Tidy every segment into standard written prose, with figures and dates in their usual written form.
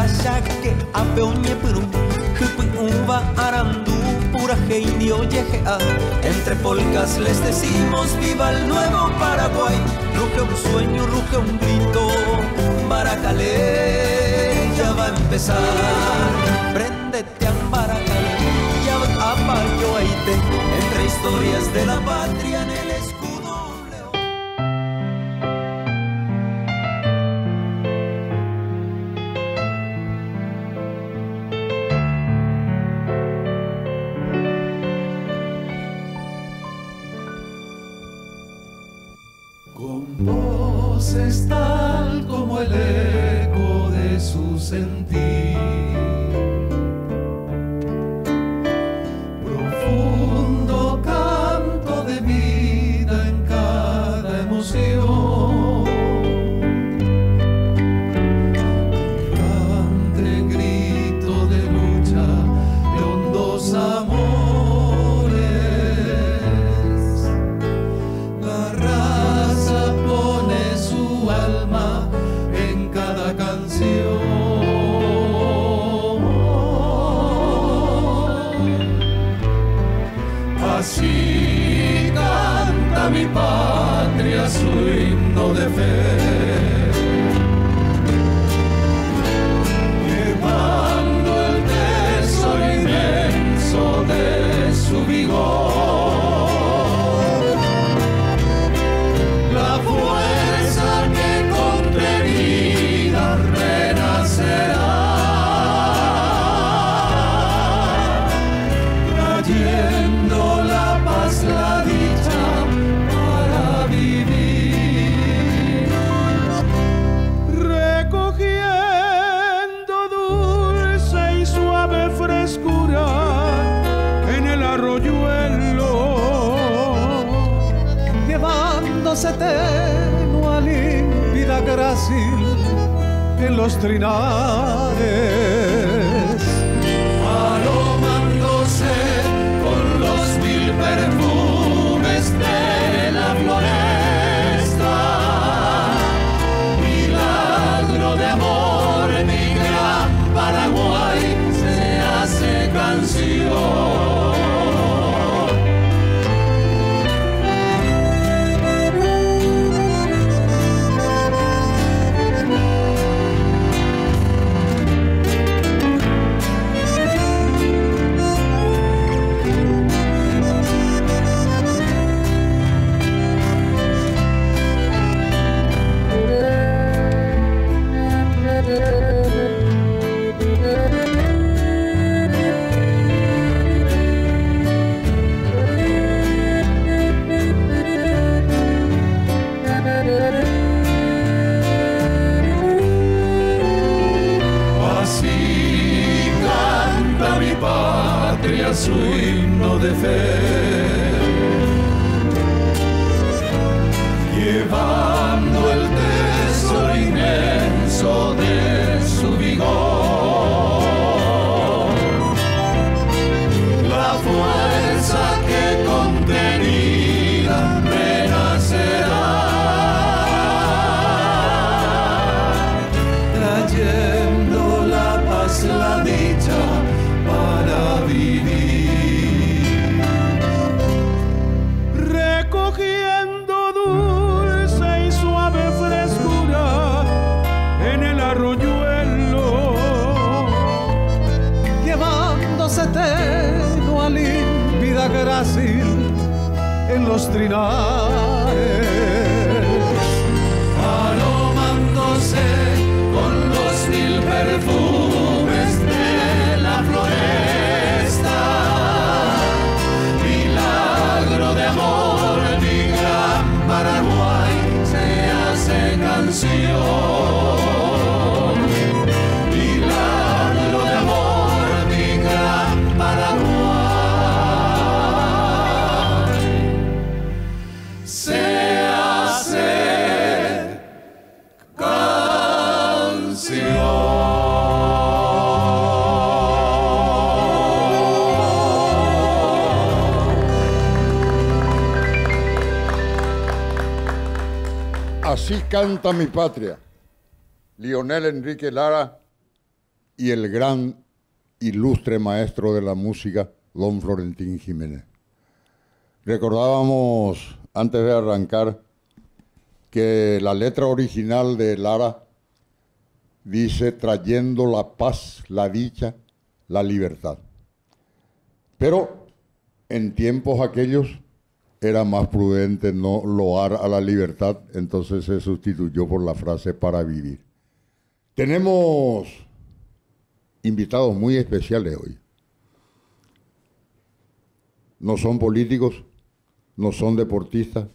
ayaque apeoñe purum, jupi uva arandu, pura indio yejea. Entre polcas les decimos viva el nuevo Paraguay. Ruge un sueño, ruge un grito, Baracalé ya va a empezar. Préndete a Baracalé, ya va a Payoaite, entre historias de la patria en el escudo un león. Con voces tal como el eco de su sentir, profundo canto de vida en cada emoción, grande grito de lucha de hondos amores. La raza pone su alma en cada canción. Así canta mi patria su himno de fe, llevando el tesoro inmenso de su vigor, la fuerza que contenida renacerá, trayendo la paz, la dicha para vivir, recogiendo dulce y suave frescura en el arroyuelo, llevándose tenue, límpida, grácil en los trinares, aromándose con los mil perfumes de la floresta, milagro de amor, mi gran Paraguay se hace canción. Así canta mi patria su himno de fe, llevando el tesoro inmenso de su vigor, la fuerza que contenida renacerá, trayendo la paz, la dicha para vivir, recogiendo dulce y suave frescura en el arroyuelo, llevándose tenue, límpida, grácil en los trinares, aromándose con los mil perfumes de la floresta, milagro de amor, mi gran Paraguay se hace canción, milagro de amor, mi gran Paraguay se hace canción. Así canta mi patria. Lionel Enrique Lara, y el gran ilustre maestro de la música, don Florentín Jiménez. Recordábamos, antes de arrancar, que la letra original de Lara dice trayendo la paz, la dicha, la libertad. Pero en tiempos aquellos era más prudente no loar a la libertad, entonces se sustituyó por la frase para vivir. Tenemos invitados muy especiales hoy. No son políticos, no son deportistas,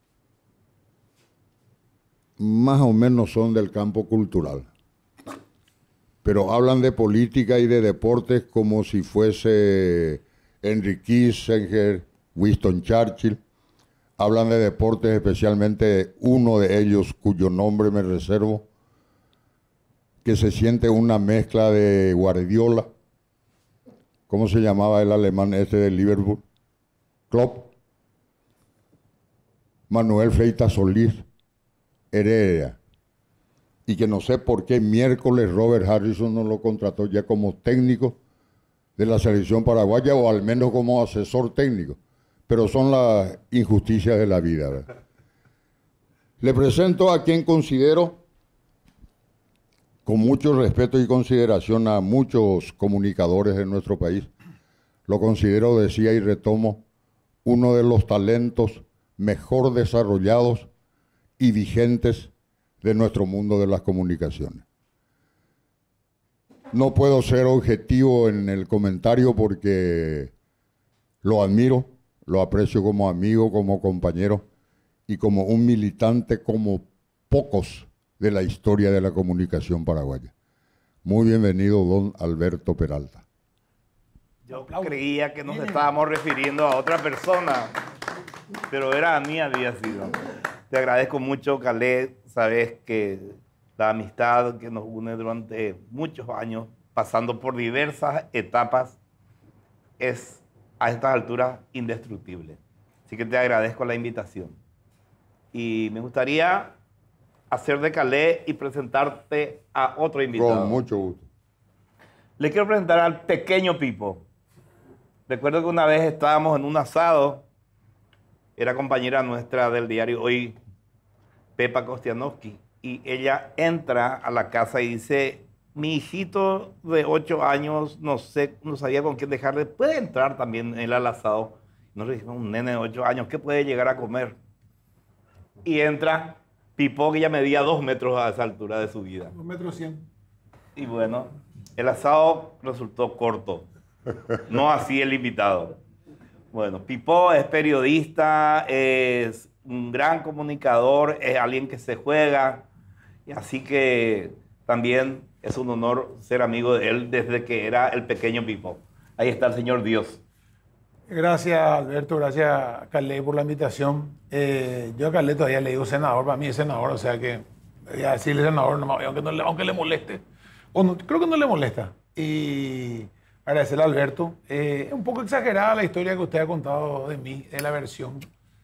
más o menos son del campo cultural. Pero hablan de política y de deportes como si fuese Henry Kissinger, Winston Churchill. Hablan de deportes, especialmente uno de ellos, cuyo nombre me reservo, que se siente una mezcla de Guardiola. ¿Cómo se llamaba el alemán este de Liverpool? Klopp. Manuel Freitas Solís, Heredia. Y que no sé por qué miércoles Robert Harrison no lo contrató ya como técnico de la selección paraguaya, o al menos como asesor técnico. Pero son las injusticias de la vida, ¿verdad? Le presento a quien considero, con mucho respeto y consideración a muchos comunicadores de nuestro país, lo considero, decía y retomo, uno de los talentos mejor desarrollados y vigentes de nuestro mundo de las comunicaciones. No puedo ser objetivo en el comentario porque lo admiro, lo aprecio como amigo, como compañero y como un militante como pocos de la historia de la comunicación paraguaya. Muy bienvenido, don Alberto Peralta. Yo creía que nos estábamos refiriendo a otra persona, pero era a mí había sido. Te agradezco mucho, Calé. Sabes que la amistad que nos une durante muchos años, pasando por diversas etapas, es a estas alturas indestructible. Así que te agradezco la invitación. Y me gustaría hacer de Calé y presentarte a otro invitado. Con mucho gusto. Le quiero presentar al pequeño Pipo. Recuerdo que una vez estábamos en un asado, era compañera nuestra del diario Hoy, Pepa Kostianowski, y ella entra a la casa y dice, mi hijito de 8 años, no sabía con quién dejarle, puede entrar también él al asado. Nosotros dijimos, un nene de 8 años, ¿qué puede llegar a comer? Y entra Pipo, que ya medía 2 metros a esa altura de su vida. 2 metros 100. Y bueno, el asado resultó corto, no así el invitado. Bueno, Pipo es periodista, es un gran comunicador, es alguien que se juega, y así que también es un honor ser amigo de él desde que era el pequeño Pipo. Ahí está el señor Dios. Gracias, Alberto, gracias, Calé, por la invitación. Yo a Calé todavía le digo senador, para mí es senador, o sea que voy a decirle senador, aunque le moleste, o no, creo que no le molesta. Y agradecerle a Alberto. Es un poco exagerada la historia que usted ha contado de mí, de la versión.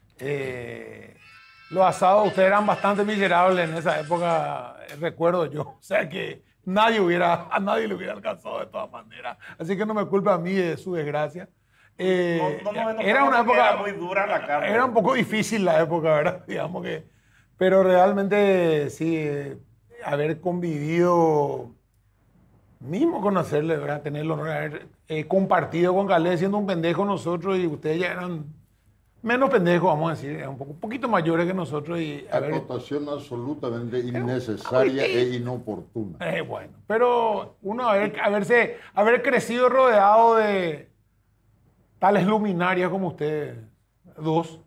Los asados, ustedes eran bastante miserables en esa época, recuerdo yo. O sea que a nadie le hubiera alcanzado de todas maneras. Así que no me culpe a mí de su desgracia. Era una época muy dura la carne. Era un poco difícil la época, ¿verdad? Digamos que, pero realmente sí, haber convivido, mismo conocerle, ¿verdad? Tener el honor de haber compartido con Calé siendo un pendejo nosotros y ustedes ya eran menos pendejos, vamos a decir, eran un poquito mayores que nosotros. Y Acotación absolutamente innecesaria e inoportuna. Bueno, pero uno haber crecido rodeado de tales luminarias como ustedes, dos.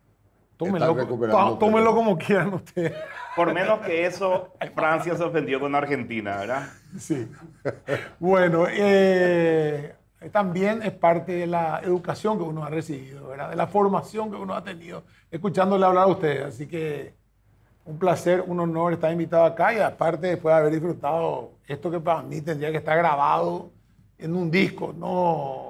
Tómenlo como quieran ustedes. Por menos que eso, Francia se ofendió con Argentina, ¿verdad? Sí. Bueno, también es parte de la educación que uno ha recibido, ¿verdad? De la formación que uno ha tenido, escuchándole hablar a ustedes. Así que un placer, un honor estar invitado acá y aparte después de haber disfrutado esto que para mí tendría que estar grabado en un disco,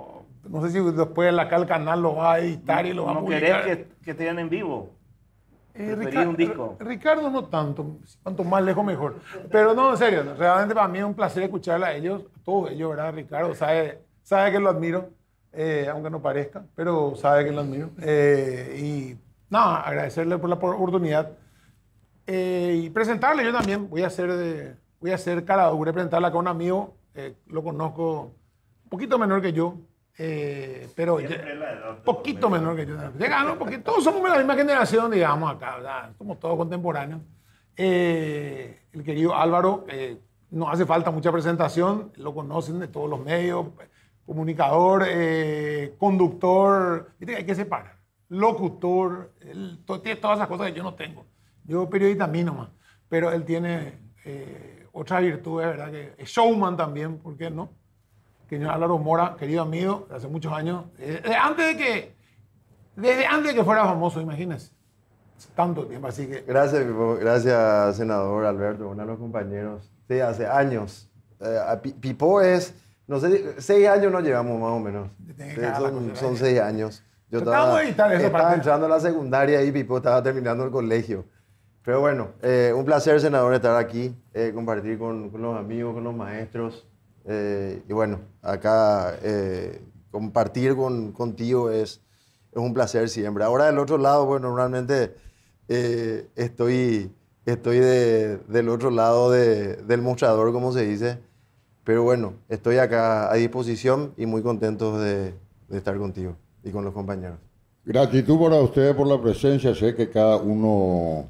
no sé si después acá el canal lo va a editar y lo va a publicar. ¿No querés que estén en vivo? ¿Preferís un disco? Ricardo no tanto, cuanto más lejos mejor. Pero no, en serio, realmente para mí es un placer escucharla a ellos, a todos ellos, ¿verdad? Ricardo sabe que lo admiro, aunque no parezca, pero sabe que lo admiro. Y nada, agradecerle por la oportunidad. Y presentarle yo también, voy a hacer cara dura, presentarla con un amigo, lo conozco un poquito menor que yo. Pero poquito menor que yo. Llegando, porque todos somos de la misma generación, digamos, acá, ¿verdad? Somos todos contemporáneos. El querido Álvaro, no hace falta mucha presentación, lo conocen de todos los medios, comunicador, conductor, viste que hay que separar, locutor, tiene todas esas cosas que yo no tengo. Yo periodista a mí nomás, pero él tiene otras virtudes, ¿verdad? Que es showman también, ¿por qué no? Señor Álvaro Mora, querido amigo, de hace muchos años, desde antes de que fuera famoso, imagínense. Hace tanto tiempo, así que... Gracias, Pipo. Gracias, senador Alberto, uno de los compañeros. Sí, hace años. Pipo es, no sé, 6 años nos llevamos más o menos. Son 6 años. Yo estaba entrando a la secundaria y Pipo estaba terminando el colegio. Pero bueno, un placer, senador, estar aquí, compartir con los amigos, con los maestros. Y bueno, acá compartir contigo es un placer siempre. Ahora del otro lado, bueno, normalmente estoy del otro lado del mostrador, como se dice, pero bueno, estoy acá a disposición y muy contento de estar contigo y con los compañeros. Gratitud para ustedes por la presencia. Sé que cada uno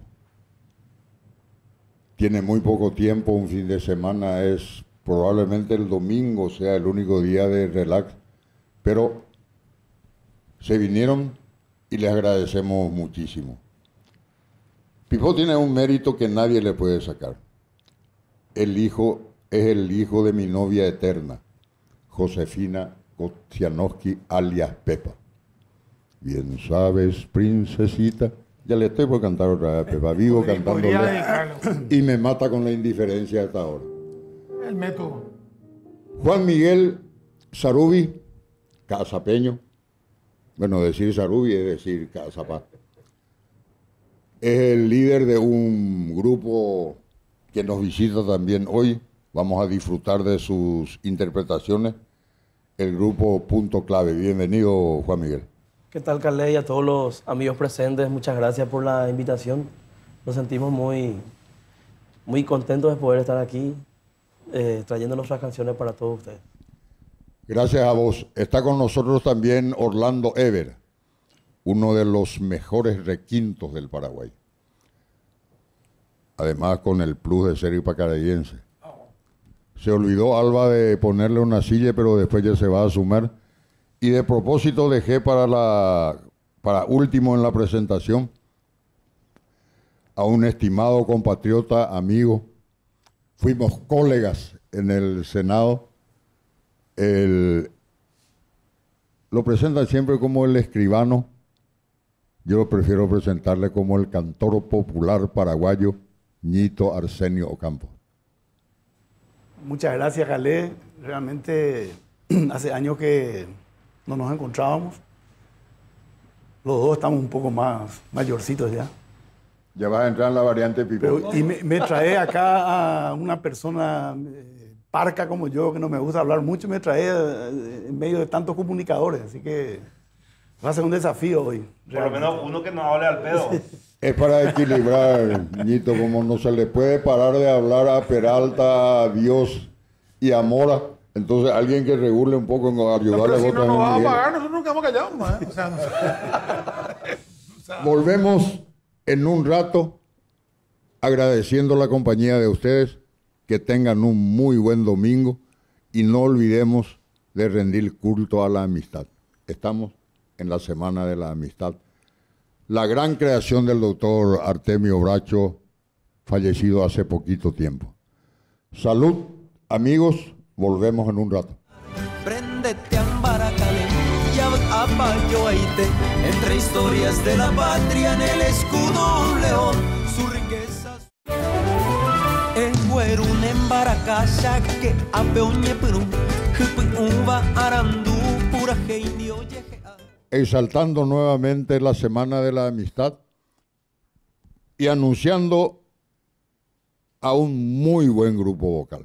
tiene muy poco tiempo, un fin de semana es... Probablemente el domingo sea el único día de relax, pero se vinieron y les agradecemos muchísimo. Pipo tiene un mérito que nadie le puede sacar. El hijo es el hijo de mi novia eterna, Josefina Kostianowski, alias Pepa. Bien sabes, princesita. Ya le estoy por cantar otra vez, Pepa. Vivo cantándole y me mata con la indiferencia hasta ahora. El método. Juan Miguel Sarubi, casapeño. Bueno, decir Sarubi es decir Casapá. Es el líder de un grupo que nos visita también hoy. Vamos a disfrutar de sus interpretaciones. El grupo Punto Clave. Bienvenido, Juan Miguel. ¿Qué tal, Carle? Y a todos los amigos presentes, muchas gracias por la invitación. Nos sentimos muy contentos de poder estar aquí. Trayendo nuestras canciones para todos ustedes. Gracias a vos. Está con nosotros también Orlando Ever, uno de los mejores requintos del Paraguay. Además con el plus de ser ipacarayense. Se olvidó Alba de ponerle una silla, pero después ya se va a sumar. Y de propósito dejé para último en la presentación a un estimado compatriota, amigo. Fuimos colegas en el Senado. Lo presentan siempre como el escribano. Yo prefiero presentarle como el cantor popular paraguayo, Ñito Arsenio Ocampo. Muchas gracias, Calé. Realmente hace años que no nos encontrábamos. Los dos estamos un poco más mayorcitos ya. Ya vas a entrar en la variante Pipo. Pero, y me trae acá a una persona parca como yo, que no me gusta hablar mucho, me trae en medio de tantos comunicadores. Así que va a ser un desafío hoy. Por lo menos uno que no hable al pedo. Es para equilibrar, Ñito, como no se le puede parar de hablar a Peralta, a Dios y a Mora. Entonces alguien que regule un poco en ayudarle a si vos no nos va a también. pagar, nosotros nos quedamos callados, man. Volvemos en un rato agradeciendo la compañía de ustedes, que tengan un muy buen domingo y no olvidemos de rendir culto a la amistad. Estamos en la Semana de la Amistad. La gran creación del doctor Artemio Bracho, fallecido hace poquito tiempo. Salud, amigos, volvemos en un rato. Préndete Ambaracale y Apayoaite, entre historias de la patria en el escudo un león, su riqueza. Ehuerun Embaracaya que apeoñe perun, uva arandú, pura indio yejea. Exaltando nuevamente la Semana de la Amistad, y anunciando a un muy buen grupo vocal,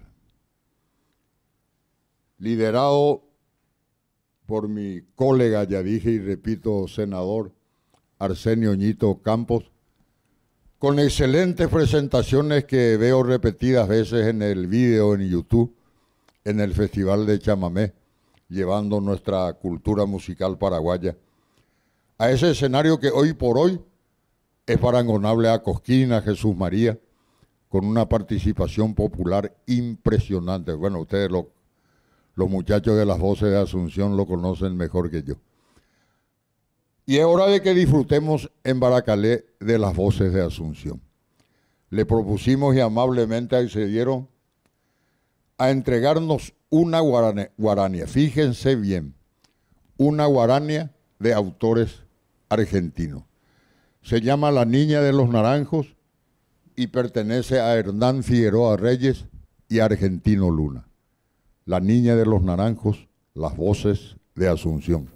liderado por mi colega, ya dije y repito, senador Arsenio Ñito Campos, con excelentes presentaciones que veo repetidas veces en el video en YouTube, en el Festival de Chamamé, llevando nuestra cultura musical paraguaya a ese escenario que hoy por hoy es parangonable a Cosquín, a Jesús María, con una participación popular impresionante. Bueno, ustedes los muchachos de las voces de Asunción lo conocen mejor que yo. Y es hora de que disfrutemos en Baracalé de las voces de Asunción. Le propusimos y amablemente accedieron a entregarnos una guarania. Fíjense bien, una guarania de autores argentinos. Se llama La Niña de los Naranjos y pertenece a Hernán Figueroa Reyes y a Argentino Luna. La Niña de los Naranjos, las voces de Asunción.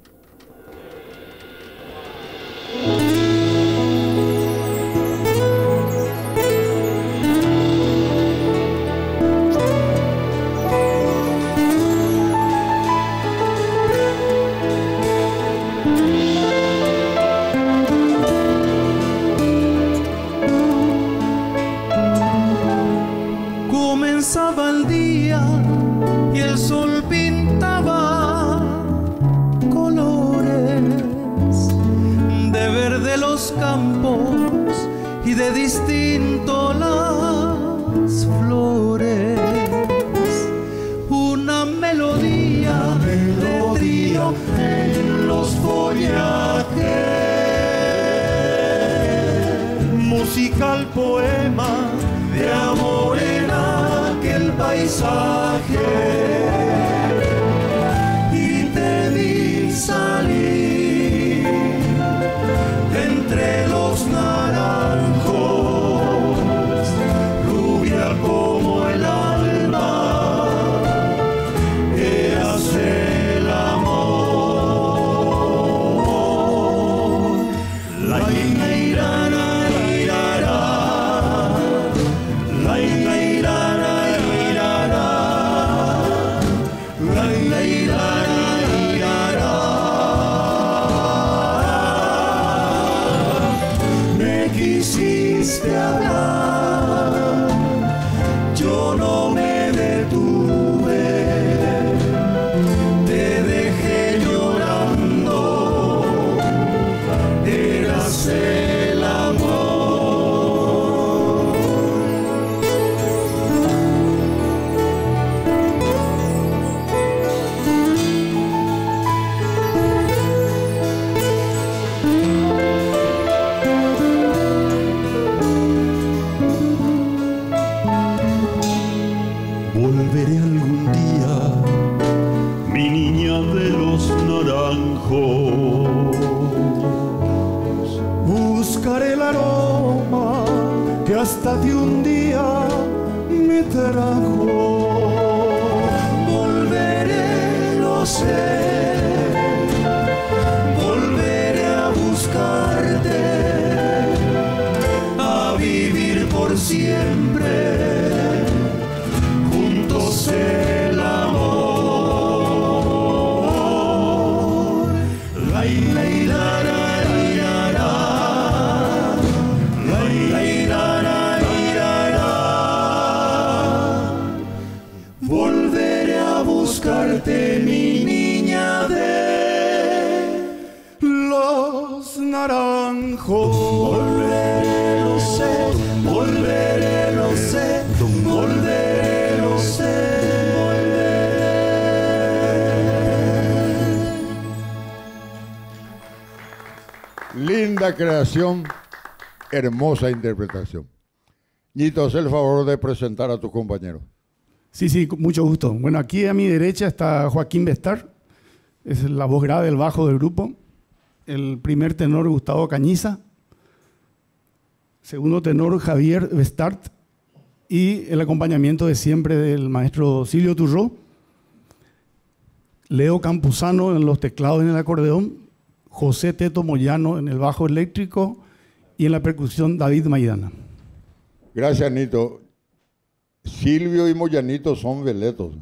Comenzaba el día y el sol pintaba colores de verde los campos y de distinto las flores. Una melodía de trío en los follajes, musical poema de amor en aquel paisaje. Y te vi salir entre los naranjos, rubia como el alma, eras el amor. La quisiste hablar, yo no me detuve, te dejé llorando, eras el amor. Volveré algún día, mi niña de los naranjos. Buscaré el aroma que hasta de un día me trajo. Volveré, lo sé, volveré a buscarte, a vivir por siempre. El amor. La ira, ira, ira, la ira, ira, volveré a buscarte, mi niña de los naranjos. Volveré, lo sé, volveré, lo sé, volveré, lo sé. Linda creación, hermosa interpretación. Ñito, haz el favor de presentar a tus compañeros. Sí, con mucho gusto. Bueno, aquí a mi derecha está Joaquín Bestar, es la voz grave del bajo del grupo. El primer tenor, Gustavo Cañiza. Segundo tenor, Javier Bestart. Y el acompañamiento de siempre del maestro Silvio Turró. Leo Campuzano en los teclados y en el acordeón. José Teto Moyano en el bajo eléctrico y en la percusión David Maidana. Gracias, Nito. Silvio y Moyanito son veletos.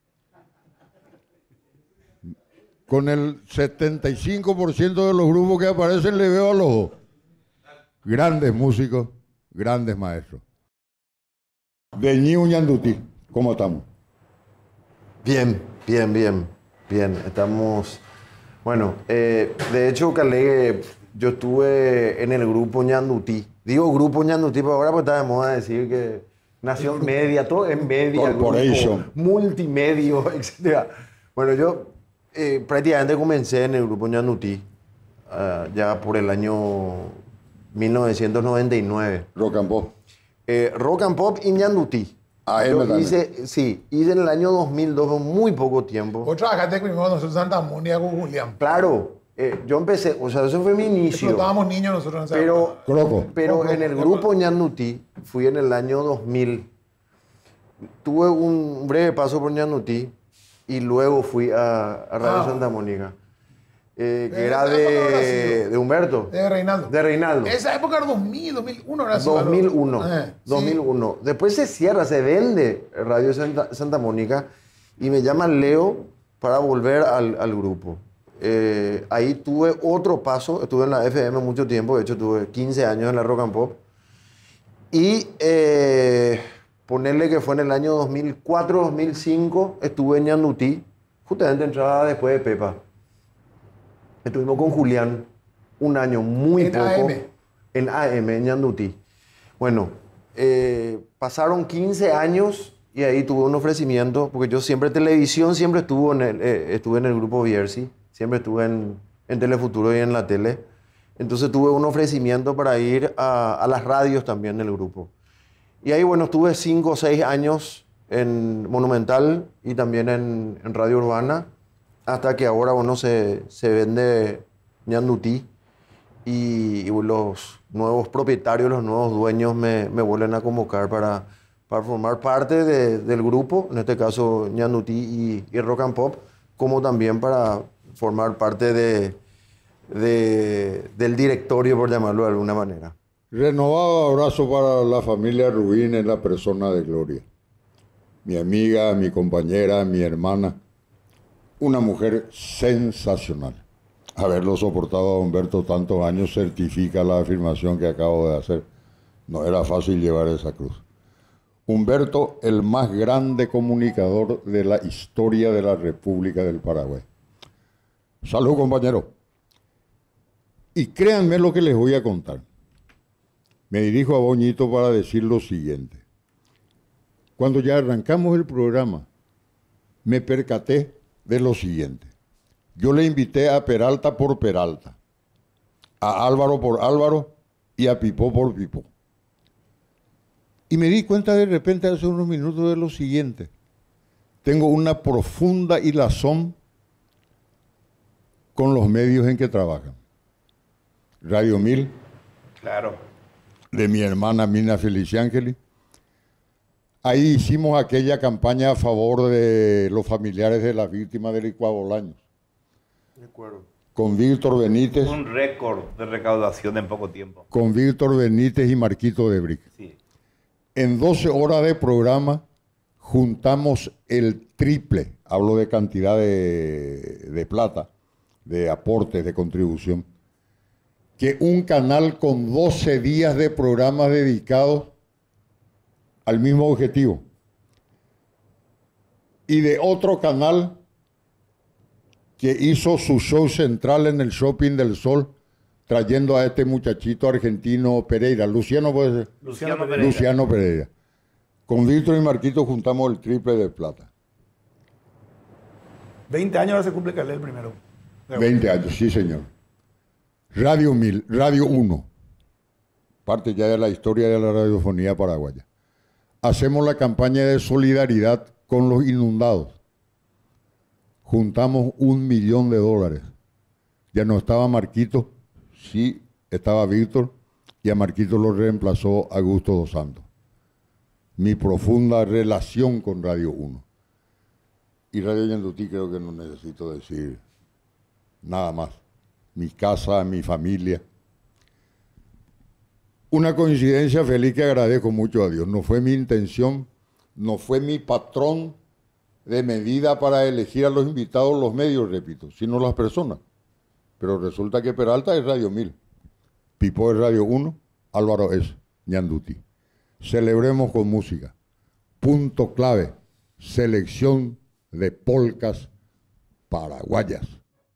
Con el 75% de los grupos que aparecen le veo a los dos. Grandes músicos, grandes maestros. De Ñandutí, ¿cómo estamos? Bien. Estamos, bueno, de hecho, Calé, yo estuve en el grupo Ñandutí. Digo grupo Ñandutí, pero ahora pues está de moda decir que nació en media, todo en media. Corporation. Grupo, multimedio, etc. Bueno, yo prácticamente comencé en el grupo Ñandutí ya por el año 1999. Rock and Pop. Rock and Pop y Ñandutí. Yo hice en el año 2002, muy poco tiempo. Vos trabajaste primero nosotros en Santa Mónica con Julián. Claro, yo empecé, o sea, eso fue mi inicio. Estábamos niños nosotros en esa época. Pero en el grupo Ñandutí fui en el año 2000. Tuve un breve paso por Ñandutí y luego fui a Radio Santa Mónica. Que era de Humberto. De Reinaldo. De Reinaldo. Esa época era 2000, 2001. Era 2001. 2001. Después se cierra, se vende Radio Santa Mónica y me llama Leo para volver al grupo. Ahí tuve otro paso, estuve en la FM mucho tiempo, de hecho tuve 15 años en la Rock and Pop. Y ponerle que fue en el año 2004-2005, estuve en Ñandutí, justamente entraba después de Pepa. Estuvimos con Julián un año muy poco. En AM, en Ñandutí. Bueno, pasaron 15 años y ahí tuve un ofrecimiento, porque yo siempre televisión, siempre estuve en el grupo Bierzi, siempre estuve en Telefuturo y en la tele. Entonces tuve un ofrecimiento para ir a las radios también del grupo. Y ahí, bueno, estuve 5 o 6 años en Monumental y también en Radio Urbana, hasta que ahora, bueno, se vende Ñandutí y los nuevos propietarios, los nuevos dueños me vuelven a convocar para formar parte del grupo, en este caso Ñandutí y Rock and Pop, como también para formar parte del directorio, por llamarlo de alguna manera. Renovado abrazo para la familia Rubín en la persona de Gloria. Mi amiga, mi compañera, mi hermana. Una mujer sensacional. Haberlo soportado a Humberto tantos años certifica la afirmación que acabo de hacer. No era fácil llevar esa cruz. Humberto, el más grande comunicador de la historia de la República del Paraguay. Salud, compañero. Y créanme lo que les voy a contar. Me dirijo a Boñito para decir lo siguiente. Cuando ya arrancamos el programa, me percaté de lo siguiente. Yo le invité a Peralta por Peralta, a Álvaro por Álvaro y a Pipó por Pipó. Y me di cuenta de repente hace unos minutos de lo siguiente. Tengo una profunda hilazón con los medios en que trabajan. Radio 1000. Claro. De mi hermana Mina Feliciángeli. Ahí hicimos aquella campaña a favor de los familiares de las víctimas del Icua Bolaños. De acuerdo. Con Víctor Benítez. Un récord de recaudación en poco tiempo. Con Víctor Benítez y Marquito Debrick. Sí. En 12 horas de programa juntamos el triple, hablo de cantidad de plata, de aportes, de contribución, que un canal con 12 días de programas dedicados al mismo objetivo. Y de otro canal que hizo su show central en el Shopping del Sol, trayendo a este muchachito argentino Pereira. Luciano puede ser. Luciano Pereira. Con Víctor y Marquito juntamos el triple de plata. 20 años ahora se cumple Calé el primero. 20 años, sí señor. Radio 1000, Radio 1. Parte ya de la historia de la radiofonía paraguaya. Hacemos la campaña de solidaridad con los inundados. Juntamos $1 millón. Ya no estaba Marquito, sí estaba Víctor, y a Marquito lo reemplazó Augusto dos Santos. Mi profunda relación con Radio 1. Y Radio Ñandutí creo que no necesito decir nada más. Mi casa, mi familia. una coincidencia feliz que agradezco mucho a Dios. No fue mi intención, no fue mi patrón de medida para elegir a los invitados, los medios, repito, sino las personas. Pero resulta que Peralta es Radio 1000, Pipo es Radio 1, Álvaro es Ñanduti. Celebremos con música. Punto clave, selección de polcas paraguayas.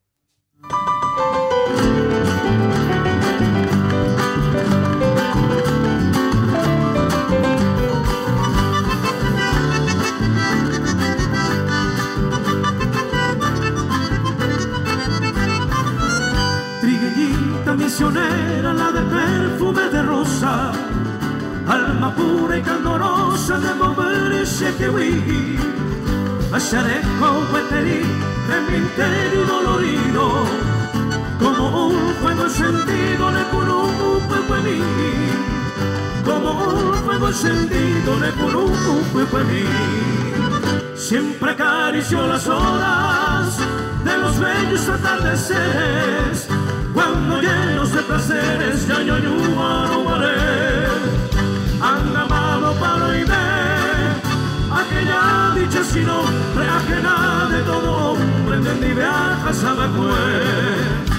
Trigueñita misionera, la de perfume de rosa, alma pura y candorosa de mover ese que vi. Achareco, hueterí, en mi interior dolorido, como un fuego encendido le curó un fuego en mí, como un fuego encendido le curó un fuego en mí. Siempre acarició las horas de los bellos atardeceres, cuando llenos de placeres ya yo haré. Han amado para hoy aquella dicha sin nombre, ajena de todo hombre, de mi viaja sabe pues.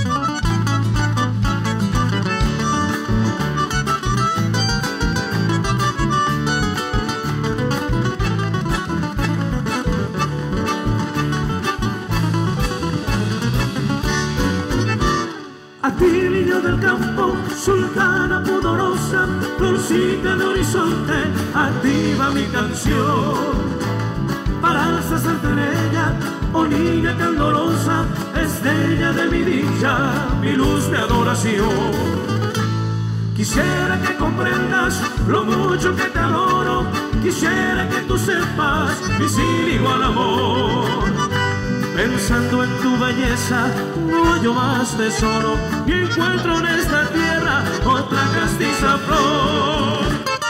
A ti, niño del campo, sultana pudorosa, florcita de horizonte, activa mi canción. Para alzas ella, oh niña candorosa, estrella de mi dicha, mi luz de adoración. Quisiera que comprendas lo mucho que te adoro, quisiera que tú sepas mi sin igual amor. Pensando en tu belleza, no hallo más tesoro, y encuentro en esta tierra otra castiza flor.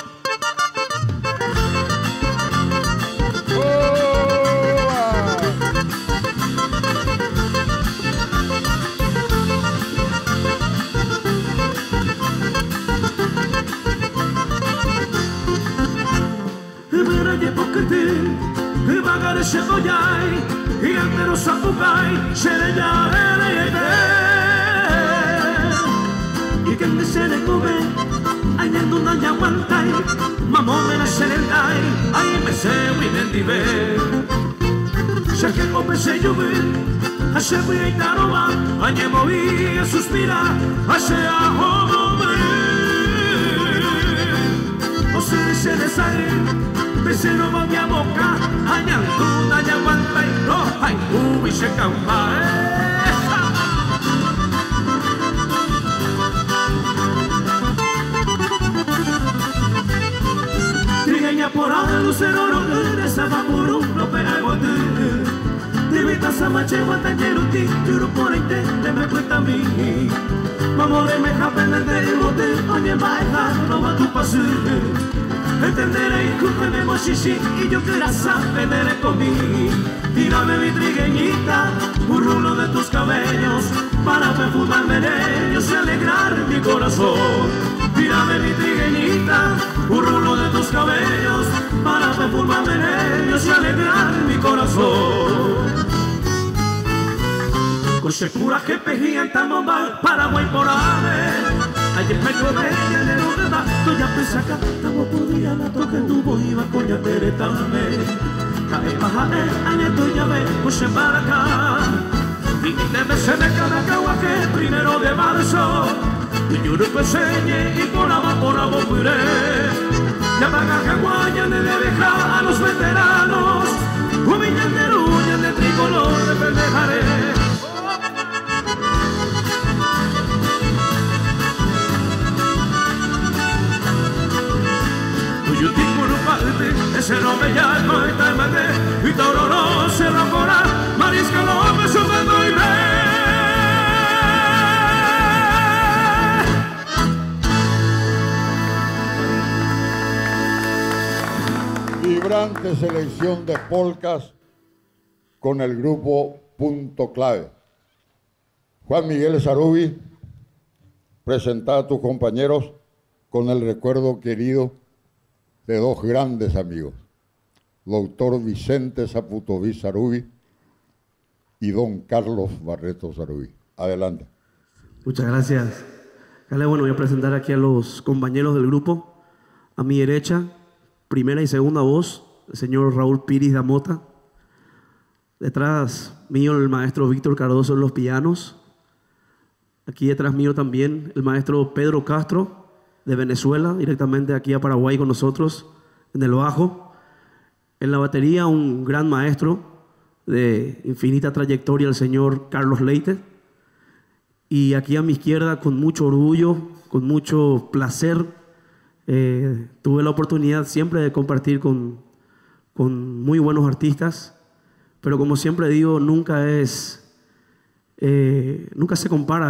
Y antero sapugai, shereya y que me se le come, añando una yaguantay, mamón la sherendai, ay me se identive. Ya que come se llueve, hace muy taroba, añe moví a suspira, hace a hombre. O se desaire. Pesero va mi boca, añantuda y aguanta y roja y ubi se campa. Trigueña por ahí, lucero, no regresaba por un no pega bote. Tribita samache, guantañero, tiro por ahí, te me cuenta a mí. Vamos de meja, pendiente del bote, oye, baja, no va tu pase. Entenderé y cúrreme chichi y yo quiera saber conmigo. Tírame mi trigueñita, un rulo de tus cabellos, para perfumarme de ellos y alegrar mi corazón. Tírame mi trigueñita, un rulo de tus cabellos, para perfumarme de ellos y alegrar mi corazón. Con secura que pejía en Tambombal, Paraguay por ave. Ayer me quedé en el hogar, tú ya pensas que estamos podía la toque tuvo iba con ya teretame. Cae baja año tú ya ves, pues para acá. Y debe ser de cada cagua que primero de marzo. Y yo no enseñé y por abajo puré. Ya paga caguaya de dejar a los veteranos. Humillan de ruña de tricolor de pendejaré. Yo tengo un parte, ese no me llama y tal mate, y tauro no se romporá, marisco no me sufriendo y ve. Vibrante selección de polcas con el grupo Punto Clave. Juan Miguel Sarubi, presenta a tus compañeros con el recuerdo querido de dos grandes amigos, doctor Vicente Zaputoví Sarubi y don Carlos Barreto Sarubi. Adelante. Muchas gracias. Bueno, voy a presentar aquí a los compañeros del grupo. A mi derecha, primera y segunda voz, el señor Raúl Piris Damota. Detrás mío, el maestro Víctor Cardoso en los pianos. Aquí detrás mío también el maestro Pedro Castro, de Venezuela, directamente aquí a Paraguay con nosotros, en el bajo. En la batería, un gran maestro de infinita trayectoria, el señor Carlos Leite. Y aquí a mi izquierda, con mucho orgullo, con mucho placer, tuve la oportunidad siempre de compartir con muy buenos artistas, pero como siempre digo, nunca se compara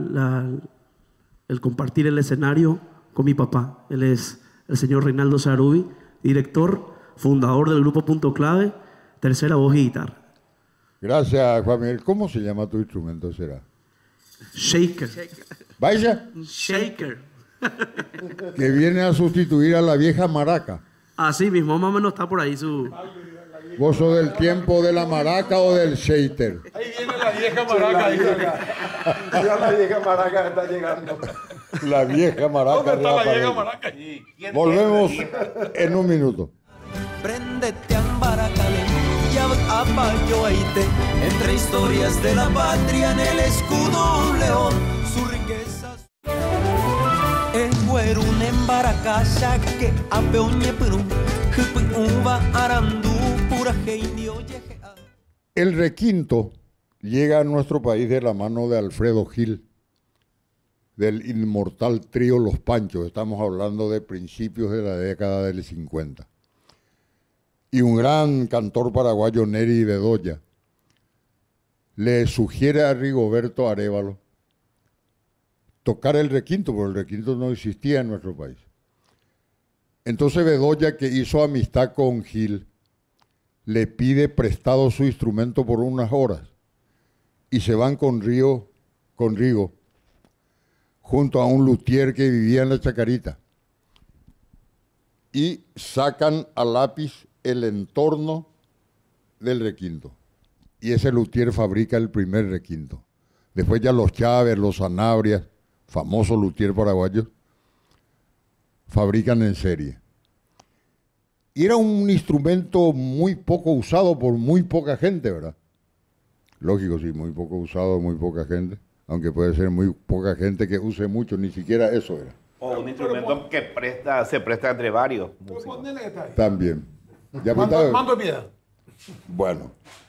el compartir el escenario con mi papá. Él es el señor Reinaldo Sarubi, director, fundador del grupo Punto Clave, tercera voz y guitarra. Gracias, Juan Miguel. ¿Cómo se llama tu instrumento, será? Shaker. ¿Vaya? Shaker. Que viene a sustituir a la vieja maraca. Así mismo, más o menos está por ahí su... ¿Vos sos del tiempo de la maraca o del shaker? Ahí viene la vieja maraca. Ya la vieja maraca está llegando. La vieja maraca. ¿Dónde está la vieja reaparece. maraca allí? Volvemos en un minuto. Préndete ambaracale, ya apayo aite, entre historias de la patria en el escudo un león, sus riquezas. El güerun embaracaya que apeoñe perú, uva arandú, pura indio yejea. El requinto llega a nuestro país de la mano de Alfredo Gil, del inmortal trío Los Panchos. Estamos hablando de principios de la década del 50. Y un gran cantor paraguayo, Neri Bedoya, le sugiere a Rigoberto Arévalo tocar el requinto, porque el requinto no existía en nuestro país. Entonces Bedoya, que hizo amistad con Gil, le pide prestado su instrumento por unas horas y se van con Rigo, junto a un luthier que vivía en la Chacarita, y sacan a lápiz el entorno del requinto. Y ese luthier fabrica el primer requinto. Después ya los Chávez, los Sanabria, famosos luthier paraguayos, fabrican en serie. Y era un instrumento muy poco usado por muy poca gente, ¿verdad? Lógico, sí, muy poco usado, muy poca gente. Aunque puede ser muy poca gente que use mucho, ni siquiera eso era. O un instrumento que se presta entre varios músicos. También. ¿Ya Mando de piedad. Bueno.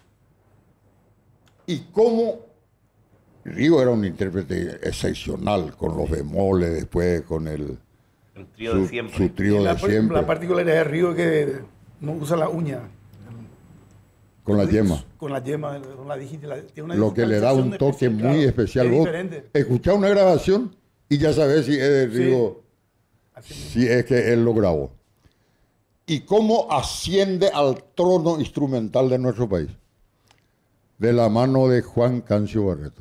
¿Y cómo? Rigo era un intérprete excepcional, con los bemoles, después con el trío de siempre. Su trío de siempre. La particularidad de Rigo es que no usa la uña. Con la yema. Con la yema, con la digital. Lo que le da un toque muy especial. Vos escuchás una grabación y ya sabes si es de Rigo, si es que él lo grabó. ¿Y cómo asciende al trono instrumental de nuestro país? De la mano de Juan Cancio Barreto.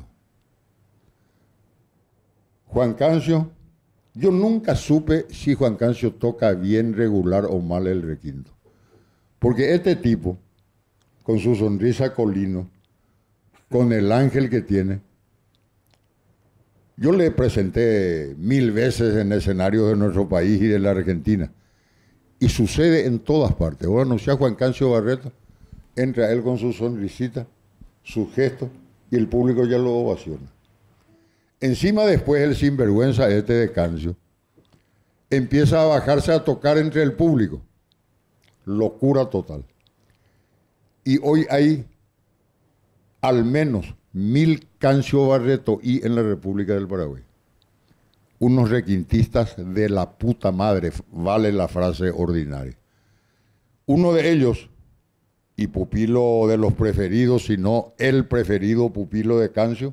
Juan Cancio, yo nunca supe si Juan Cancio toca bien, regular o mal el requinto. Porque este tipo, con su sonrisa colino, con el ángel que tiene, yo le presenté 1000 veces en escenarios de nuestro país y de la Argentina. Y sucede en todas partes. Bueno, si a Juan Cancio Barreto, entra él con su sonrisita, su gesto, y el público ya lo ovaciona. Encima después el sinvergüenza este de Cancio empieza a bajarse a tocar entre el público. Locura total. Y hoy hay al menos 1000 Cancio Barreto y en la República del Paraguay. Unos requintistas de la puta madre, vale la frase ordinaria. Uno de ellos, y pupilo de los preferidos, si no el preferido pupilo de Cancio,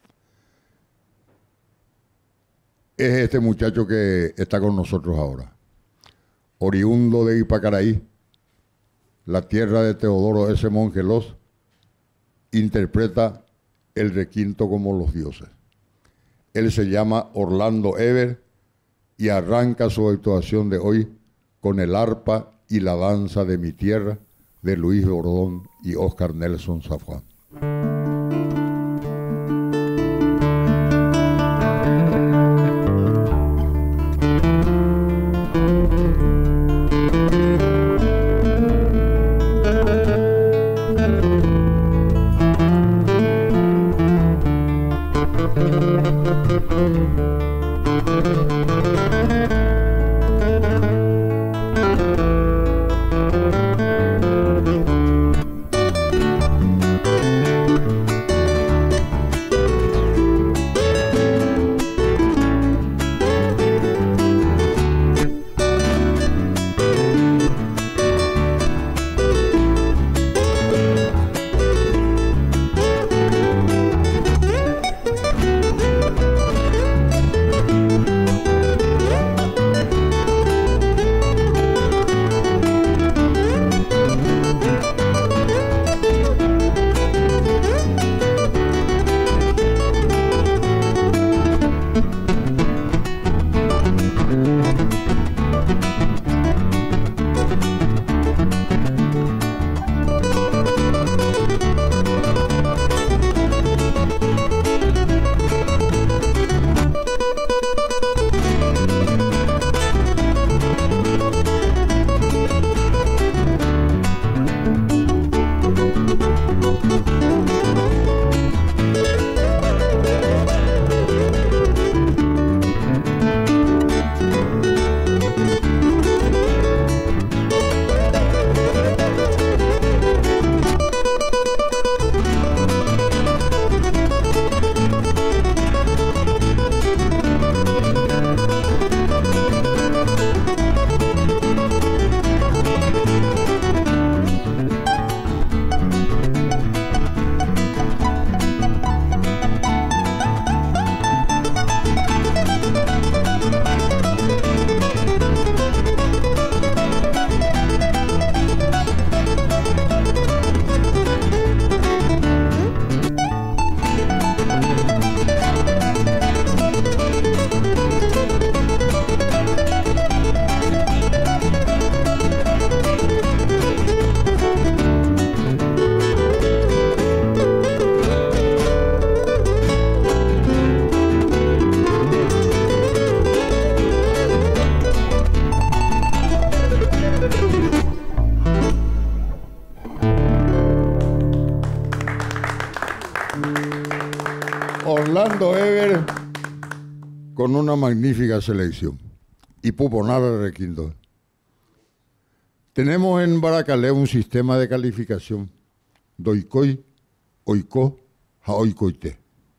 es este muchacho que está con nosotros ahora. Oriundo de Ipacaraí, la tierra de Teodoro S. Mongelos, interpreta el requinto como los dioses. Él se llama Orlando Eber y arranca su actuación de hoy con el arpa y la danza de mi tierra de Luis Bordón y Oscar Nelson Zafán. Orlando Ever con una magnífica selección. Y Puponara Requinto. Tenemos en Baracalé un sistema de calificación. Doikoi, Oiko, Haoikoite.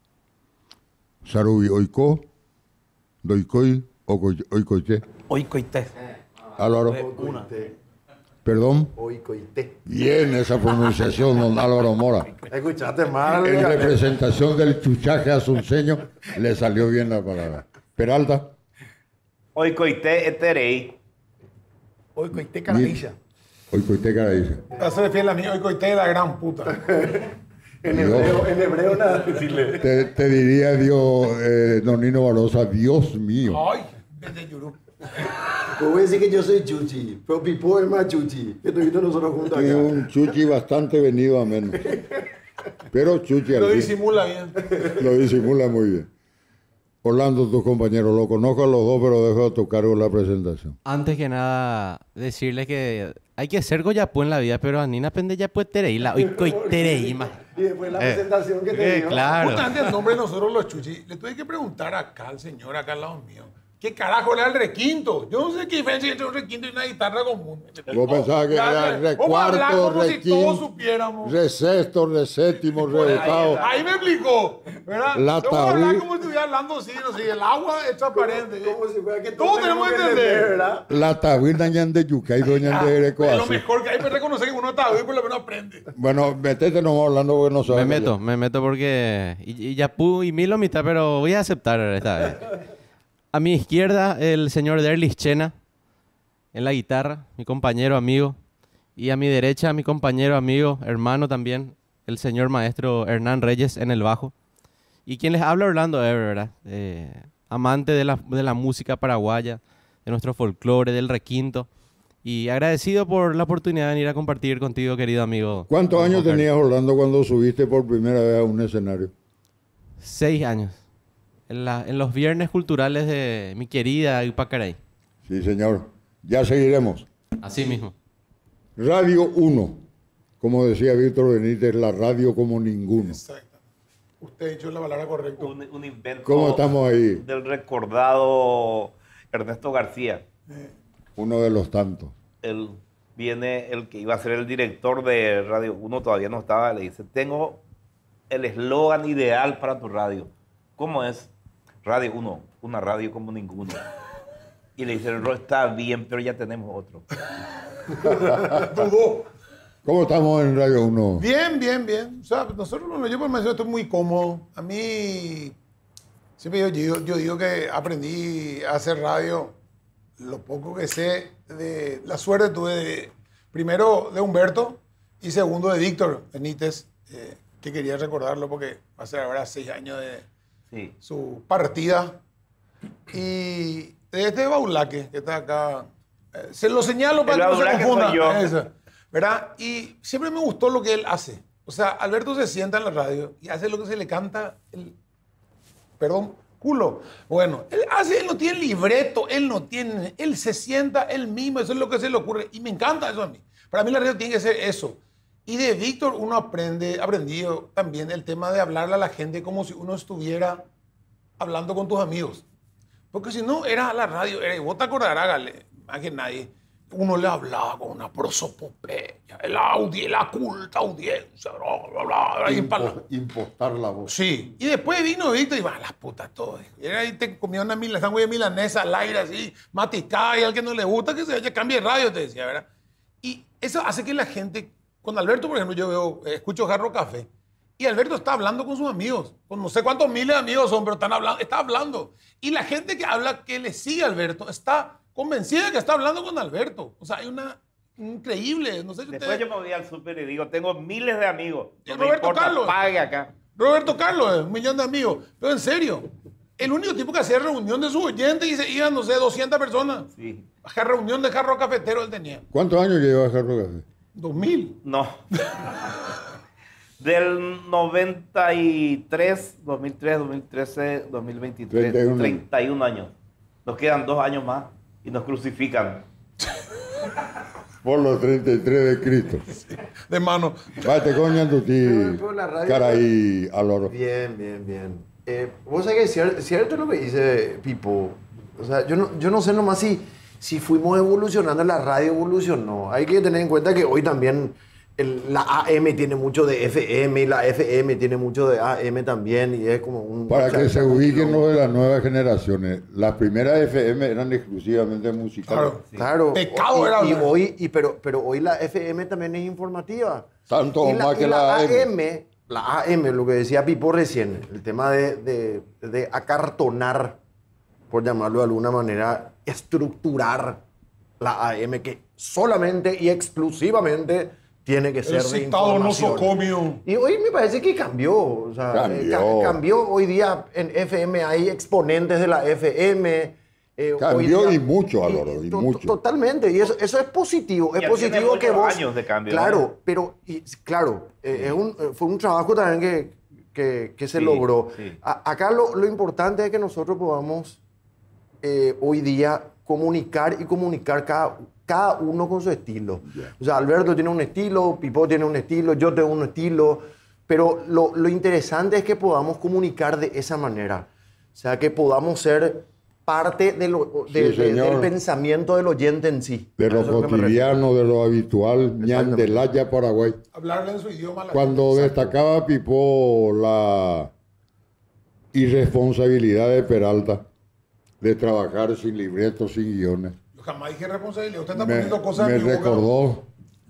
Sarubi Oiko, Doikoi, Oikoite. Oikoite. Álvaro. Una. Perdón. Oikoite. Bien esa pronunciación, don Álvaro Mora. Escuchaste mal. En representación del chuchaje asunceño le salió bien la palabra. Peralta. Oikoite eterei. Oikoite Caradilla. Oikoite Caradilla. Eso es fiel a mí, Oikoite de la gran puta. En hebreo nada decirle. Te diría Dios, don Nino Barosa, Dios mío. Ay, desde Yurú. Pues voy a decir que yo soy Chuchi, pero Pipo es más Chuchi, que tuviste nosotros juntos acá. Es un Chuchi bastante venido a menos. Pero Chuchi Lo disimula bien. Lo disimula muy bien. Orlando, tus compañeros, lo conozco a los dos, pero dejo a tu cargo la presentación. Antes que nada, decirles que hay que ser Goyapú en la vida, pero a Nina Pende ya puede tereíla. Hoy tereíma. Y después la presentación que te dio. Claro. Justamente el nombre de nosotros los Chuchi. Le tuve que preguntar acá al señor, acá al lado mío. ¿Qué carajo era el requinto? Yo no sé qué diferencia entre un requinto y una guitarra común. Vos pensabas que era recuarto, requinto, resexto, reséptimo, reoctavo. Ahí me explicó, ¿verdad? La tabla. Como si estuviera hablando así, no sé, el agua es transparente. Como si fuera que todos tenemos que entender, ¿verdad? La tabla ñande yucay, doña de Erecoa. Lo mejor que hay que reconocer que uno tabla y por lo menos aprende. Bueno, metete nomás hablando porque no sabes. Me meto porque... Y Yapú y Milo mitad, pero voy a aceptar esta vez. A mi izquierda, el señor Derlis Chena, en la guitarra, mi compañero, amigo. Y a mi derecha, mi compañero, amigo, hermano también, el señor maestro Hernán Reyes en el bajo. Y quien les habla, Orlando Ever, ¿verdad? amante de la música paraguaya, de nuestro folclore, del requinto. Y agradecido por la oportunidad de venir a compartir contigo, querido amigo. ¿Cuántos años tenías, Orlando, cuando subiste por primera vez a un escenario? 6 años. En los viernes culturales de mi querida Ipacaray. Sí, señor. Ya seguiremos. Así mismo. Radio 1. Como decía Víctor Benítez, la radio como ninguno. Exacto. Usted ha dicho la palabra correcta. Un invento ¿Cómo estamos ahí? del recordado Ernesto García. Uno de los tantos. Viene el que iba a ser el director de Radio 1, todavía no estaba, le dice, tengo el eslogan ideal para tu radio. ¿Cómo es? Radio 1, una radio como ninguna. Y le dice, no está bien, pero ya tenemos otro. ¿Cómo estamos en Radio 1? Bien, bien, bien. O sea, nosotros, bueno, yo por estoy muy cómodo. A mí, siempre yo digo que aprendí a hacer radio, lo poco que sé, de la suerte tuve primero de Humberto y segundo de Víctor Benítez, que quería recordarlo porque va a ser ahora 6 años de su partida. Y de este Baulaque, que está acá, se lo señalo para que no se confunda. Eso, ¿verdad? Y siempre me gustó lo que él hace. O sea, Alberto se sienta en la radio y hace lo que se le canta culo. Bueno, él no tiene libreto, él se sienta él mismo, eso es lo que se le ocurre. Y me encanta eso a mí. Para mí la radio tiene que ser eso. Y de Víctor uno aprendido también el tema de hablarle a la gente como si uno estuviera hablando con tus amigos. Porque si no, era la radio, vos te acordarás, Gale, más que nadie, uno le hablaba con una prosopopeya, la culta audiencia, bla, bla, bla, Impostar la voz. Sí, y después vino Víctor y va, las putas todas. Y ahí te comía una sándwich de milanesa al aire así, maticada, y al que no le gusta que se vaya, cambie de radio, te decía, ¿verdad? Y eso hace que la gente, con Alberto, por ejemplo, yo escucho Jarro Café, y Alberto está hablando con sus amigos, con no sé cuántos miles de amigos son, pero está hablando. Y la gente que habla, que le sigue a Alberto, está convencida de que está hablando con Alberto. O sea, hay una increíble, no sé si Después yo me voy al súper y digo, tengo miles de amigos. No me Roberto importa, Carlos. pague acá. Roberto Carlos, 1 millón de amigos. Pero en serio, el único tipo que hacía reunión de sus oyentes y se iban, no sé, 200 personas. Sí. Reunión de jarro cafetero él tenía. ¿Cuántos años lleva Jarro Café? 2000. No. Del 93, 2003, 2013, 2023, 31 años. Nos quedan 2 años más y nos crucifican. Por los 33 de Cristo. Sí, de mano. Vate coño tu ti. Caray, Aloro. Bien, bien, bien. Vos sabés que es cierto lo que dice Pipo. O sea, yo no sé nomás si fuimos evolucionando, la radio evolucionó. Hay que tener en cuenta que hoy también la AM tiene mucho de FM y la FM tiene mucho de AM también. Y es como un... Para que se ubiquen los de las nuevas generaciones, las primeras FM eran exclusivamente musicales. Claro. Pecado era. Pero hoy la FM también es informativa. Tanto o más que la AM. La AM, lo que decía Pipo recién, el tema de acartonar, por llamarlo de alguna manera, estructurar la AM, que solamente y exclusivamente tiene que ser de información. Y hoy me parece que cambió. O sea, cambió. Hoy día en FM hay exponentes de la FM. Cambió día, y mucho, Álvaro, y mucho. Totalmente. Y eso es positivo. Es positivo que vos... años de cambio. Claro, pero... fue un trabajo también que se logró. Sí. Acá lo importante es que nosotros podamos hoy día comunicar cada uno con su estilo. Yeah. O sea, Alberto tiene un estilo, Pipo tiene un estilo, yo tengo un estilo, pero lo interesante es que podamos comunicar de esa manera. O sea, que podamos ser parte del pensamiento del oyente en sí. De lo cotidiano, de lo habitual, Ñandelaya, Paraguay. Hablarle en su idioma. Cuando destacaba Pipo la irresponsabilidad de Peralta de trabajar sin libretos, sin guiones. Yo jamás dije responsabilidad. Usted está poniendo cosas en mi boca. Me recordó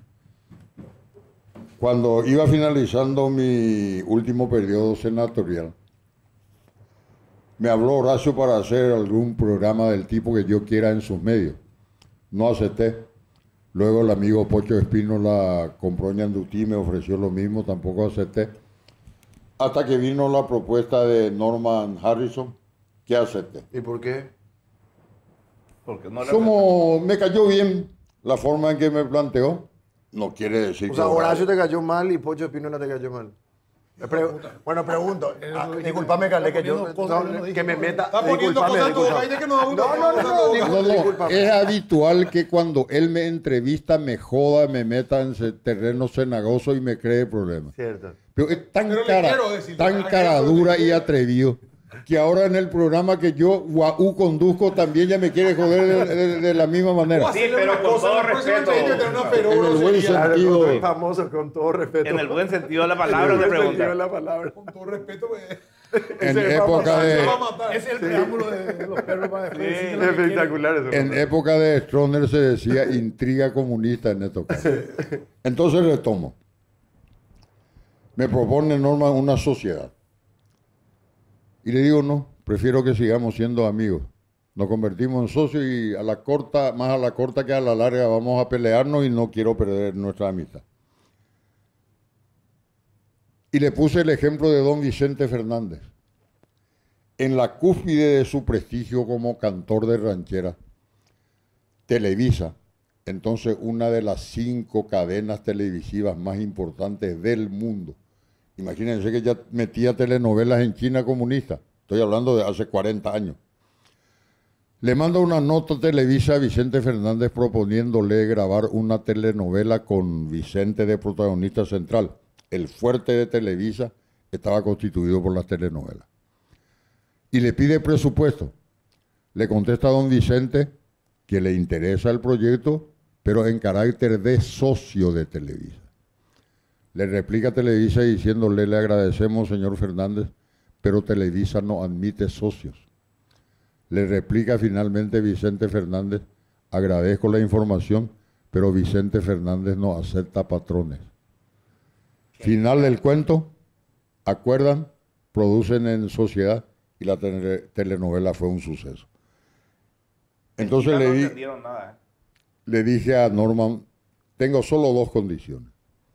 cuando iba finalizando mi último periodo senatorial. Me habló Horacio para hacer algún programa del tipo que yo quiera en sus medios. No acepté. Luego el amigo Pocho Espino la compró Ñandutí, me ofreció lo mismo, tampoco acepté. Hasta que vino la propuesta de Norman Harrison, que acepté. ¿Y por qué? Porque no Me cayó bien la forma en que me planteó. No quiere decir O sea, que... Horacio te cayó mal y Pocho Espínola te cayó mal. Bueno, pregunto. Disculpame, Carle, que yo... que me meta... Está poniendo cosas todo aire que no No, es habitual que cuando él me entrevista me joda, me meta en ese terreno cenagoso y me cree problemas. Cierto. Pero es tan Pero cara dura y atrevido que ahora en el programa que yo Guau conduzco también ya me quiere joder de la misma manera. Sí, pero con todo respeto. En el buen sentido. Claro, famoso, con todo respeto. En el buen sentido de la palabra te pregunta. Con todo respeto, pues. En época de... Es el preámbulo de los perros para después decir lo que Espectacular eso. En época de Stroner se decía intriga comunista en estos casos. Entonces retomo. Me propone Norma una sociedad. Y le digo, no, prefiero que sigamos siendo amigos. Nos convertimos en socios y a la corta, más a la corta que a la larga vamos a pelearnos y no quiero perder nuestra amistad. Y le puse el ejemplo de don Vicente Fernández. En la cúspide de su prestigio como cantor de ranchera, Televisa, entonces una de las 5 cadenas televisivas más importantes del mundo. Imagínense que ya metía telenovelas en China comunista. Estoy hablando de hace 40 años. Le manda una nota a Televisa a Vicente Fernández proponiéndole grabar una telenovela con Vicente de protagonista central. El fuerte de Televisa estaba constituido por las telenovelas. Y le pide presupuesto. Le contesta a don Vicente que le interesa el proyecto, pero en carácter de socio de Televisa. Le replica a Televisa diciéndole, le agradecemos, señor Fernández, pero Televisa no admite socios. Le replica finalmente Vicente Fernández, agradezco la información, pero Vicente Fernández no acepta patrones. Final del cuento, acuerdan, producen en sociedad y la telenovela fue un suceso. Entonces le dije a Norman, tengo solo 2 condiciones.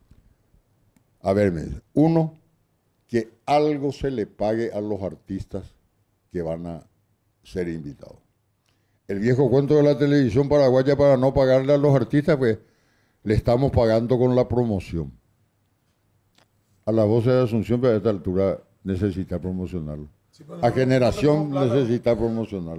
A ver, me dice, 1, que algo se le pague a los artistas que van a ser invitados. El viejo cuento de la televisión paraguaya para no pagarle a los artistas, pues le estamos pagando con la promoción. A la voz de Asunción, pero a esta altura necesita promocionarlo. A Generación necesita promocionarlo.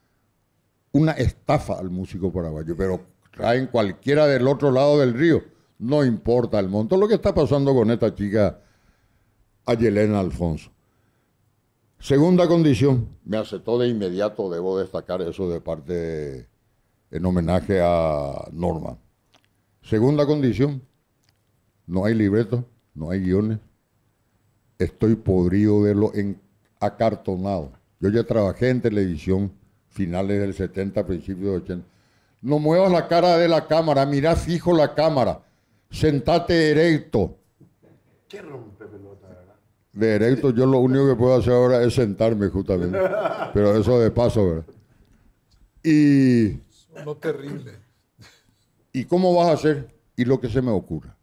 Una estafa al músico paraguayo, pero traen cualquiera del otro lado del río. No importa el monto. Lo que está pasando con esta chica, Ayelena Alfonso. Segunda condición, me aceptó de inmediato, debo destacar eso de parte, en homenaje a Norma. Segunda condición, no hay libreto, no hay guiones. Estoy podrido de lo acartonado. Yo ya trabajé en televisión, finales del 70, principios del 80. No muevas la cara de la cámara, mira fijo la cámara. Sentate erecto. ¿Qué rompe pelota, verdad? De erecto yo lo único que puedo hacer ahora es sentarme justamente. Pero eso de paso, ¿verdad? Y... No terrible. ¿Y cómo vas a hacer? Y lo que se me ocurra.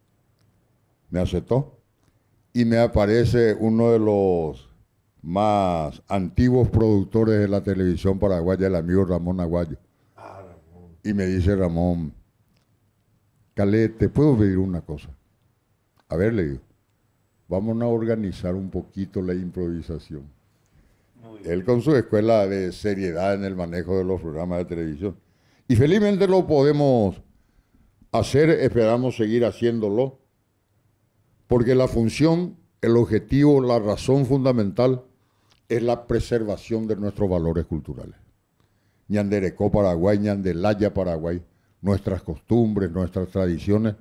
Me aceptó. Y me aparece uno de los más antiguos productores de la televisión paraguaya, el amigo Ramón Aguayo. Ramón. Y me dice Ramón, Calé, ¿te puedo pedir una cosa? A ver, le digo, vamos a organizar un poquito la improvisación. Él con su escuela de seriedad en el manejo de los programas de televisión. Y felizmente lo podemos hacer, esperamos seguir haciéndolo, porque la función, el objetivo, la razón fundamental es la preservación de nuestros valores culturales. Ñanderecó Paraguay, Ñandelaya Paraguay, nuestras costumbres, nuestras tradiciones,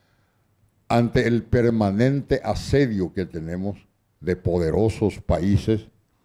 ante el permanente asedio que tenemos de poderosos países,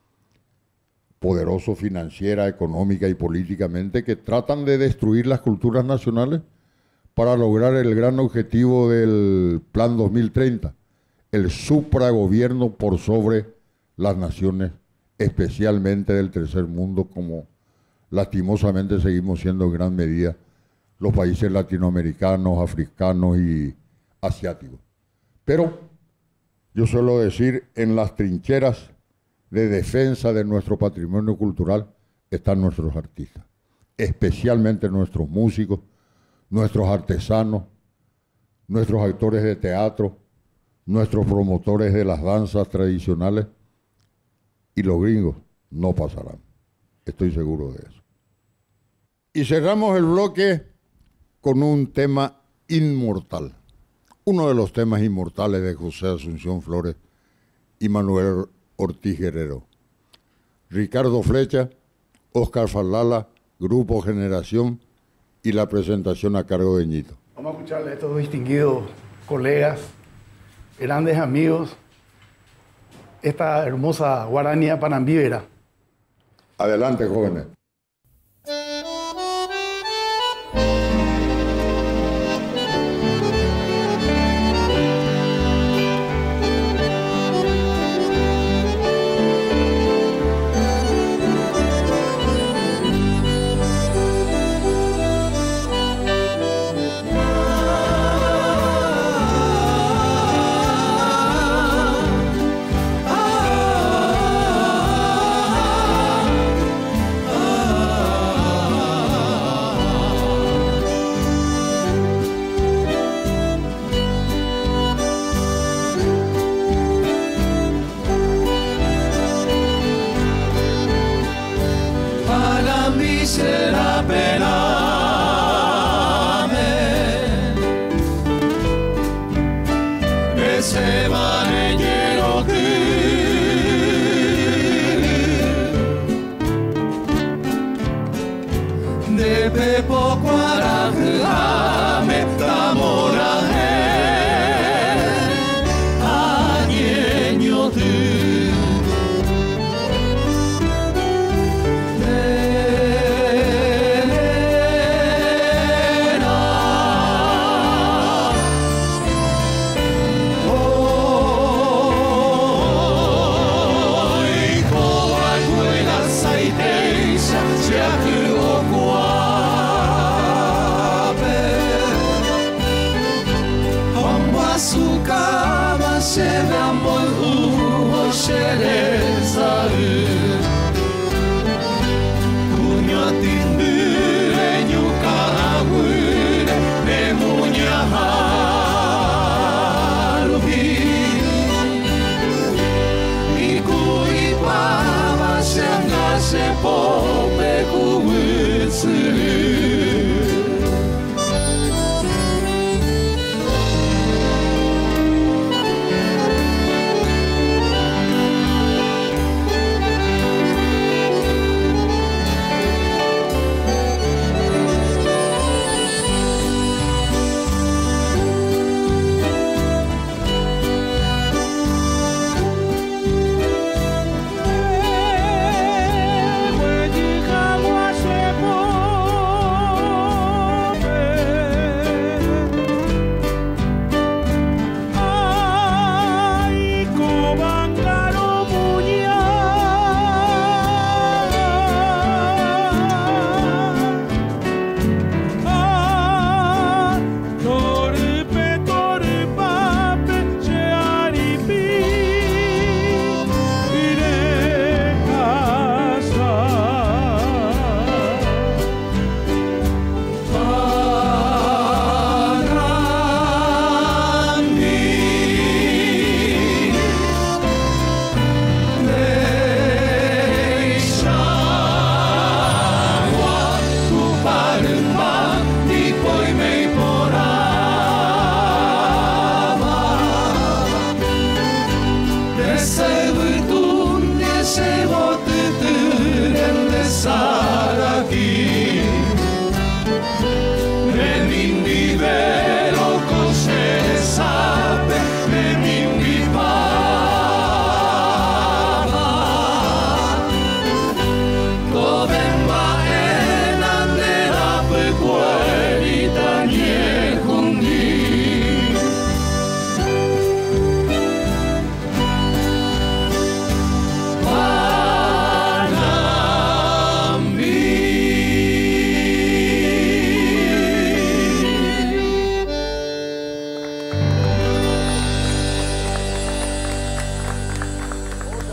poderosos financiera, económica y políticamente, que tratan de destruir las culturas nacionales para lograr el gran objetivo del Plan 2030, el supragobierno por sobre las naciones, especialmente del tercer mundo, como lastimosamente seguimos siendo en gran medida los países latinoamericanos, africanos y asiáticos. Pero yo suelo decir, en las trincheras de defensa de nuestro patrimonio cultural están nuestros artistas, especialmente nuestros músicos, nuestros artesanos, nuestros actores de teatro, nuestros promotores de las danzas tradicionales, y los gringos no pasarán. Estoy seguro de eso. Y cerramos el bloque con un tema inmortal. Uno de los temas inmortales de José Asunción Flores y Manuel Ortiz Guerrero. Ricardo Flecha, Oscar Falala, Grupo Generación y la presentación a cargo de Ñito. Vamos a escucharle a estos dos distinguidos colegas, grandes amigos, esta hermosa guaranía panambívera. Adelante, jóvenes.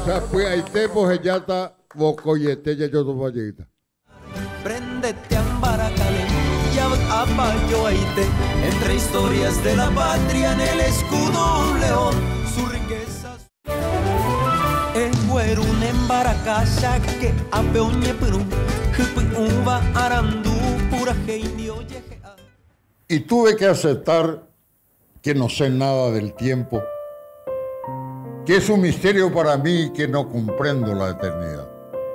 Pues ahí te pues ya está bocoyete ya yo tomo lleguita. Préndete ambaracale, ya apayo aite, entre historias de la patria en el escudo un león, su riqueza. Ehuerun embaracaya que apeoñe perún, uva arandú, pura indio yejea. Y tuve que aceptar que no sé nada del tiempo, que es un misterio para mí y que no comprendo la eternidad.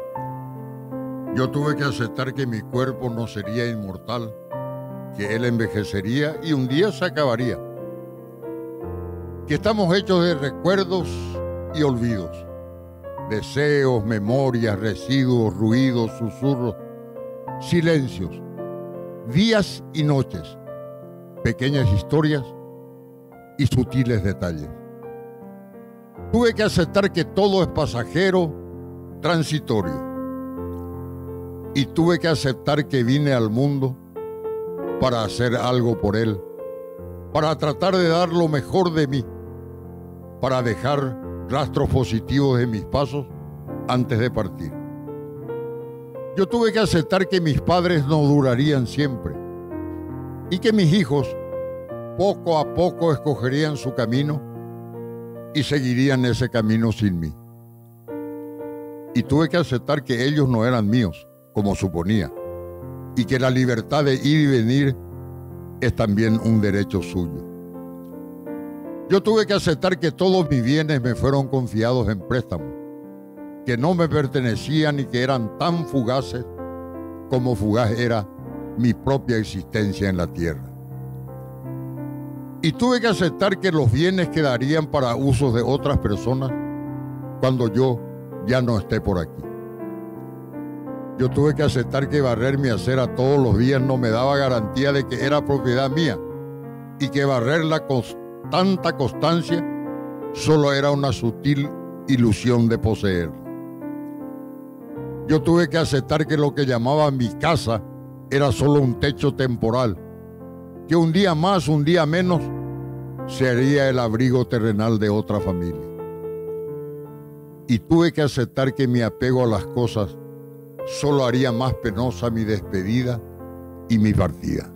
Yo tuve que aceptar que mi cuerpo no sería inmortal, que él envejecería y un día se acabaría, que estamos hechos de recuerdos y olvidos, deseos, memorias, residuos, ruidos, susurros, silencios, días y noches, pequeñas historias y sutiles detalles. Tuve que aceptar que todo es pasajero, transitorio. Y tuve que aceptar que vine al mundo para hacer algo por él, para tratar de dar lo mejor de mí, para dejar rastros positivos de mis pasos antes de partir. Yo tuve que aceptar que mis padres no durarían siempre y que mis hijos poco a poco escogerían su camino y seguirían ese camino sin mí. Y tuve que aceptar que ellos no eran míos, como suponía, y que la libertad de ir y venir es también un derecho suyo. Yo tuve que aceptar que todos mis bienes me fueron confiados en préstamo, que no me pertenecían y que eran tan fugaces como fugaz era mi propia existencia en la tierra. Y tuve que aceptar que los bienes quedarían para usos de otras personas cuando yo ya no esté por aquí. Yo tuve que aceptar que barrer mi acera todos los días no me daba garantía de que era propiedad mía y que barrerla con tanta constancia solo era una sutil ilusión de poseerla. Yo tuve que aceptar que lo que llamaba mi casa era solo un techo temporal, que un día más, un día menos, sería el abrigo terrenal de otra familia. Y tuve que aceptar que mi apego a las cosas solo haría más penosa mi despedida y mi partida.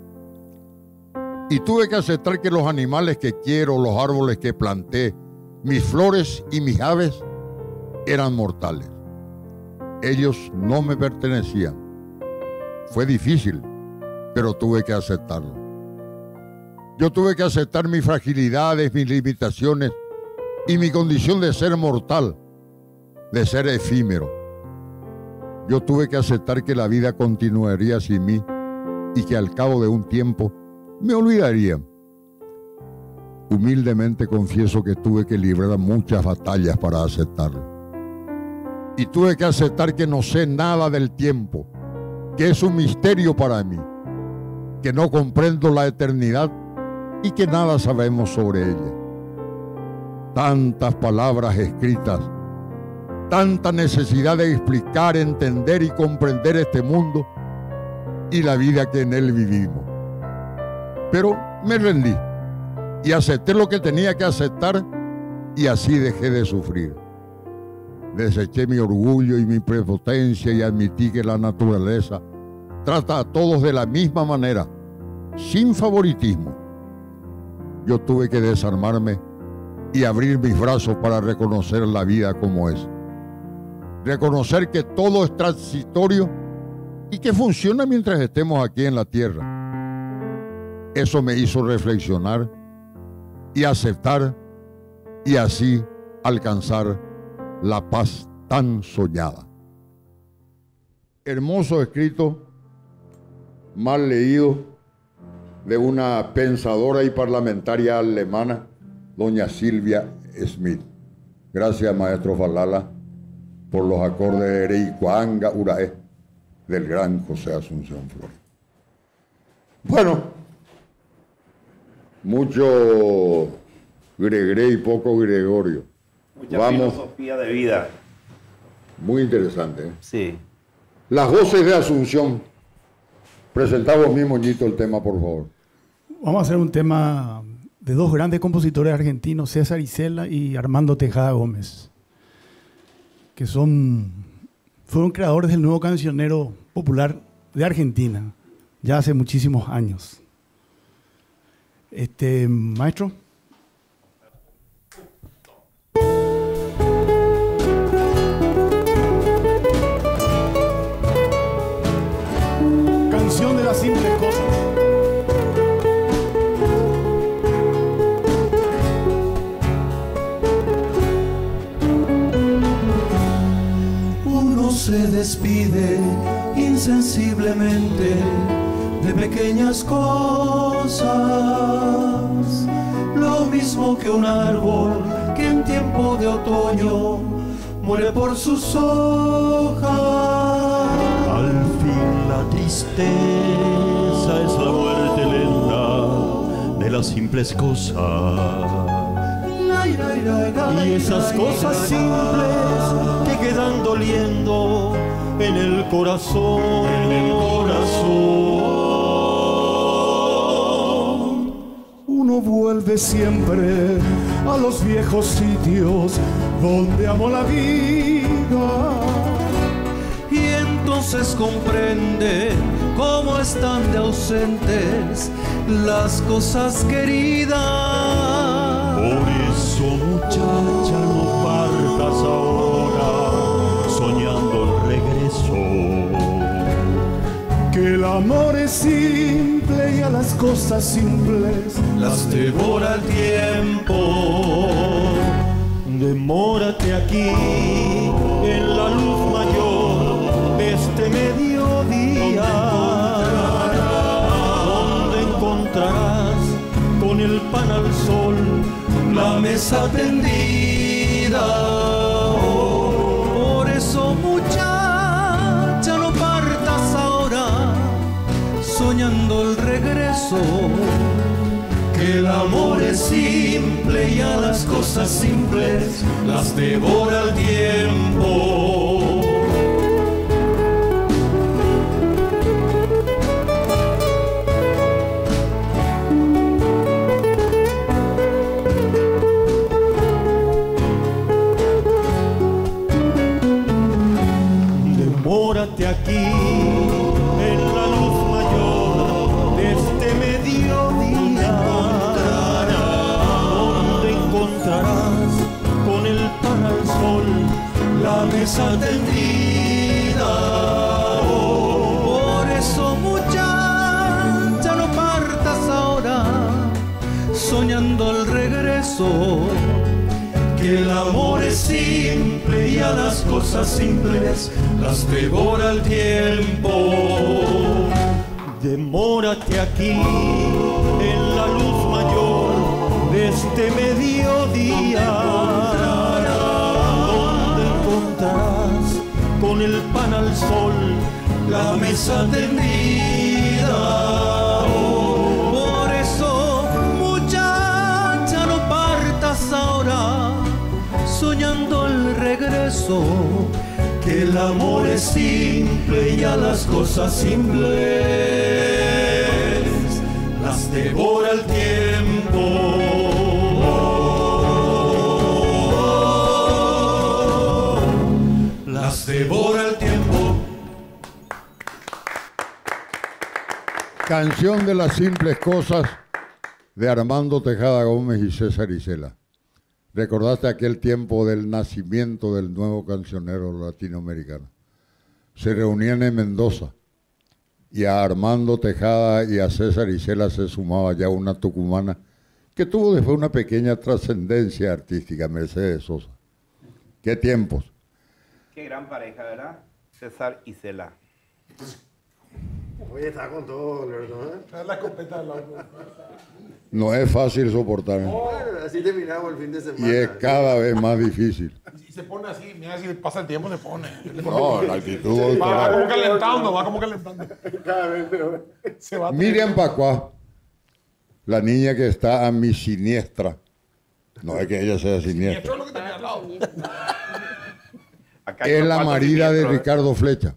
Y tuve que aceptar que los animales que quiero, los árboles que planté, mis flores y mis aves eran mortales. Ellos no me pertenecían. Fue difícil, pero tuve que aceptarlo. Yo tuve que aceptar mis fragilidades, mis limitaciones y mi condición de ser mortal, de ser efímero. Yo tuve que aceptar que la vida continuaría sin mí y que al cabo de un tiempo me olvidarían. Humildemente confieso que tuve que librar muchas batallas para aceptarlo. Y tuve que aceptar que no sé nada del tiempo, que es un misterio para mí, que no comprendo la eternidad y que nada sabemos sobre ella. Tantas palabras escritas, tanta necesidad de explicar, entender y comprender este mundo y la vida que en él vivimos. Pero me rendí y acepté lo que tenía que aceptar y así dejé de sufrir. Deseché mi orgullo y mi prepotencia y admití que la naturaleza trata a todos de la misma manera, sin favoritismo. Yo tuve que desarmarme y abrir mis brazos para reconocer la vida como es. Reconocer que todo es transitorio y que funciona mientras estemos aquí en la tierra. Eso me hizo reflexionar y aceptar y así alcanzar la paz tan soñada. Hermoso escrito, mal leído, de una pensadora y parlamentaria alemana, doña Silvia Smith. Gracias, maestro Falala, por los acordes de Ereicuanga Urae del gran José Asunción Flores. Bueno, mucho Gregre y poco Gregorio. Mucha filosofía de vida. Muy interesante, ¿eh? Sí. Las voces de Asunción. Presentamos mi moñito el tema, por favor. Vamos a hacer un tema de dos grandes compositores argentinos, César Isela y Armando Tejada Gómez. que fueron creadores del nuevo cancionero popular de Argentina, ya hace muchísimos años. Maestro. Canción de las simples cosas. Uno se despide insensiblemente de pequeñas cosas, lo mismo que un árbol que en tiempo de otoño muere por sus hojas. Al fin la tristeza es la muerte lenta de las simples cosas. Y esas cosas simples que quedan doliendo en el corazón, Uno vuelve siempre a los viejos sitios donde amó la vida. Y entonces comprende cómo están de ausentes las cosas queridas. Por eso, muchacha, no partas ahora soñando el regreso. Que el amor es simple y a las cosas simples las devora el tiempo. Demórate aquí en la luz mayor de este mediodía, donde encontrarás con el pan al sol la mesa tendida. Por eso, muchacha, no partas ahora soñando el regreso. Que el amor es simple y a las cosas simples las devora el tiempo. Demórate aquí en la luz mayor de este mediodía, donde encontrarás con el pan al sol la mesa tendida. Por eso, muchacha, no partas ahora soñando el regreso. Que el amor es simple y a las cosas simples las devora el tiempo. Demórate aquí en la luz mayor de este mediodía, donde encontrarás con el pan al sol la mesa tendida. Por eso, muchacha, no partas ahora soñando el regreso. Que el amor es simple y a las cosas simples las devora el tiempo. Las devora el tiempo. Canción de las simples cosas de Armando Tejada Gómez y César Isela. ¿Recordaste aquel tiempo del nacimiento del nuevo cancionero latinoamericano? Se reunían en Mendoza y a Armando Tejada y a César Isela se sumaba ya una tucumana que tuvo después una pequeña trascendencia artística, Mercedes Sosa. ¿Qué tiempos? Qué gran pareja, ¿verdad? César Isela. Oye, está con todo, ¿no? La escopeta del lado. No es fácil soportar. Bueno, así terminamos el fin de semana. Y es cada vez más difícil. Y se pone así, mira, si pasa el tiempo se pone. No, la actitud Va como doctoral. calentando, va como calentando. Cada vez peor. Se va Miriam Pacuá, la niña que está a mi siniestra. No es que ella sea siniestra. Esto es lo que tenía al lado. Acá hay Es unos la cuantos marida de siniestros, ¿eh? Ricardo Flecha.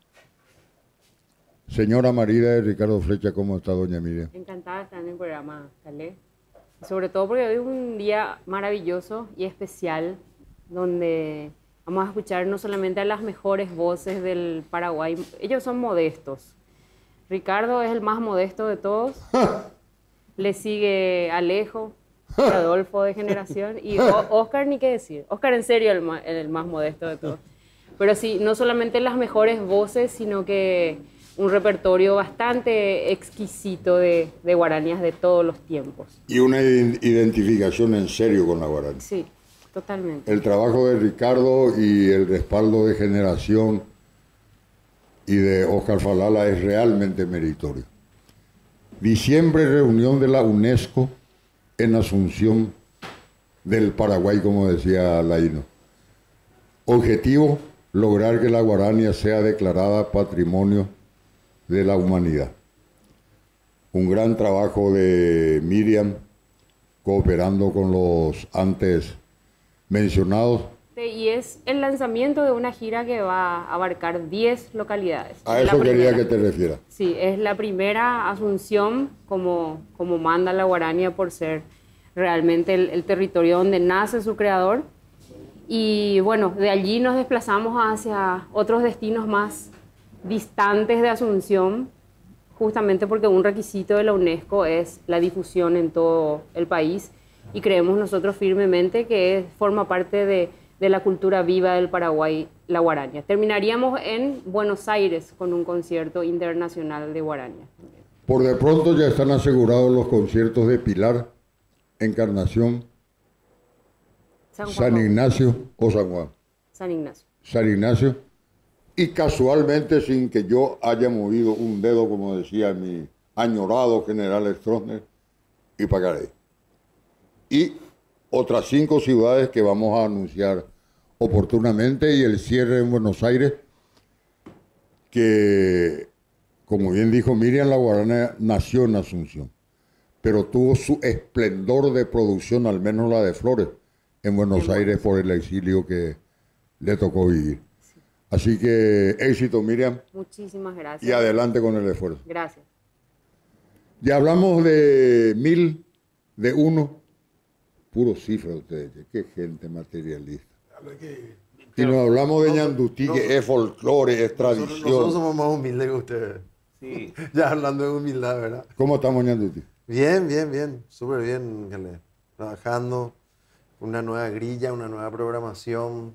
Señora marida de Ricardo Flecha, ¿cómo está doña Miriam? Encantada de estar en el programa, Calé. Sobre todo porque hoy es un día maravilloso y especial donde Vamos a escuchar no solamente a las mejores voces del Paraguay, ellos son modestos. Ricardo es el más modesto de todos, le sigue Alejo, Adolfo de Generación, y Oscar ni qué decir. Oscar en serio el más modesto de todos. Pero sí, no solamente las mejores voces, sino que un repertorio bastante exquisito de guaranías de todos los tiempos. Y una identificación en serio con la guaraní. Sí, totalmente. El trabajo de Ricardo y el respaldo de Generación y de Oscar Falala es realmente meritorio. Diciembre, reunión de la UNESCO en Asunción del Paraguay, como decía Laíno. Objetivo, lograr que la guarania sea declarada Patrimonio de la Humanidad. Un gran trabajo de Miriam, cooperando con los antes mencionados. Y es el lanzamiento de una gira que va a abarcar 10 localidades. A eso quería que te refieras. Sí, es la primera Asunción como manda la guarania por ser realmente el territorio donde nace su creador. Y bueno, de allí nos desplazamos hacia otros destinos más distantes de Asunción, justamente porque un requisito de la UNESCO es la difusión en todo el país y creemos nosotros firmemente que forma parte de la cultura viva del Paraguay, la guarania. Terminaríamos en Buenos Aires con un concierto internacional de guarania. Por de pronto ya están asegurados los conciertos de Pilar, Encarnación, San Ignacio o San Juan. San Ignacio. San Ignacio. Y casualmente, sin que yo haya movido un dedo, como decía mi añorado general Stroessner, y Pacarey. Y otras 5 ciudades que vamos a anunciar oportunamente, y el cierre en Buenos Aires, que, como bien dijo Miriam, la guarania nació en Asunción, pero tuvo su esplendor de producción, al menos la de Flores, en Buenos Aires por el exilio que le tocó vivir. Así que éxito, Miriam. Muchísimas gracias. Y adelante con el esfuerzo. Gracias. Ya hablamos de 1000, de 1. Puro cifra ustedes, qué gente materialista. Y nos hablamos de Ñandutí, que es folclore, es tradición. Nosotros somos más humildes que ustedes. Sí. Ya hablando de humildad, ¿verdad? ¿Cómo estamos, Ñandutí? Bien, bien, bien. Súper bien, Gale. Trabajando. Una nueva grilla, una nueva programación.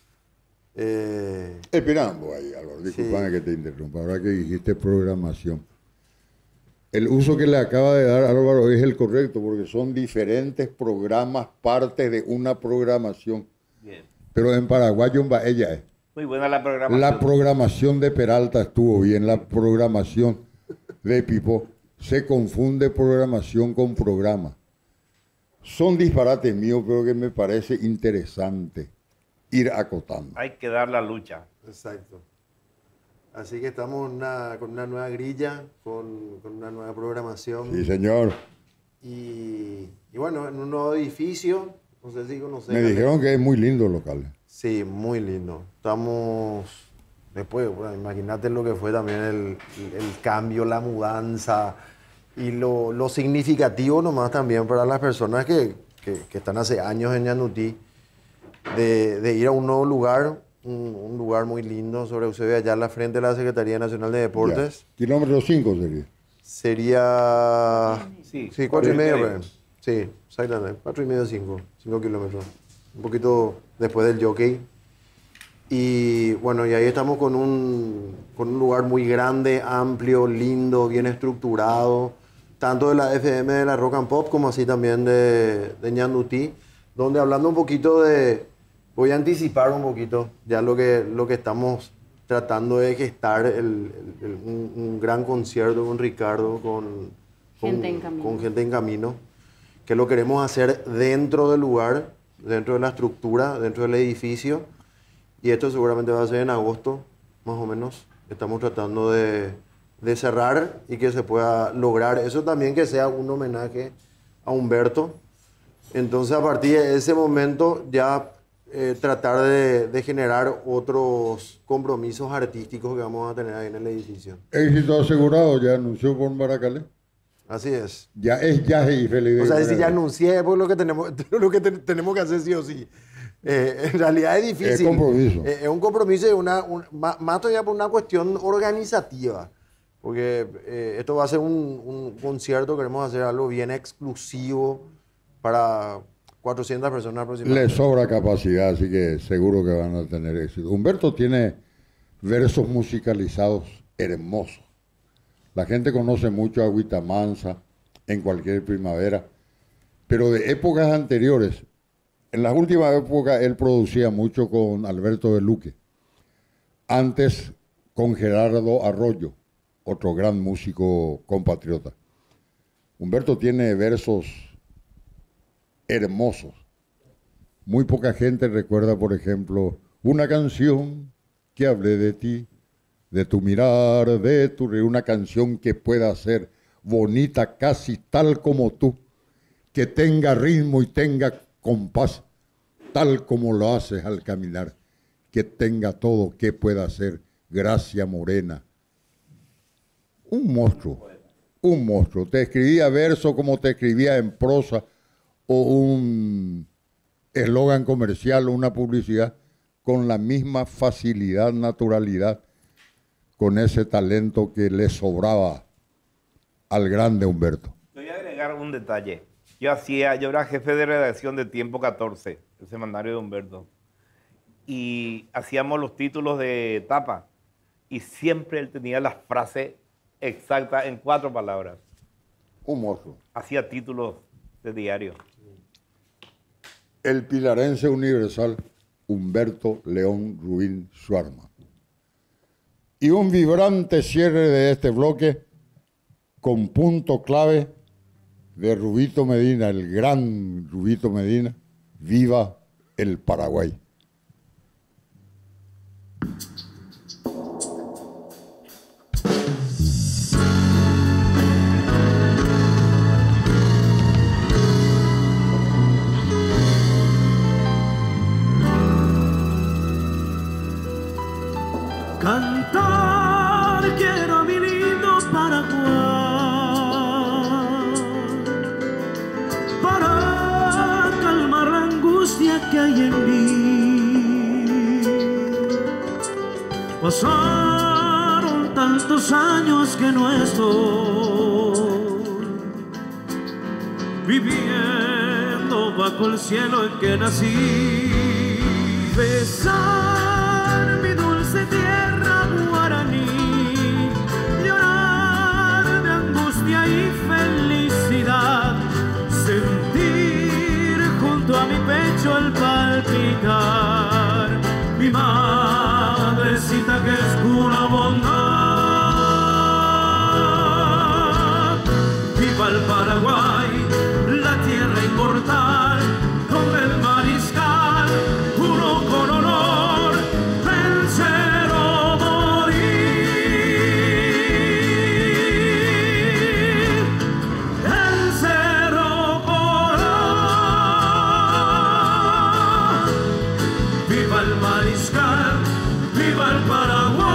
Esperando ahí, Álvaro, disculpame que te interrumpa. Ahora que dijiste programación. El uso que le acaba de dar Álvaro es el correcto, porque son diferentes programas, partes de una programación. Bien. Pero en paraguayo ella es. Muy buena la programación. La programación de Peralta estuvo bien, la programación de Pipo. Se confunde programación con programa. Son disparates míos, pero que me parece interesante ir acotando. Hay que dar la lucha. Exacto. Así que estamos con una nueva grilla, con una nueva programación. Sí, señor. Y bueno, en un nuevo edificio, no sé si conocen. Me dijeron que es muy lindo el local. Sí, muy lindo. Estamos, después, bueno, imagínate lo que fue también el cambio, la mudanza y lo significativo nomás también para las personas que están hace años en Ñandutí, de ir a un nuevo lugar, un lugar muy lindo sobre Eusebio Ayala, frente a la Secretaría Nacional de Deportes. Ya. Kilómetro 5 sería. Sería... Sí, 4,5. Sí, exactamente. 4,5, 5 kilómetros. Un poquito después del Jockey. Y bueno, y ahí estamos con un lugar muy grande, amplio, lindo, bien estructurado, tanto de la FM de la Rock and Pop como así también de Ñandutí, donde hablando un poquito voy a anticipar un poquito ya lo que estamos tratando de gestar, un gran concierto con Ricardo, con Gente en Camino, que lo queremos hacer dentro del lugar, dentro de la estructura, dentro del edificio, y esto seguramente va a ser en agosto, más o menos. Estamos tratando de cerrar y que se pueda lograr eso también, que sea un homenaje a Humberto. Entonces, a partir de ese momento ya tratar de generar otros compromisos artísticos que vamos a tener ahí en el edificio. Éxito asegurado, ya anunció por Maracalé. Así es. Ya es Yaje y Felipe. O sea, si ya anuncié, pues lo que tenemos que hacer sí o sí. En realidad es difícil. Es compromiso. Es un compromiso y más todavía por una cuestión organizativa. Porque esto va a ser un concierto, queremos hacer algo bien exclusivo para 400 personas aproximadamente. Le sobra capacidad, así que seguro que van a tener éxito. Humberto tiene versos musicalizados hermosos. La gente conoce mucho a Agüita Mansa en cualquier primavera, pero de épocas anteriores, en las últimas épocas él producía mucho con Alberto de Luque, antes con Gerardo Arroyo, otro gran músico compatriota. Humberto tiene versos hermosos. Muy poca gente recuerda, por ejemplo, una canción que hable de ti, de tu mirar, de tu reír, una canción que pueda ser bonita casi tal como tú, que tenga ritmo y tenga compás, tal como lo haces al caminar, que tenga todo, que pueda ser gracia morena. Un monstruo. Te escribía verso como te escribía en prosa o un eslogan comercial o una publicidad con la misma facilidad, naturalidad, con ese talento que le sobraba al grande Humberto. Voy a agregar un detalle. Yo era jefe de redacción de Tiempo 14, el semanario de Humberto, y hacíamos los títulos de tapa, y siempre él tenía la frase exacta en 4 palabras. Un monstruo. Hacía títulos de diario. El pilarense universal Humberto León Rubín Schwarman. Y un vibrante cierre de este bloque con punto clave de Rubito Medina, el gran Rubito Medina. Viva el Paraguay. Cantar quiero a mi lindo Paraguay para calmar la angustia que hay en mí. Pasaron tantos años que no estoy viviendo bajo el cielo en que nací. Besar mi dulce tierra guaraní, llorar de angustia y felicidad, sentir junto a mi pecho el palpitar mi madrecita que es pura bondad. Viva el Paraguay, la tierra inmortal, donde el mariscal juró con honor vencer o morir. Vencer o morir. Viva el mariscal, viva el Paraguay.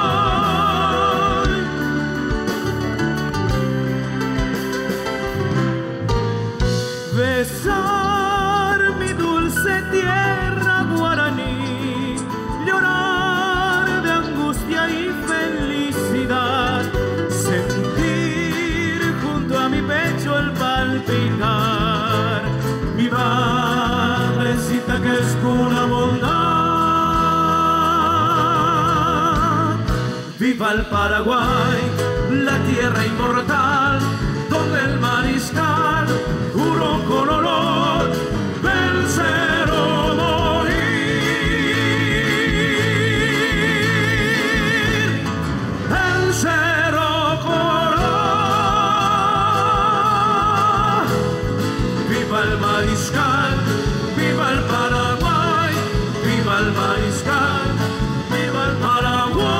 Besar mi dulce tierra guaraní, llorar de angustia y felicidad, sentir junto a mi pecho el palpitar mi madrecita que es pura bondad. Viva el Paraguay, la tierra inmortal, donde el mariscal juró con honor vencer o morir. Vencer o morir. Viva el mariscal, viva el Paraguay, viva el mariscal, viva el Paraguay.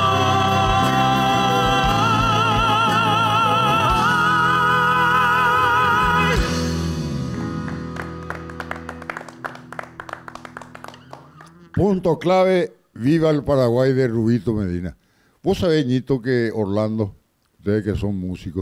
Punto clave, viva el Paraguay de Rubito Medina. Vos sabés, Ñito, que Orlando, ustedes que son músicos,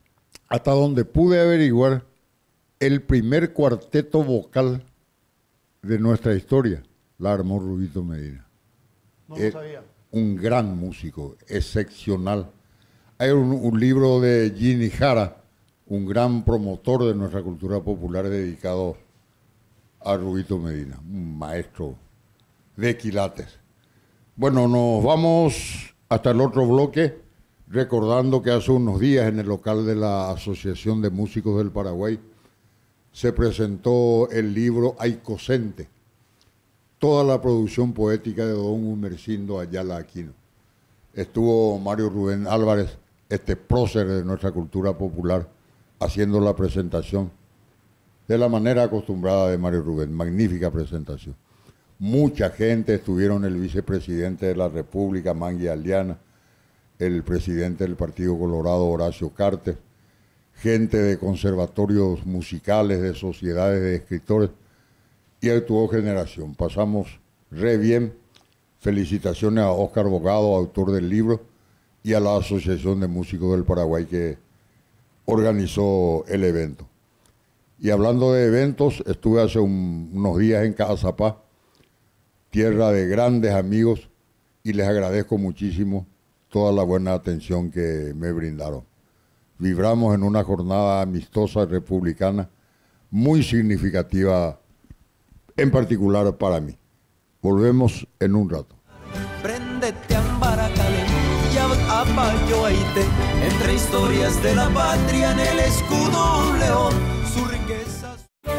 hasta donde pude averiguar, el primer cuarteto vocal de nuestra historia la armó Rubito Medina. No lo sabía. Un gran músico, excepcional. Hay un libro de Ginny Jara, un gran promotor de nuestra cultura popular dedicado a Rubito Medina, un maestro de quilates. Bueno, nos vamos hasta el otro bloque, recordando que hace unos días en el local de la Asociación de Músicos del Paraguay se presentó el libro Aicocente, toda la producción poética de don Humercindo Ayala Aquino. Estuvo Mario Rubén Álvarez, este prócer de nuestra cultura popular, haciendo la presentación de la manera acostumbrada de Mario Rubén. Magnífica presentación. Mucha gente estuvieron, el vicepresidente de la República, Mangui Aliana, el presidente del Partido Colorado, Horacio Carter, gente de conservatorios musicales, de sociedades de escritores, y actuó Generación. Pasamos re bien. Felicitaciones a Óscar Bogado, autor del libro, y a la Asociación de Músicos del Paraguay que organizó el evento. Y hablando de eventos, estuve hace unos días en Cazapá, tierra de grandes amigos, y les agradezco muchísimo toda la buena atención que me brindaron. Vibramos en una jornada amistosa republicana muy significativa, en particular para mí. Volvemos en un rato. Préndete Ambaracale, ya apayo aite, entre historias de la patria en el escudo un león, su riqueza.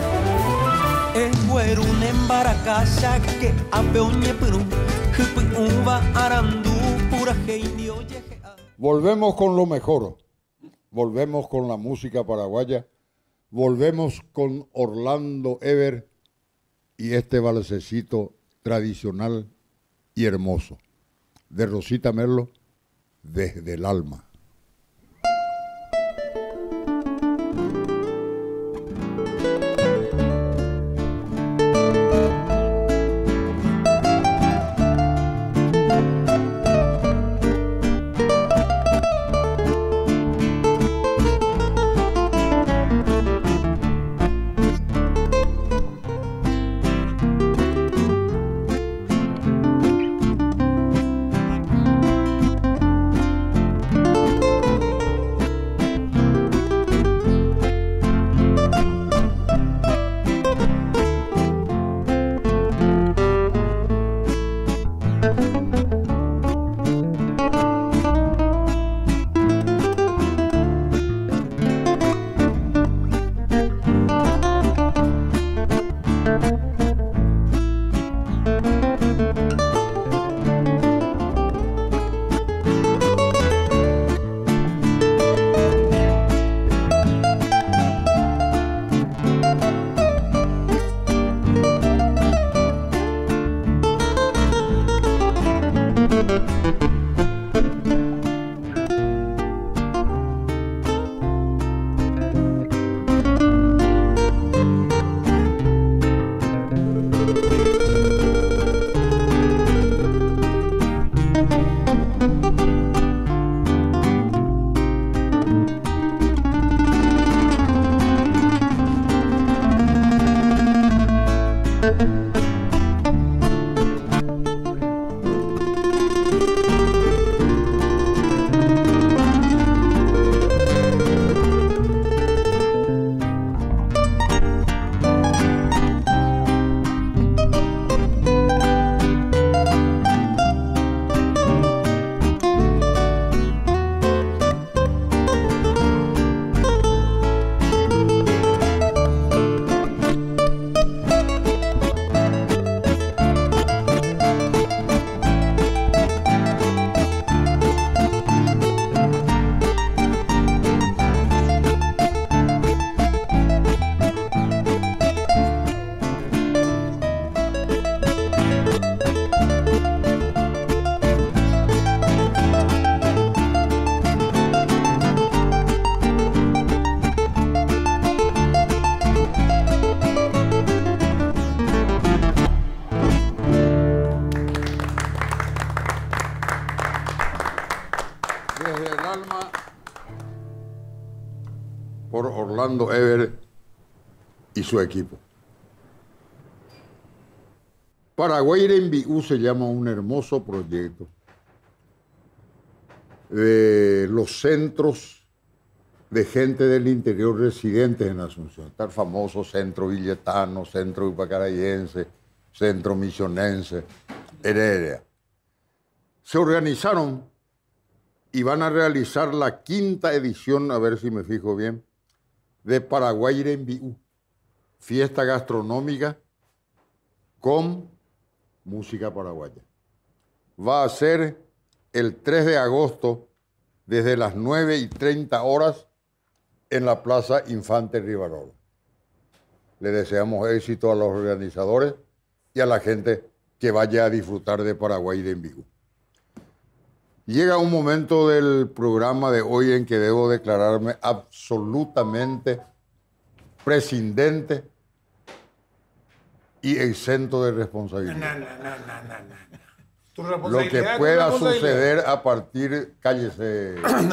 Ehuerun Embaracaya que apeoñe perú, uva arandú, pura indio yejea. Volvemos con lo mejor, volvemos con la música paraguaya, volvemos con Orlando Ever y este valsecito tradicional y hermoso de Rosita Merlo, Desde el Alma. Orlando Ever y su equipo. Paraguay-Irembiú se llama un hermoso proyecto de los centros de gente del interior residentes en Asunción. Está el famoso Centro Villetano, Centro Ipacarayense, Centro Misionense, Heredia. Se organizaron y van a realizar la 5ª edición, a ver si me fijo bien, de Paraguay-Irembiú, fiesta gastronómica con música paraguaya. Va a ser el 3 de agosto desde las 9:30 horas en la Plaza Infante Rivarola. Le deseamos éxito a los organizadores y a la gente que vaya a disfrutar de Paraguay-Irembiú. Llega un momento del programa de hoy en que debo declararme absolutamente prescindente y exento de responsabilidad. Lo que pueda suceder a partir, cállese,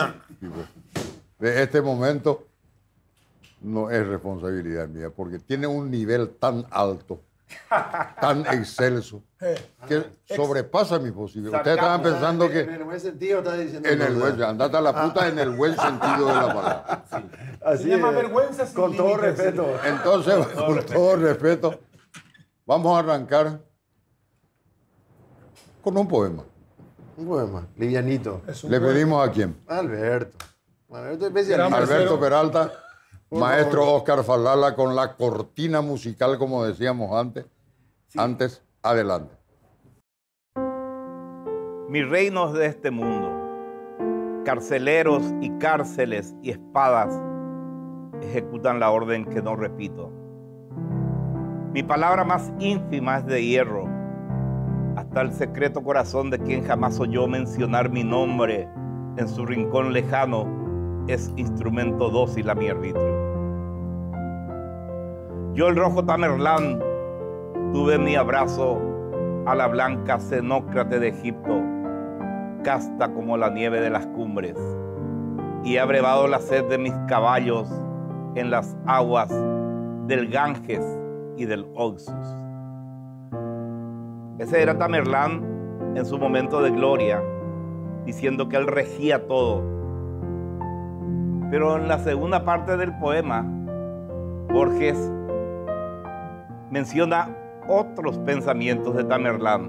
de este momento no es responsabilidad mía, porque tiene un nivel tan alto, tan excelso, que sobrepasa mi posibilidad. Ustedes estaban pensando que... En el buen sentido está diciendo... En el buen, andate a la puta en el buen sentido de la palabra. Sí. Así se llama vergüenza sin con todo respeto. Entonces, con todo respeto, vamos a arrancar con un poema. Un poema, livianito. ¿Le pedimos a quién? Alberto. Alberto especialista. Alberto Peralta, maestro Oscar Falala con la cortina musical, como decíamos antes. Sí. Antes, adelante. Mis reinos de este mundo, carceleros y cárceles y espadas, ejecutan la orden que no repito. Mi palabra más ínfima es de hierro, hasta el secreto corazón de quien jamás oyó mencionar mi nombre en su rincón lejano es instrumento dócil a mi arbitrio. Yo, el rojo Tamerlán, tuve en mi abrazo a la blanca Zenócrate de Egipto, casta como la nieve de las cumbres, y he abrevado la sed de mis caballos en las aguas del Ganges y del Oxus. Ese era Tamerlán en su momento de gloria, diciendo que él regía todo. Pero en la segunda parte del poema, Borges menciona otros pensamientos de Tamerlán,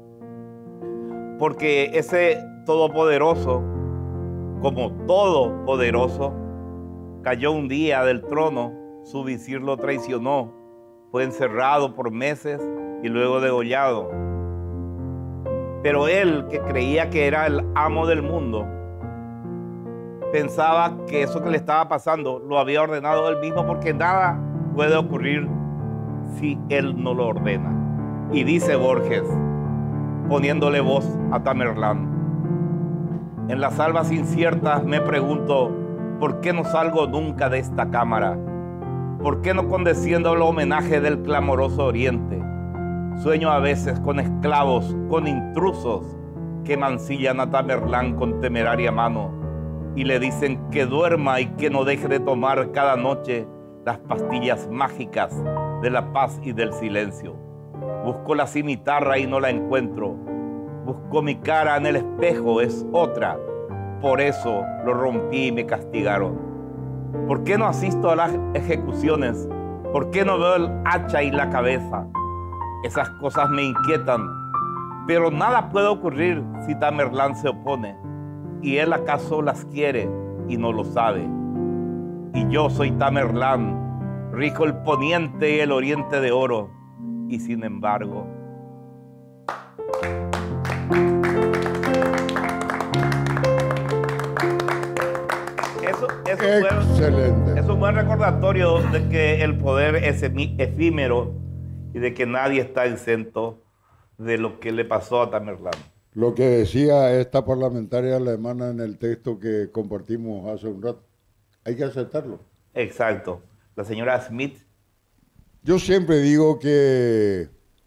porque ese todopoderoso, como todopoderoso, cayó un día del trono, su visir lo traicionó, fue encerrado por meses y luego degollado. Pero él, que creía que era el amo del mundo, pensaba que eso que le estaba pasando lo había ordenado él mismo, porque nada puede ocurrir si él no lo ordena. Y dice Borges, poniéndole voz a Tamerlán: en las albas inciertas me pregunto, ¿por qué no salgo nunca de esta cámara? ¿Por qué no condesciendo al homenaje del clamoroso oriente? Sueño a veces con esclavos, con intrusos que mancillan a Tamerlán con temeraria mano y le dicen que duerma y que no deje de tomar cada noche las pastillas mágicas de la paz y del silencio. Busco la cimitarra y no la encuentro. Busco mi cara en el espejo, es otra. Por eso lo rompí y me castigaron. ¿Por qué no asisto a las ejecuciones? ¿Por qué no veo el hacha y la cabeza? Esas cosas me inquietan, pero nada puede ocurrir si Tamerlán se opone, y él acaso las quiere y no lo sabe. Y yo soy Tamerlán, rijo el poniente y el oriente de oro, y sin embargo... Es un buen recordatorio de que el poder es efímero y de que nadie está exento de lo que le pasó a Tamerlán. Lo que decía esta parlamentaria alemana en el texto que compartimos hace un rato, hay que aceptarlo. Exacto. La señora Smith. Yo siempre digo que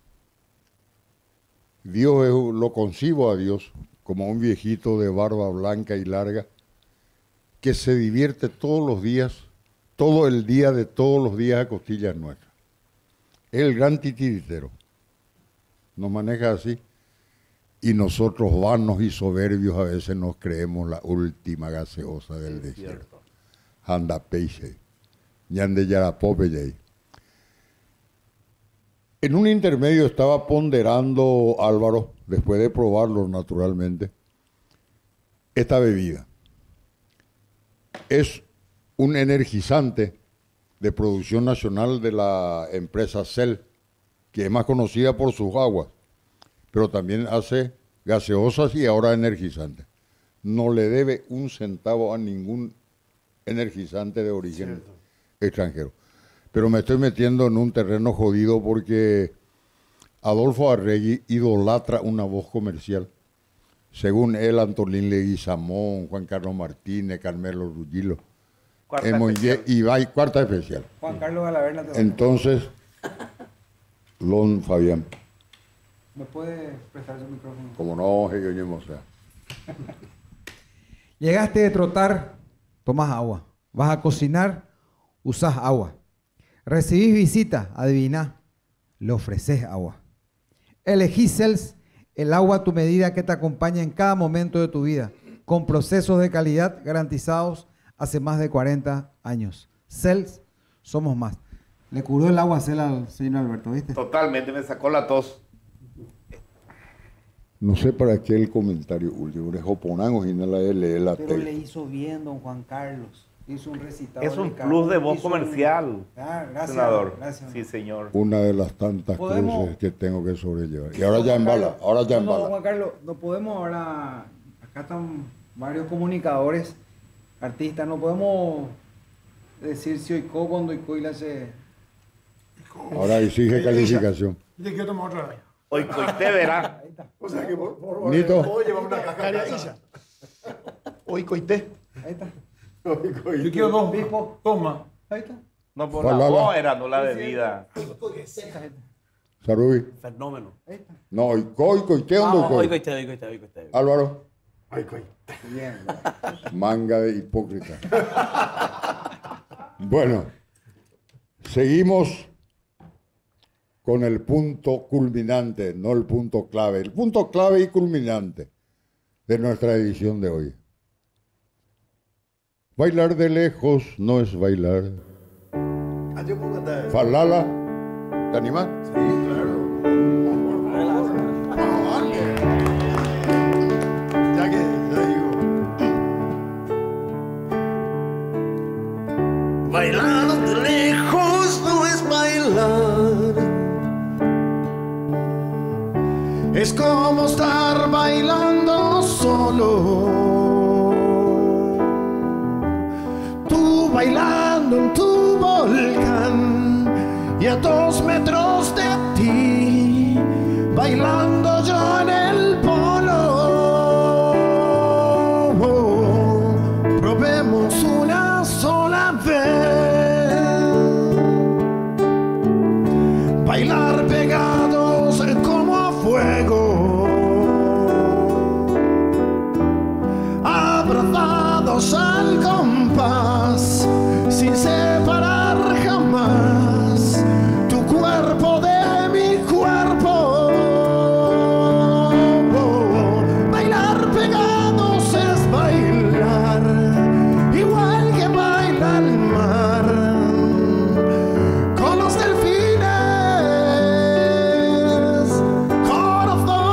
Dios lo concibo a Dios como un viejito de barba blanca y larga que se divierte todos los días, todo el día de todos los días a costillas nuestras. Es el gran titiritero. nos maneja así. Y nosotros vanos y soberbios a veces nos creemos la última gaseosa del desierto. Anda peixe, ñande yarapopeyei. En un intermedio estaba ponderando Álvaro, después de probarlo naturalmente, esta bebida. Es un energizante de producción nacional de la empresa Cell, que es más conocida por sus aguas, pero también hace gaseosas y ahora energizantes. No le debe un centavo a ningún energizante de origen extranjero. Pero me estoy metiendo en un terreno jodido porque Adolfo Arregui idolatra una voz comercial. Según él, Antolín Leguizamón, Juan Carlos Martínez, Carmelo Ruggilo, Ibai, cuarta especial. Juan Carlos Galaverna. Entonces, Lon Fabián. ¿Me puede prestar su micrófono? Como no, o sea. Llegaste de trotar, tomas agua. Vas a cocinar, usas agua. Recibís visita, adivina, le ofreces agua. Elegís Cels, el agua a tu medida que te acompaña en cada momento de tu vida, con procesos de calidad garantizados hace más de 40 años. Cels, somos más. Le curó el agua a Cel al señor Alberto, ¿viste? Totalmente, me sacó la tos. No sé para qué el comentario último. Pero le hizo bien, don Juan Carlos. Hizo un recitado. Es un plus de voz comercial, gracias, senador. Gracias. Sí, señor. Una de las tantas cruces que tengo que sobrellevar. Y ahora ya en bala, No, Juan Carlos, no podemos ahora... Acá están varios comunicadores, artistas. No podemos decir si Oikó cuando Oikó le hace... Ahora exige calificación. Yo quiero tomar otra vez. Oikoité verá. O sea que por Nito. Puedo llevar una cascarilla. Oikoité. Ahí está. Yo quiero dos. Pipo. Toma. Ahí está. No, por la voz era, no la bebida. Sarubi. Fenómeno. No, Oikoité, ¿dónde Oikoité. Álvaro. Oikoité. Bien. Manga de hipócrita. Bueno, seguimos con el punto culminante, no el punto clave. El punto clave y culminante de nuestra edición de hoy. Bailar de lejos no es bailar. Falala, ¿te animás? Sí, claro. Ya digo. Bailar de lejos no es bailar. Es como estar bailando solo. Tú bailando en tu volcán y a 2 metros de ti, bailando yo en el polo. Probemos una sola vez bailar pegados como a fuego, abrazados al compás, sin separar jamás tu cuerpo de mi cuerpo. Bailar pegados es bailar, igual que baila el mar con los delfines, corazón.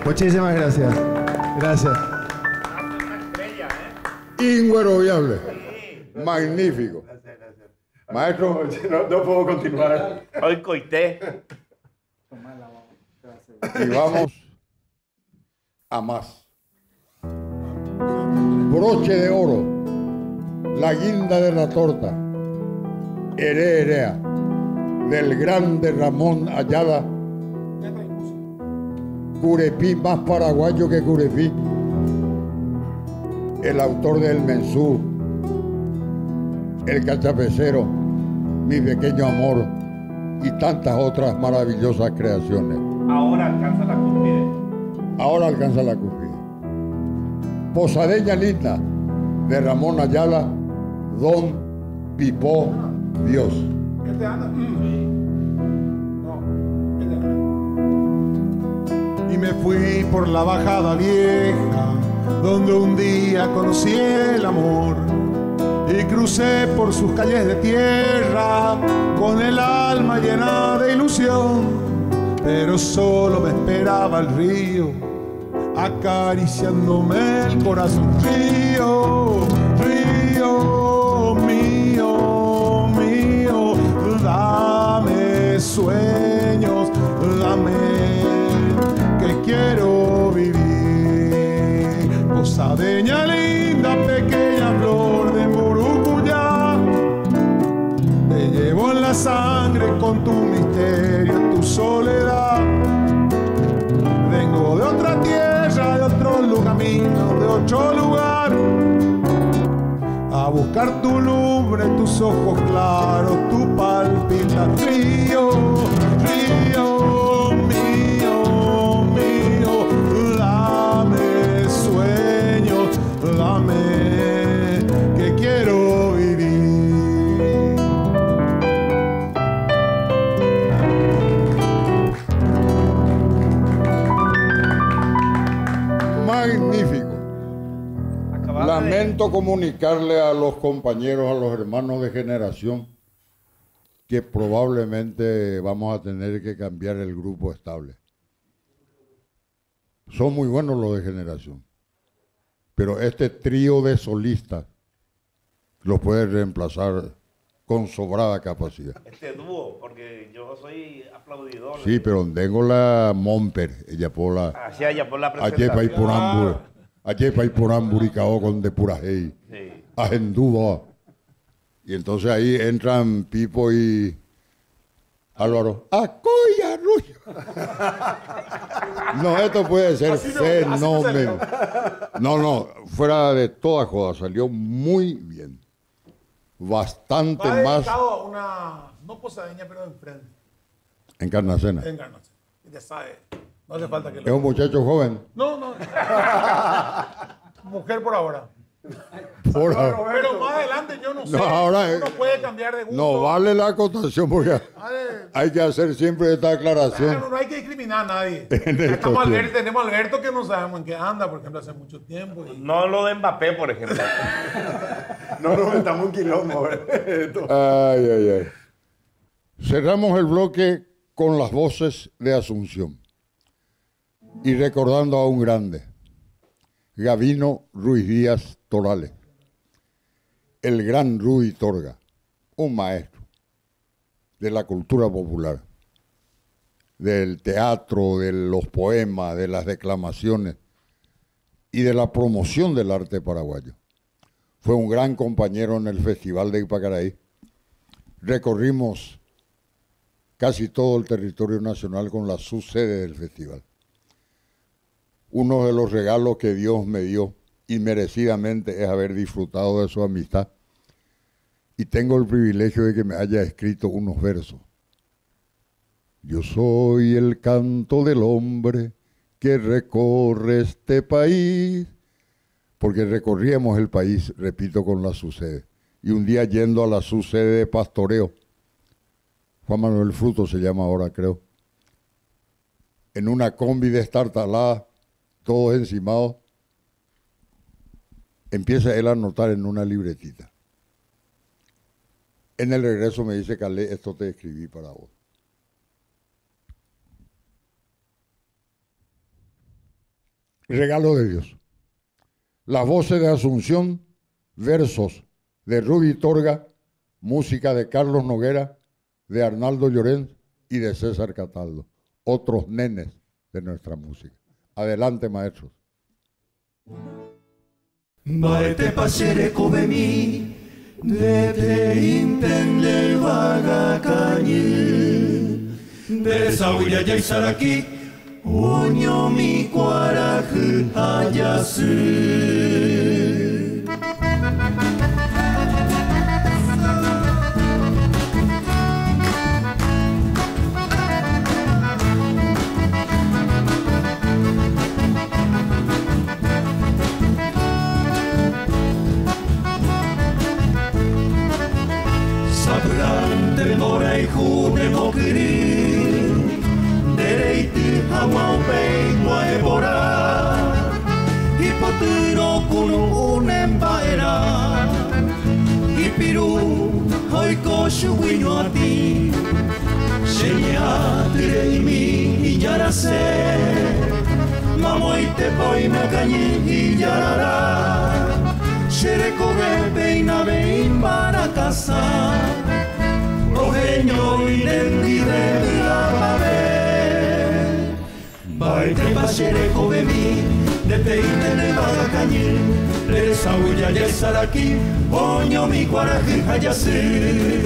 Muchísimas gracias. Gracias. Ingueroviable. Magnífico. Maestro, No puedo continuar. Hoy coité. Y vamos a más. Broche de oro, la guinda de la torta, Herea, del grande Ramón Ayala, Curepí, más paraguayo que Curepí, el autor del Mensú, el Cachapecero, Mi Pequeño Amor y tantas otras maravillosas creaciones. Ahora alcanza la cúspide. Ahora alcanza la cúspide. Posadeña linda, de Ramón Ayala, Don Pipó Dios. Este anda. Y me fui por la bajada vieja, donde un día conocí el amor. Y crucé por sus calles de tierra, con el alma llena de ilusión. Pero solo me esperaba el río, acariciándome el corazón. Río, río mío, mío, dame sueños, dame que quiero vivir. Posadeña linda, pequeña flor de Murucuyá, te llevo en la sangre con tu misterio, tu soledad. Vengo de otra tierra, de otro camino, de otro lugar, a buscar tu lumbre, tus ojos claros, tu palpitar. Río, río mío, mío, dame sueños, dame que quiero vivir. Magnífico. Lamento comunicarle a los compañeros, a los hermanos de generación, que probablemente vamos a tener que cambiar el grupo estable. Son muy buenos los de generación, pero este trío de solistas los puede reemplazar con sobrada capacidad. Este dúo, porque yo soy aplaudidor. Sí, pero tengo la Momper, ella por la... Así allá por la Ayepa y presentación. por Ambur. Ayepa y por Ambur y cao con de Purajei. Sí. Ajenduba. Y entonces ahí entran Pipo y Álvaro. ¡Acoya, Arroyo! No, esto puede ser fenómeno. No, fuera de toda joda, salió muy bien. Bastante Va más dedicado a una, no posadeña, pero enfrente. en Carnacena. En Garnacha. Ya sabe. No hace falta que Es un muchacho joven. No. Mujer por ahora. Por ahora. Pero más adelante yo no sé. No, ahora uno puede cambiar de gusto. no vale la acotación porque hay que hacer siempre esta aclaración. No hay que discriminar a nadie. En estos Tenemos tiempos. a Alberto que no sabemos en qué anda, por ejemplo, hace mucho tiempo. No lo de Mbappé, por ejemplo. No nos metamos un quilombo. Ay. Cerramos el bloque con las voces de Asunción y recordando a un grande, Gavino Ruiz Díaz Torales, el gran Ruy Torga, un maestro de la cultura popular, del teatro, de los poemas, de las declamaciones y de la promoción del arte paraguayo. Fue un gran compañero en el Festival de Ipacaraí. Recorrimos casi todo el territorio nacional con la subsede del festival. Uno de los regalos que Dios me dio inmerecidamente es haber disfrutado de su amistad. Y tengo el privilegio de que me haya escrito unos versos. Yo soy el canto del hombre que recorre este país. Porque recorríamos el país, repito, con la subsede. Y un día yendo a la subsede de pastoreo, Juan Manuel Fruto se llama ahora, creo, en una combi destartalada, todos encimados, empieza él a anotar en una libretita. En el regreso me dice, Calé, esto te escribí para vos. regalo de Dios. Las voces de Asunción, versos de Rudy Torga, música de Carlos Noguera, de Arnaldo Llorens y de César Cataldo, otros nenes de nuestra música. Adelante, maestros. Baete pasere kobemi, dete intende vaga cañi, de sauya ya isaraki, oño mi cuaraje hayasu. Dereiti hawa upei mua ebora Hipotiro kunu unen baera Hipiru hoiko shuguino ati Sheñatire imi iyarase Mamoite poi makañi iyarara Sherekobe beina bein barakasa Ojeño irendide la pave Baite pasere kobemi De peite ne vaga cañi Le sauya ya esaraki Oño mi cuaraje hayase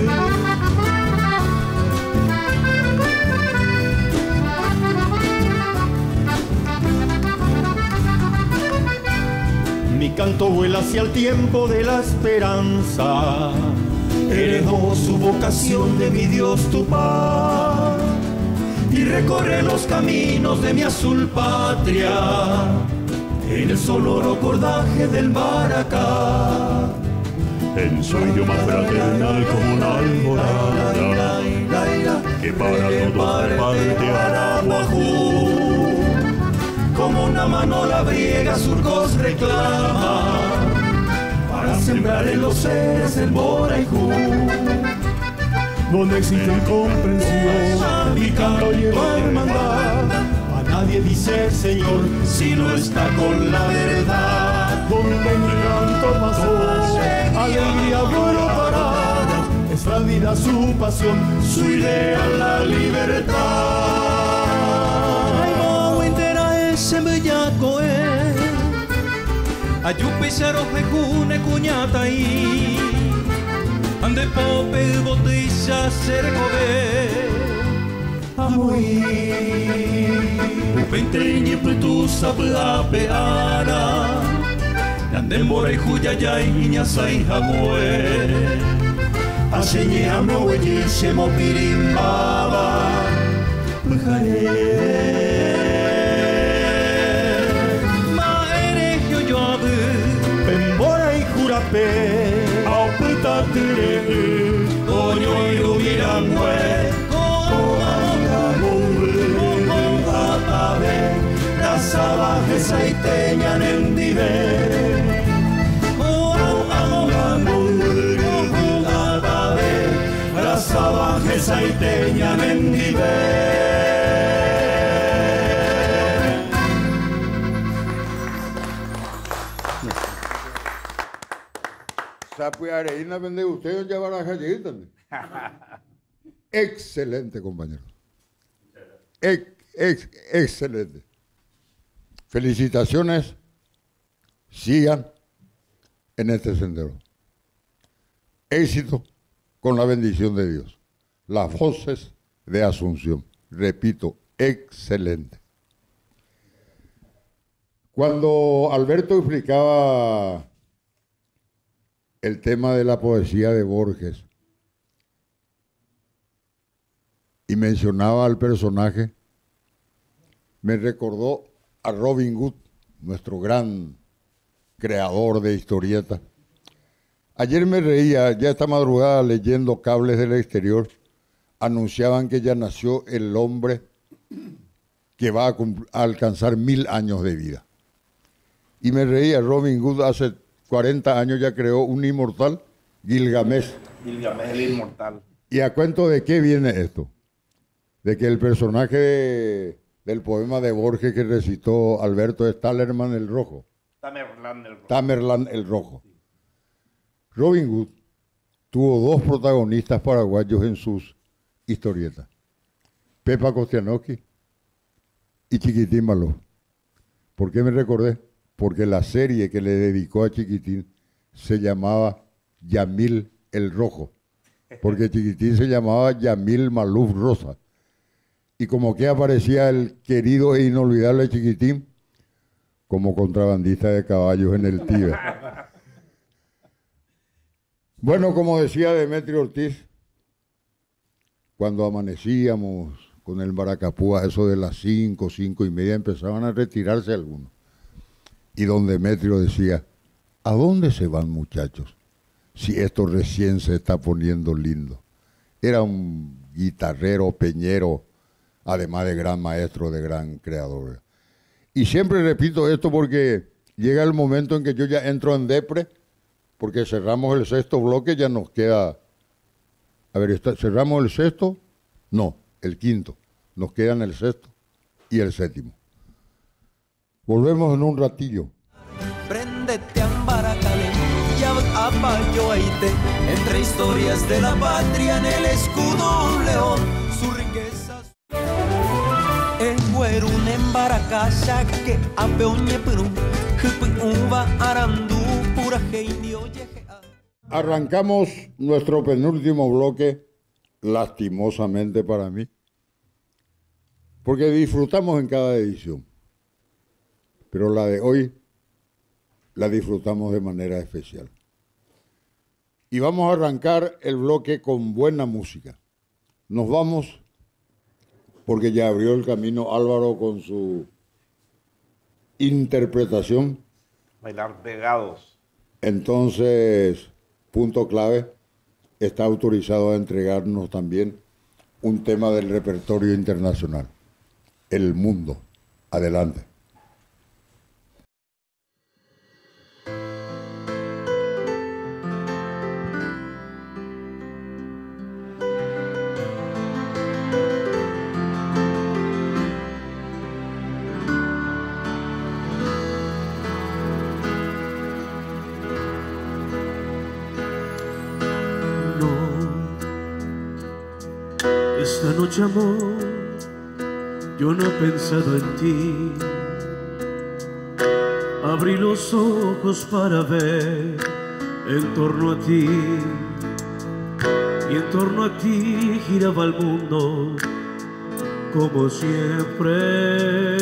Mi canto vuela hacia el tiempo de la esperanza Heredó su vocación de mi Dios Tupá y recorre los caminos de mi azul patria en el sonoro cordaje del Baracá. En su idioma fraternal como una alborada que para todos parte Araguajú. Como una mano labriega surcos reclama para sembrar en los seres el Boraicú. Donde existe comprensión y canto lleva hermandad, a nadie dice Señor si no está con la verdad. Donde mi canto pasó, alegría brotará, es la vida su pasión, su idea la libertad. Ay, no, entera ese bellaco Ayupe sharoje june cuñata y ande pope botella cercove amoy upenteñe putu sabla peana ande moray huyayay ñasay hamue aseñe amo weye shemo pirimbaba mujare Aupetatire Oño y ubirangüe La sabaje saiteña nendive La sabaje saiteña nendive. Sapuareina vende usted ya baraja Excelente, compañero. Excelente. Felicitaciones. Sigan en este sendero. Éxito con la bendición de Dios. Las voces de Asunción. Repito, excelente. Cuando Alberto explicaba el tema de la poesía de Borges y mencionaba al personaje, me recordó a Robin Hood, nuestro gran creador de historietas. Ayer me reía, ya esta madrugada leyendo Cables del Exterior, anunciaban que ya nació el hombre que va a alcanzar 1000 años de vida. Y me reía, Robin Hood hace 40 años ya creó un inmortal, Gilgamesh. Gilgamesh el inmortal. ¿Y a cuento de qué viene esto? De que el personaje del poema de Borges que recitó Alberto Stallerman el Rojo. Tamerlán el Rojo. Robin Hood tuvo dos protagonistas paraguayos en sus historietas. Pepa Kostianowski y Chiquitín Maluf. ¿Por qué me recordé? Porque la serie que le dedicó a Chiquitín se llamaba Yamil el Rojo, porque Chiquitín se llamaba Yamil Maluf Rosa. Y como que aparecía el querido e inolvidable Chiquitín como contrabandista de caballos en el Tíbet. Bueno, como decía Demetrio Ortiz, cuando amanecíamos con el Maracapú a eso de las 5, 5:30 empezaban a retirarse algunos. Y don Demetrio decía, ¿a dónde se van, muchachos? Si esto recién se está poniendo lindo. Era un guitarrero, peñero, además de gran maestro, de gran creador. Y siempre repito esto porque llega el momento en que yo ya entro en depre, porque cerramos el sexto bloque, ya nos queda... A ver, ¿cerramos el sexto? No, el quinto. Nos quedan el sexto y el séptimo. Volvemos en un ratillo. Préndete a Ambaracale, ya apayo aite, entre historias de la patria en el escudo un león, su riqueza. Ehuerun en Baracaya que apeoñe perú, uva arandú, pura indio yejea. Arrancamos nuestro penúltimo bloque, lastimosamente para mí, porque disfrutamos en cada edición, pero la de hoy la disfrutamos de manera especial. Y vamos a arrancar el bloque con buena música. Nos vamos, porque ya abrió el camino Álvaro con su interpretación. Bailar pegados. Entonces, punto clave, está autorizado a entregarnos también un tema del repertorio internacional, El Mundo. Adelante. Esta noche, amor, yo no he pensado en ti. Abrí los ojos para ver en torno a ti, y en torno a ti giraba el mundo como siempre.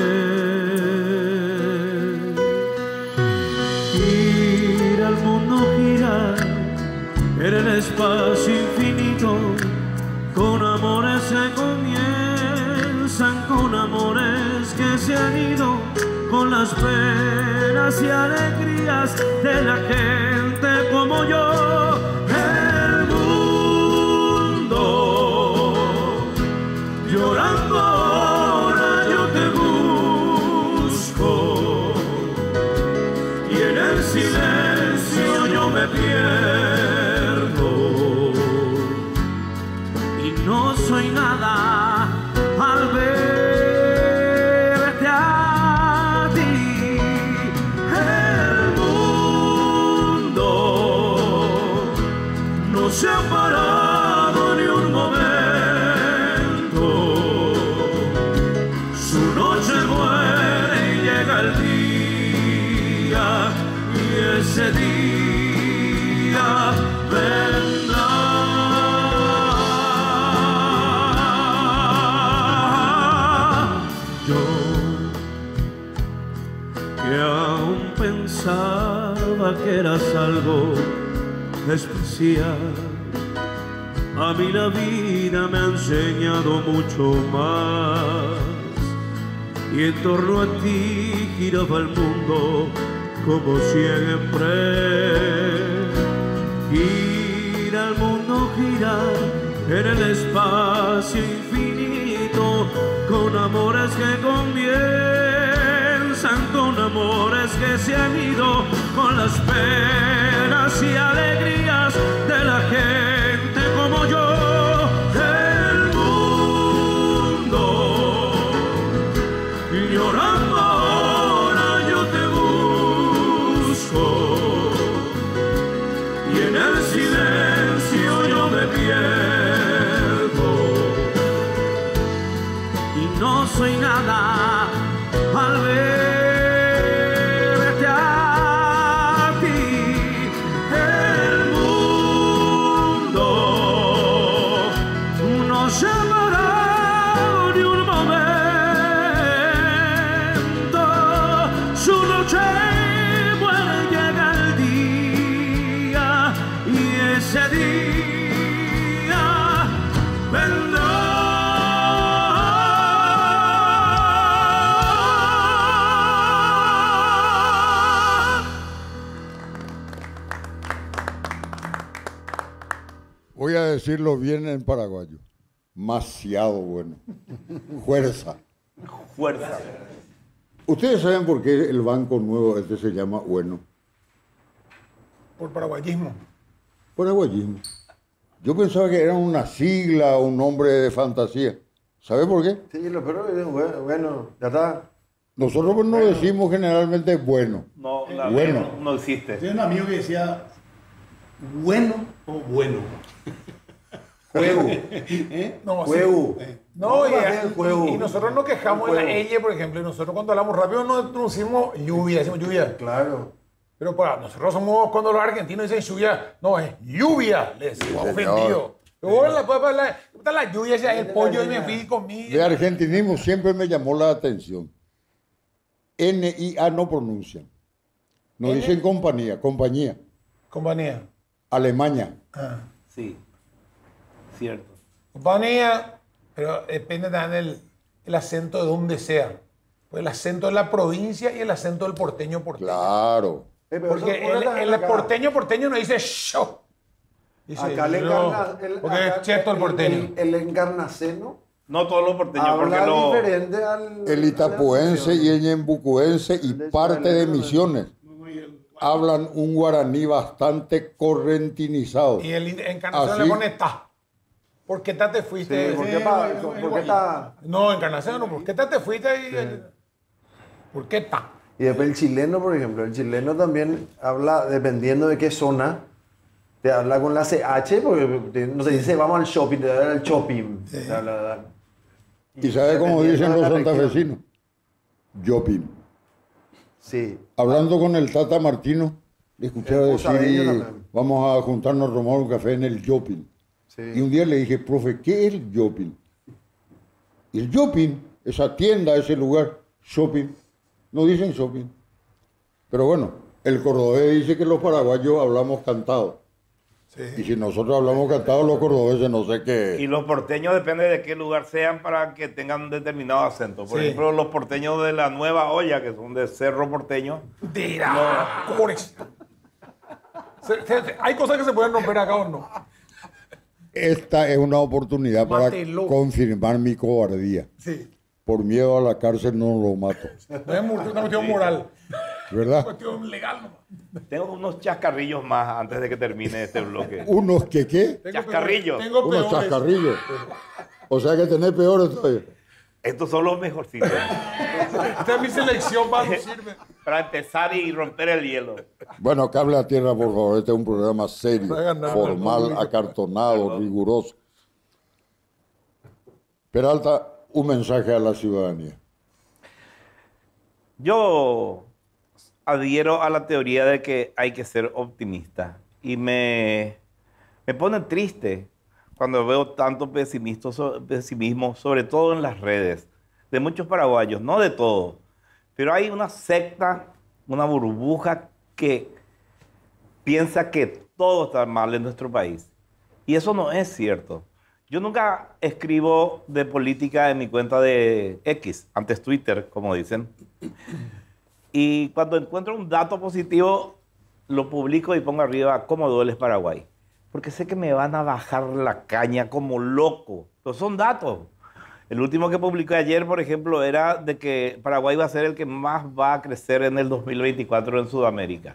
Gira el mundo, gira en el espacio infinito, con amores que comienzan, con amores que se han ido, con las penas y alegrías de la gente como yo. El mundo llorando ahora yo te busco, y en el silencio yo me pierdo. No soy nada al verte a ti. El mundo no se ha parado ni un momento. Su noche muere y llega el día, y ese día vendrá. Pensaba que eras algo especial, a mí la vida me ha enseñado mucho más, y en torno a ti giraba el mundo como siempre. Gira el mundo, gira en el espacio infinito, con amores que comienzan, con amores que se han ido, con las penas y alegrías de la gente como yo. El mundo soy nada al verte a ti. El mundo no llamará ni un momento, su noche muere, llega el día y ese día vendrá. Voy a decirlo bien en paraguayo. Demasiado bueno. Fuerza. Fuerza. ¿Ustedes saben por qué el banco nuevo este se llama Bueno? Por paraguayismo. Paraguayismo. Yo pensaba que era una sigla, un nombre de fantasía. ¿Sabe por qué? Sí, lo pero bueno, ya está. Nosotros pues no decimos generalmente bueno. No, la Bueno. no existe. Tenía un amigo que decía bueno o bueno. Juego. No, Juego. sí. No, Juego. y nosotros nos quejamos de la ella, por ejemplo, y nosotros cuando hablamos rápido no decimos lluvia, decimos lluvia. Claro. Pero para nosotros somos, cuando los argentinos dicen lluvia, no, es lluvia, les decimos ofendido. Luego la lluvia, ya el pollo y me fui conmigo. De argentinismo siempre me llamó la atención. N-I-A no pronuncian. No dicen compañía. Compañía. Alemania. Sí, cierto. Compañía, pero depende también el acento de donde sea. Pues el acento de la provincia y el acento del porteño. Claro. Porque el porteño no dice show. Dice, Acá porque es cheto el porteño. El encarnaceno No todos los porteños, porque habla no. diferente al... El itapuense y el ñembucuense y parte de Misiones hablan un guaraní bastante correntinizado. Y el Encarnación Así. le pone ta. ¿Por qué ta te fuiste? Sí, ¿por qué ta? No, Encarnación no. ¿Por qué ta te fuiste? ¿Por qué ta? Y después el chileno, por ejemplo, el chileno también habla, dependiendo de qué zona, te habla con la CH, porque no se dice vamos al shopping, te habla el shopping. ¿Y sabe cómo dicen los santafesinos? Shopping. Sí. Hablando con el Tata Martino, le escuché decir, también. vamos a juntarnos a tomar un café en el shopping. Sí. Y un día le dije, profe, ¿qué es el shopping? Y el shopping, esa tienda, ese lugar, shopping, no dicen shopping. Pero bueno, el cordobés dice que los paraguayos hablamos cantado. Sí. Y si nosotros hablamos cantado, los cordobeses no sé qué. Y los porteños depende de qué lugar sean para que tengan un determinado acento. Por Sí. ejemplo, los porteños de la Nueva Olla, que son de Cerro Porteño. Tira. Hay cosas que se pueden romper acá o no. Esta es una oportunidad para Mátelo. confirmar mi cobardía. Sí. Por miedo a la cárcel no lo mato. No es una cuestión moral. Es una ¿Verdad? cuestión legal nomás. Tengo unos chascarrillos más antes de que termine este bloque. ¿Unos que qué? Chascarrillos. Tengo Unos peores. chascarrillos. O sea que tenés peores todavía. Estos son los mejorcitos. Esta es mi selección para lucirme. Para empezar y romper el hielo. Bueno, cable a tierra, por favor. Este es un programa serio, No hagan nada, formal, no, acartonado, riguroso. Peralta, un mensaje a la ciudadanía. Yo adhiero a la teoría de que hay que ser optimista. Y me pone triste cuando veo tanto pesimismo, sobre todo en las redes, de muchos paraguayos, no de todos. Pero hay una secta, una burbuja que piensa que todo está mal en nuestro país. Y eso no es cierto. Yo nunca escribo de política en mi cuenta de X, antes Twitter, como dicen. Y cuando encuentro un dato positivo, lo publico y pongo arriba cómo duele Paraguay. Porque sé que me van a bajar la caña como loco. Pero son datos. El último que publiqué ayer, por ejemplo, era de que Paraguay va a ser el que más va a crecer en el 2024 en Sudamérica.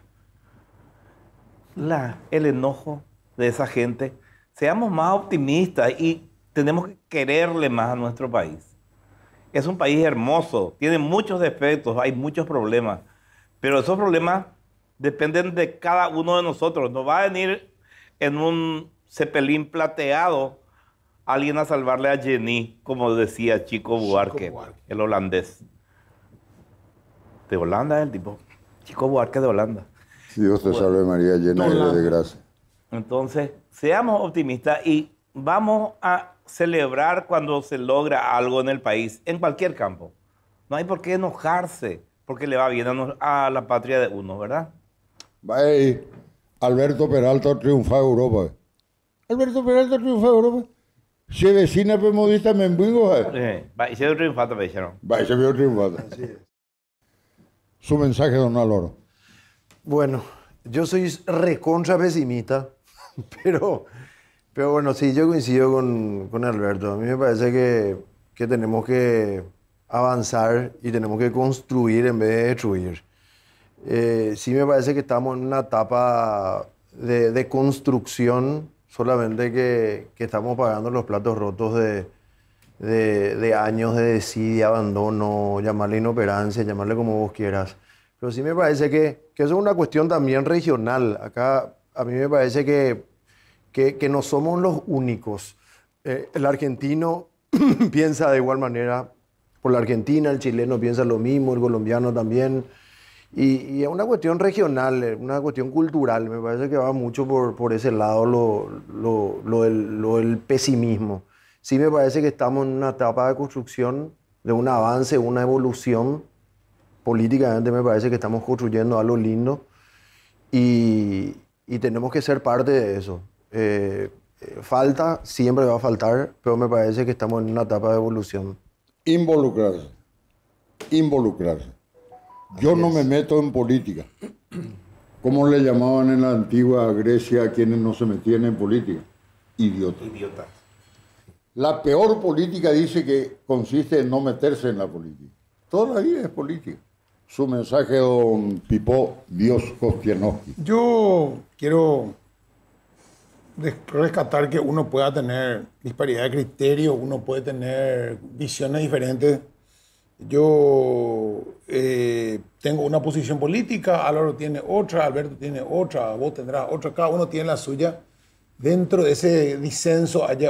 El enojo de esa gente. Seamos más optimistas y tenemos que quererle más a nuestro país. Es un país hermoso, tiene muchos defectos, hay muchos problemas, pero esos problemas dependen de cada uno de nosotros. No va a venir en un cepelín plateado alguien a salvarle a Jenny, como decía Chico Buarque, el holandés. De Holanda el tipo. Chico Buarque de Holanda. Dios te salve María, llena eres de gracia. Entonces, seamos optimistas y vamos a celebrar cuando se logra algo en el país, en cualquier campo. No hay por qué enojarse, porque le va bien a la patria de uno, ¿verdad? Vaya, Alberto Peralta triunfa en Europa. Alberto Peralta triunfa en Europa. Se vecina modista me embuigo. Va, y se triunfata, me dijeron. Va, y se vio triunfata. Su mensaje, don Álvaro. Bueno, yo soy recontra pesimista, pero bueno, sí, yo coincido con Alberto. A mí me parece que tenemos que avanzar y tenemos que construir en vez de destruir. Sí me parece que estamos en una etapa de construcción, solamente que estamos pagando los platos rotos de años de desidia, abandono, llamarle inoperancia, llamarle como vos quieras. Pero sí me parece que eso es una cuestión también regional. Acá a mí me parece que no somos los únicos. El argentino piensa de igual manera por la Argentina, el chileno piensa lo mismo, el colombiano también. Y es una cuestión regional, una cuestión cultural. Me parece que va mucho por ese lado lo del pesimismo. Sí me parece que estamos en una etapa de construcción, de un avance, una evolución. Políticamente me parece que estamos construyendo algo lindo y tenemos que ser parte de eso. Falta, siempre va a faltar, pero me parece que estamos en una etapa de evolución. Involucrarse. Involucrarse. Yo no me meto en política. ¿Cómo le llamaban en la antigua Grecia a quienes no se metían en política? Idiotas. Idiotas. La peor política dice que consiste en no meterse en la política. Toda la vida es política. Su mensaje, don Pipo Dios Kostianowski. Yo quiero rescatar que uno pueda tener disparidad de criterio, uno puede tener visiones diferentes. Yo tengo una posición política, Álvaro tiene otra, Alberto tiene otra, vos tendrás otra, cada uno tiene la suya. Dentro de ese disenso haya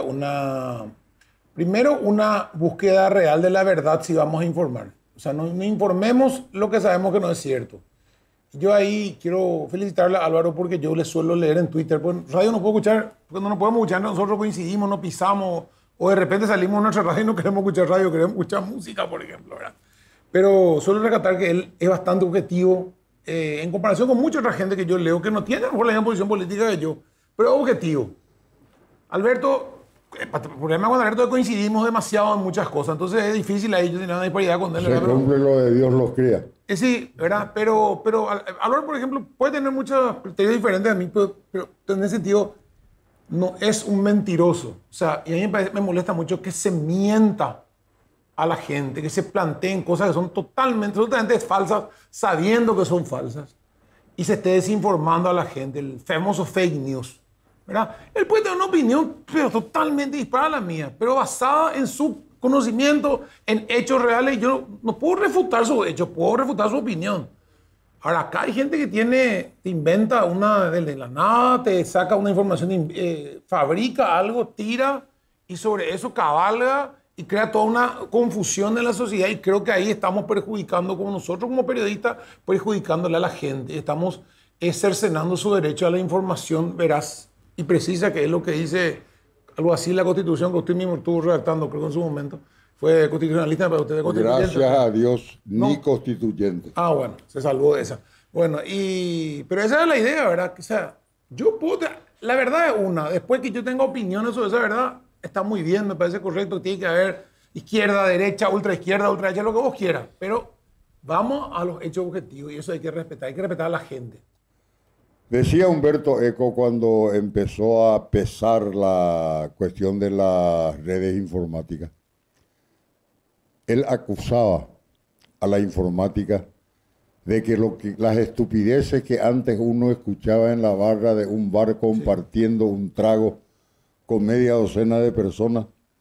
primero una búsqueda real de la verdad si vamos a informar. O sea, no informemos lo que sabemos que no es cierto. Yo ahí quiero felicitarle a Álvaro porque yo le suelo leer en Twitter. Pues radio no puedo escuchar, porque no podemos escuchar, nosotros coincidimos, no pisamos, o de repente salimos de nuestra radio y no queremos escuchar radio, queremos escuchar música, por ejemplo, ¿verdad? Pero suelo rescatar que él es bastante objetivo en comparación con mucha otra gente que yo leo que no tiene a lo mejor la misma posición política que yo, pero es objetivo. Alberto, el problema con Alberto es que coincidimos demasiado en muchas cosas, entonces es difícil ahí yo tener una disparidad con él. Se cumple lo de Dios los cría. Sí, ¿verdad? Pero Álvaro, por ejemplo, puede tener muchas criterios diferentes a mí, pero en ese sentido no es un mentiroso. O sea, y a mí me molesta mucho que se mienta a la gente, que se planteen cosas que son absolutamente falsas, sabiendo que son falsas, y se esté desinformando a la gente, el famoso fake news, ¿verdad? Él puede tener una opinión, pero totalmente disparada a la mía, pero basada en su conocimiento, en hechos reales. Yo no puedo refutar sus hechos, puedo refutar su opinión. Ahora, acá hay gente que te inventa una de la nada, te saca una información, fabrica algo, tira, y sobre eso cabalga y crea toda una confusión en la sociedad, y creo que ahí estamos perjudicando, como nosotros como periodistas, perjudicándole a la gente. Estamos cercenando su derecho a la información veraz y precisa, que es lo que dice algo así la Constitución, que usted mismo estuvo redactando, creo que en su momento. Fue constitucionalista, pero usted es constituyente. Gracias a Dios, ni constituyente. Ah, bueno, se salvó de esa. Bueno, pero esa es la idea, ¿verdad? O sea, yo puedo... La verdad es una. Después que yo tenga opiniones sobre esa verdad, está muy bien, me parece correcto. Tiene que haber izquierda, derecha, ultraderecha, lo que vos quieras. Pero vamos a los hechos objetivos, y eso hay que respetar a la gente. Decía Humberto Eco cuando empezó a pesar la cuestión de las redes informáticas. Él acusaba a la informática de que las estupideces que antes uno escuchaba en la barra de un bar compartiendo un trago con media docena de personas,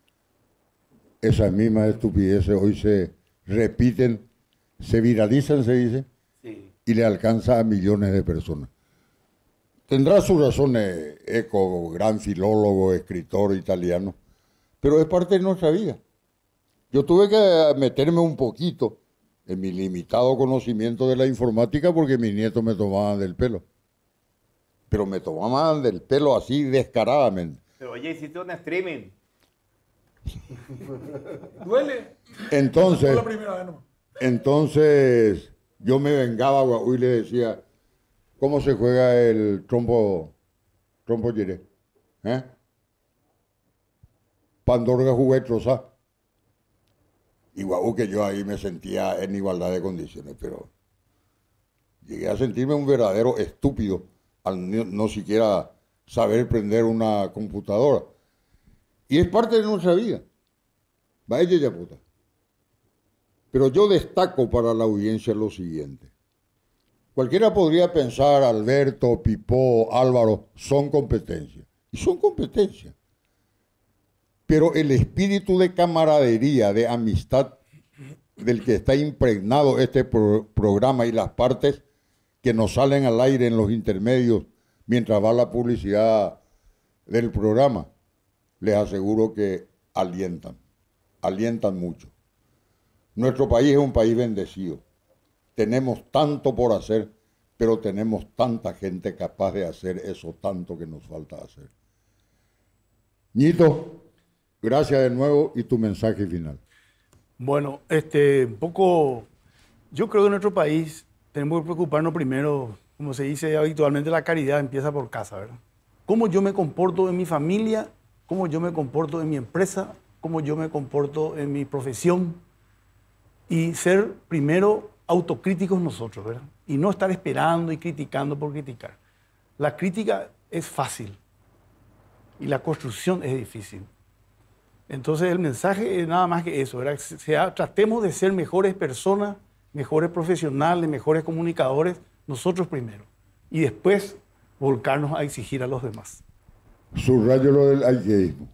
esas mismas estupideces hoy se repiten, se viralizan, se dice, y le alcanza a millones de personas. Tendrá sus razones Eco, gran filólogo, escritor italiano, pero es parte de nuestra vida. Yo tuve que meterme un poquito en mi limitado conocimiento de la informática porque mis nietos me tomaban del pelo. Pero me tomaban del pelo así descaradamente. Pero oye, hiciste un streaming. ¿Duele? Entonces, Fue la primera vez nomás. entonces yo me vengaba y le decía, ¿cómo se juega el trompo yeré? ¿Eh? Pandorga jugué trozá. Y guau, que yo ahí me sentía en igualdad de condiciones, pero llegué a sentirme un verdadero estúpido al no siquiera saber prender una computadora. Y es parte de nuestra vida. Vaya ya puta. Pero yo destaco para la audiencia lo siguiente. Cualquiera podría pensar, Alberto, Pipó, Álvaro, son competencias. Y son competencias. Pero el espíritu de camaradería, de amistad del que está impregnado este programa y las partes que nos salen al aire en los intermedios mientras va la publicidad del programa, les aseguro que alientan mucho. Nuestro país es un país bendecido. Tenemos tanto por hacer, pero tenemos tanta gente capaz de hacer eso tanto que nos falta hacer. Ñito, gracias de nuevo y tu mensaje final. Bueno, un poco, yo creo que en nuestro país tenemos que preocuparnos primero, como se dice habitualmente, la caridad empieza por casa, ¿verdad? Cómo yo me comporto en mi familia, cómo yo me comporto en mi empresa, cómo yo me comporto en mi profesión y ser primero autocríticos nosotros, ¿verdad? Y no estar esperando y criticando por criticar. La crítica es fácil y la construcción es difícil. Entonces el mensaje es nada más que eso, ¿verdad? Tratemos de ser mejores personas, mejores profesionales, mejores comunicadores, nosotros primero. Y después volcarnos a exigir a los demás. Subrayo lo del haikeísmo.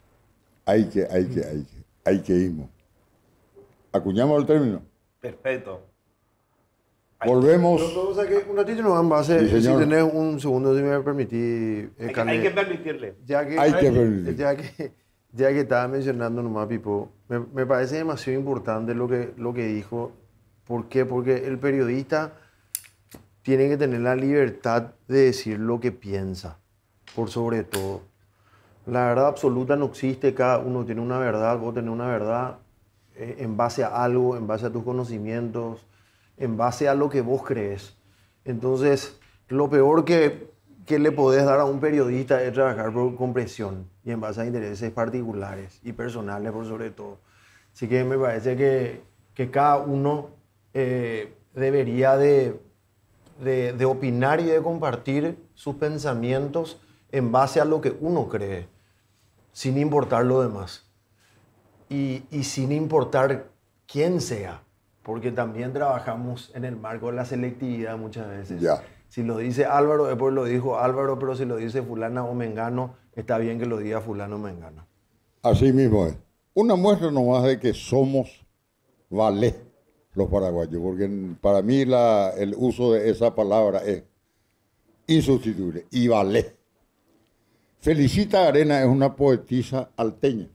Haikeísmo. ¿Acuñamos el término? Perfecto. Volvemos. O sea que un ratito nos van a hacer, Sí, si señor. tenés un segundo, si me permitís, Hay que permitirle. Ya que estaba mencionando nomás, Pipo, me parece demasiado importante lo que dijo. ¿Por qué? Porque el periodista tiene que tener la libertad de decir lo que piensa, por sobre todo. La verdad absoluta no existe, cada uno tiene una verdad, vos tenés una verdad en base a algo, en base a tus conocimientos, en base a lo que vos crees. Entonces, lo peor que le podés dar a un periodista es trabajar con presión y en base a intereses particulares y personales por sobre todo. Así que me parece que cada uno debería de opinar y de compartir sus pensamientos en base a lo que uno cree, sin importar lo demás. Y sin importar quién sea, porque también trabajamos en el marco de la selectividad muchas veces. Ya. Si lo dice Álvaro, después lo dijo Álvaro, pero si lo dice fulana o mengano, está bien que lo diga fulano o mengano. Así mismo es. Una muestra nomás de que somos valés los paraguayos, porque para mí el uso de esa palabra es insustituible. Y valés. Felicita Arena es una poetisa alteña.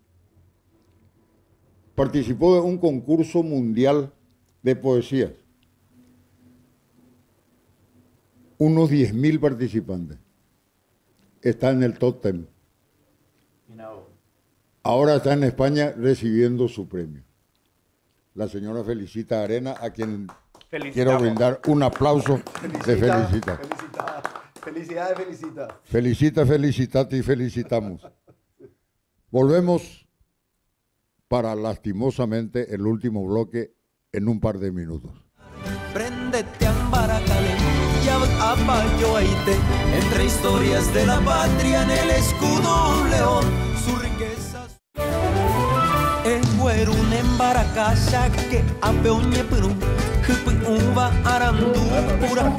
Participó de un concurso mundial de poesías. Unos 10.000 participantes. Está en el top 10. Ahora está en España recibiendo su premio. La señora Felicita Arena, a quien quiero brindar un aplauso de felicita. Felicidades, felicita. Felicita, felicitate y felicitamos. Volvemos para lastimosamente el último bloque en un par de minutos. Préndete Ambaracale, ya apayo aite, entre historias de la patria en el escudo un león, su riqueza. Eguerun Embaracaya que apeoñe perú, uva arandú, pura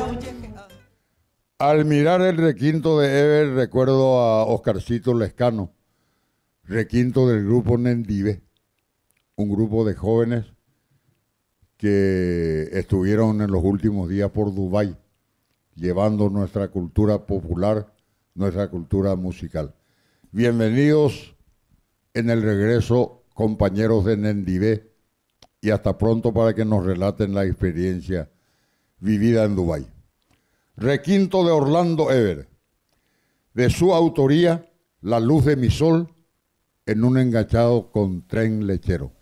Al mirar el requinto de Ever, recuerdo a Oscarcito Lescano, requinto del grupo Nendive, un grupo de jóvenes que estuvieron en los últimos días por Dubái, llevando nuestra cultura popular, nuestra cultura musical. Bienvenidos en el regreso, compañeros de Nendibé, y hasta pronto para que nos relaten la experiencia vivida en Dubái. Requinto de Orlando Ever, de su autoría, La luz de mi sol, en un enganchado con Tren Lechero.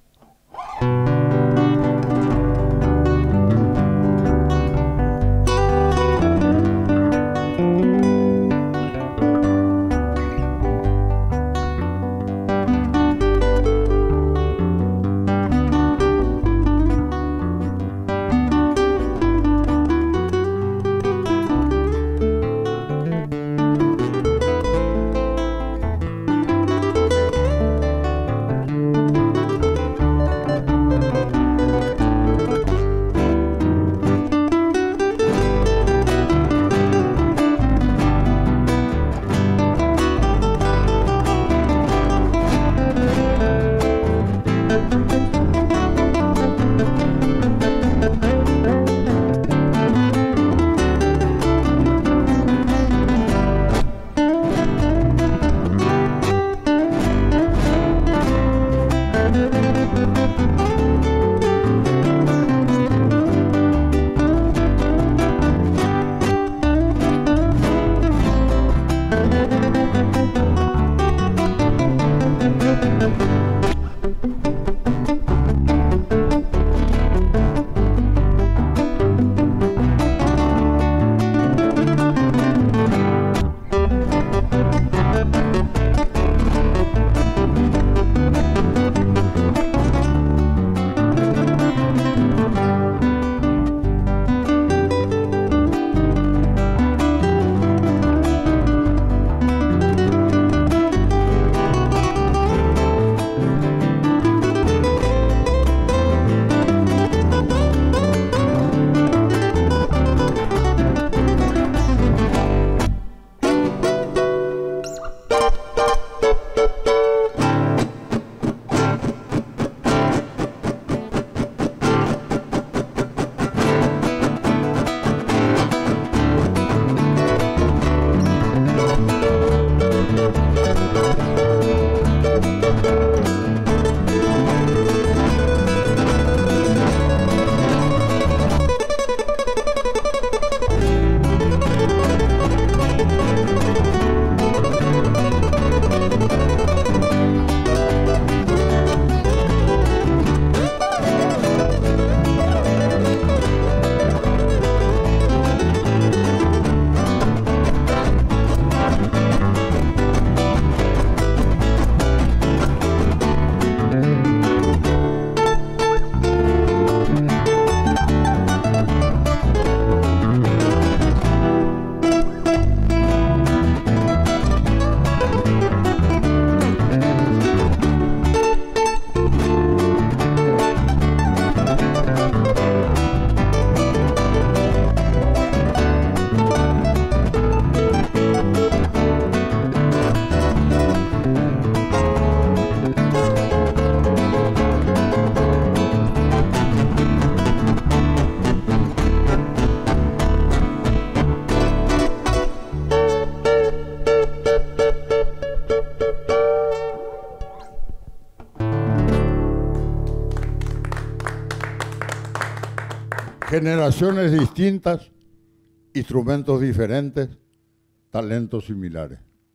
Generaciones distintas, instrumentos diferentes, talentos similares.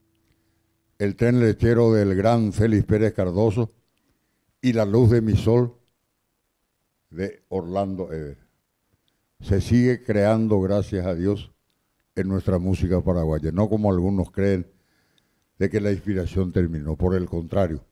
El Tren Lechero del gran Félix Pérez Cardoso y La luz de mi sol de Orlando Ever. Se sigue creando, gracias a Dios, en nuestra música paraguaya. No como algunos creen de que la inspiración terminó. Por el contrario,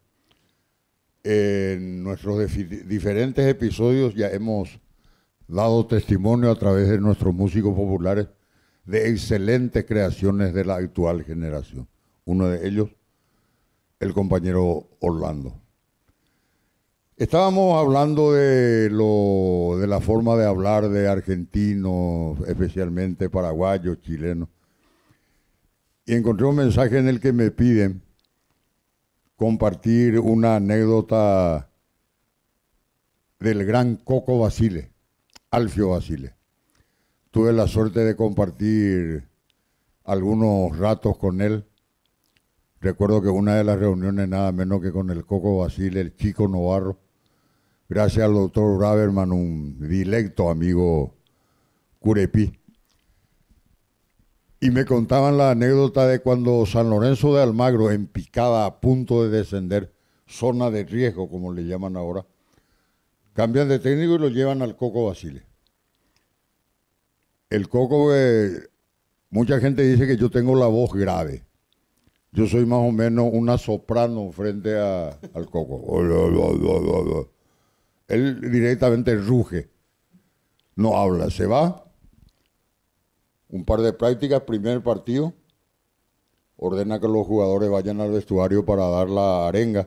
en nuestros diferentes episodios ya hemos dado testimonio a través de nuestros músicos populares de excelentes creaciones de la actual generación. Uno de ellos, el compañero Orlando. Estábamos hablando de la forma de hablar de argentinos, especialmente paraguayos, chilenos, y encontré un mensaje en el que me piden compartir una anécdota del gran Coco Basile, Alfio Basile. Tuve la suerte de compartir algunos ratos con él Recuerdo que una de las reuniones nada menos que con el Coco Basile, el Chico Novarro, gracias al doctor Braverman, un directo amigo curepí. Y me contaban la anécdota de cuando San Lorenzo de Almagro, en picada a punto de descender, zona de riesgo como le llaman ahora, cambian de técnico y lo llevan al Coco Basile. El Coco, mucha gente dice que yo tengo la voz grave. Yo soy más o menos una soprano frente al Coco. Él directamente ruge, no habla, se va. Un par de prácticas, primer partido, ordena que los jugadores vayan al vestuario para dar la arenga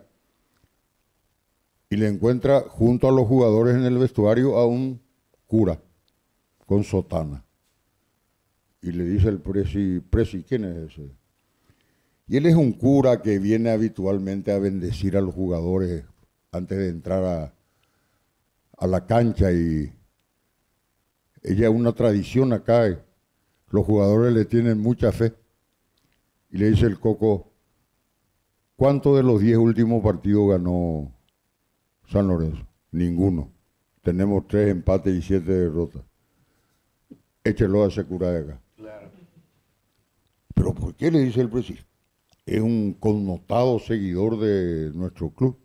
y le encuentra junto a los jugadores en el vestuario a un cura con sotana. Y le dice el presi, ¿quién es ese? Y él es un cura que viene habitualmente a bendecir a los jugadores antes de entrar a la cancha, y ella es una tradición acá. Los jugadores le tienen mucha fe. Y le dice el Coco, ¿cuántos de los 10 últimos partidos ganó San Lorenzo? Ninguno. Tenemos 3 empates y 7 derrotas. Échelo a ese cura de acá. Claro. ¿Pero por qué? Le dice el presidente. Es un connotado seguidor de nuestro club.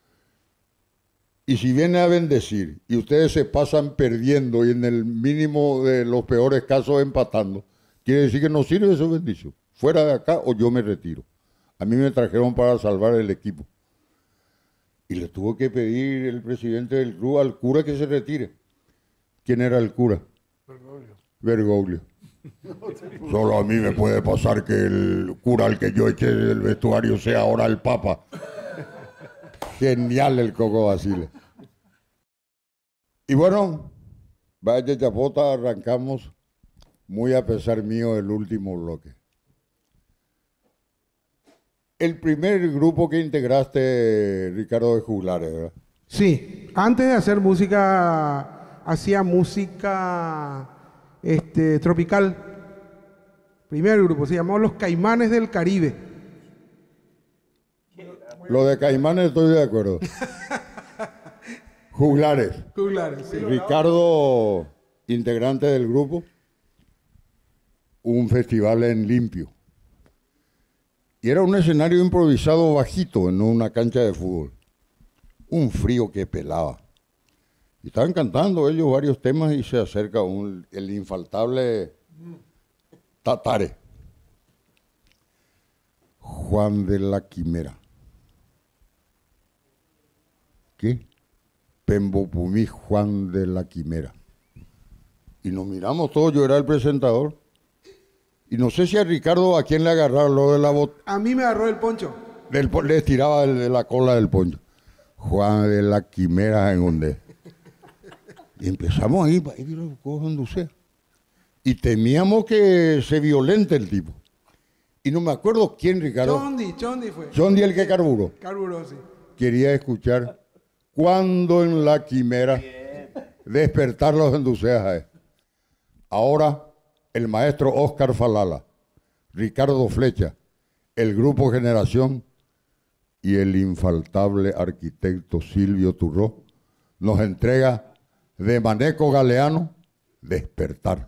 Y si viene a bendecir y ustedes se pasan perdiendo y en el mínimo de los peores casos empatando, quiere decir que no sirve esa bendición. Fuera de acá o yo me retiro. A mí me trajeron para salvar el equipo. Y le tuvo que pedir el presidente del club al cura que se retire. ¿Quién era el cura? Bergoglio. Solo a mí me puede pasar que el cura al que yo eché del vestuario sea ahora el Papa. Genial el Coco Basile. Y bueno, vaya chapota, arrancamos muy a pesar mío el último bloque. El primer grupo que integraste, Ricardo, de Juglares, ¿verdad? Sí, antes de hacer música, hacía música tropical. Primer grupo, se llamó Los Caimanes del Caribe. Lo de Caimanes estoy de acuerdo. Juglares. Juglares, sí. Ricardo, integrante del grupo, un festival en Limpio. Y era un escenario improvisado bajito en una cancha de fútbol. Un frío que pelaba. Y estaban cantando ellos varios temas y se acerca el infaltable Tatare. Juan de la Quimera. ¿Qué? Pembopumí Juan de la Quimera. Y nos miramos todos, yo era el presentador. Y no sé si a Ricardo, ¿a quién le agarraron lo de la bota? A mí me agarró el poncho. Le estiraba de la cola del poncho. Juan de la Quimera en donde. Y empezamos ahí, y temíamos que se violente el tipo. Y no me acuerdo quién, Ricardo. Chondi fue. Chondi el que carburó. Carburó, sí. Quería escuchar cuando en la Quimera despertar los enduceas. Ahora el maestro Oscar Falala, Ricardo Flecha, el grupo Generación y el infaltable arquitecto Silvio Turró nos entrega de Maneco Galeano, Despertar.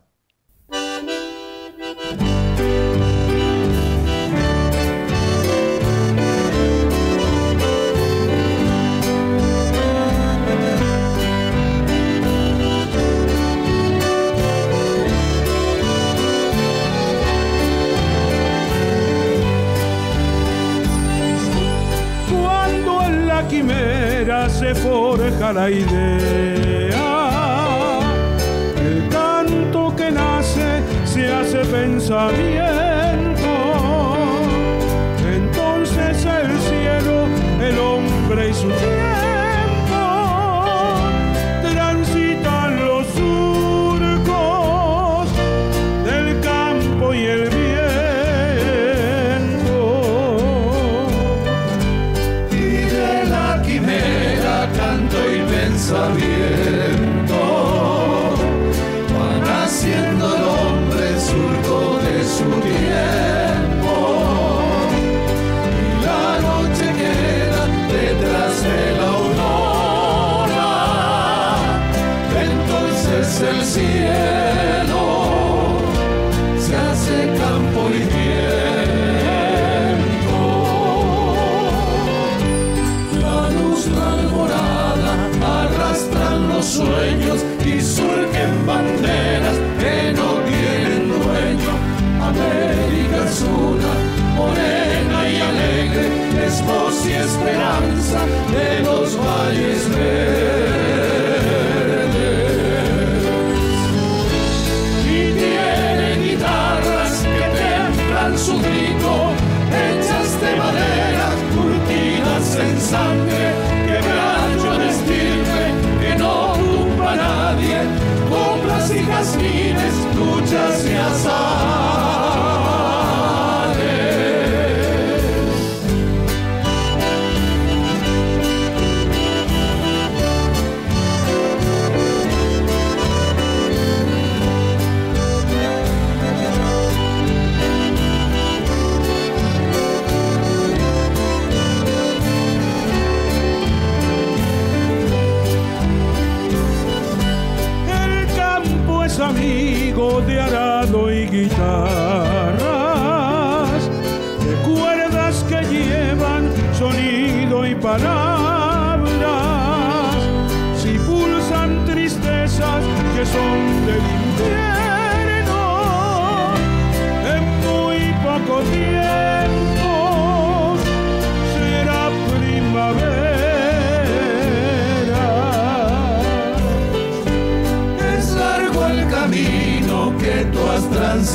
Quimera se forja la idea, el canto que nace se hace pensamiento, entonces el cielo, el hombre y su tiempo transitan los surcos del campo y el viento. Canto y pensamiento van haciendo el hombre surco de su tiempo, y nace el cielo, se hace campo y viento. La luz, la alborada, arrastran los sueños y surgen banderas que no tienen dueño. América es una, morena y alegre, es voz y esperanza de los valles verdes. Y tiene guitarras que templan su grito, hechas de madera, curtidas en sangre, quebracho de estirpe que no tumba a nadie, coplas y jazmines, luchas y azares. Amigo de arado y guitarras, de cuerdas que llevan sonido y palabras, si pulsan tristezas que son del invierno, en muy poco tiempo será primavera. Camino que tú has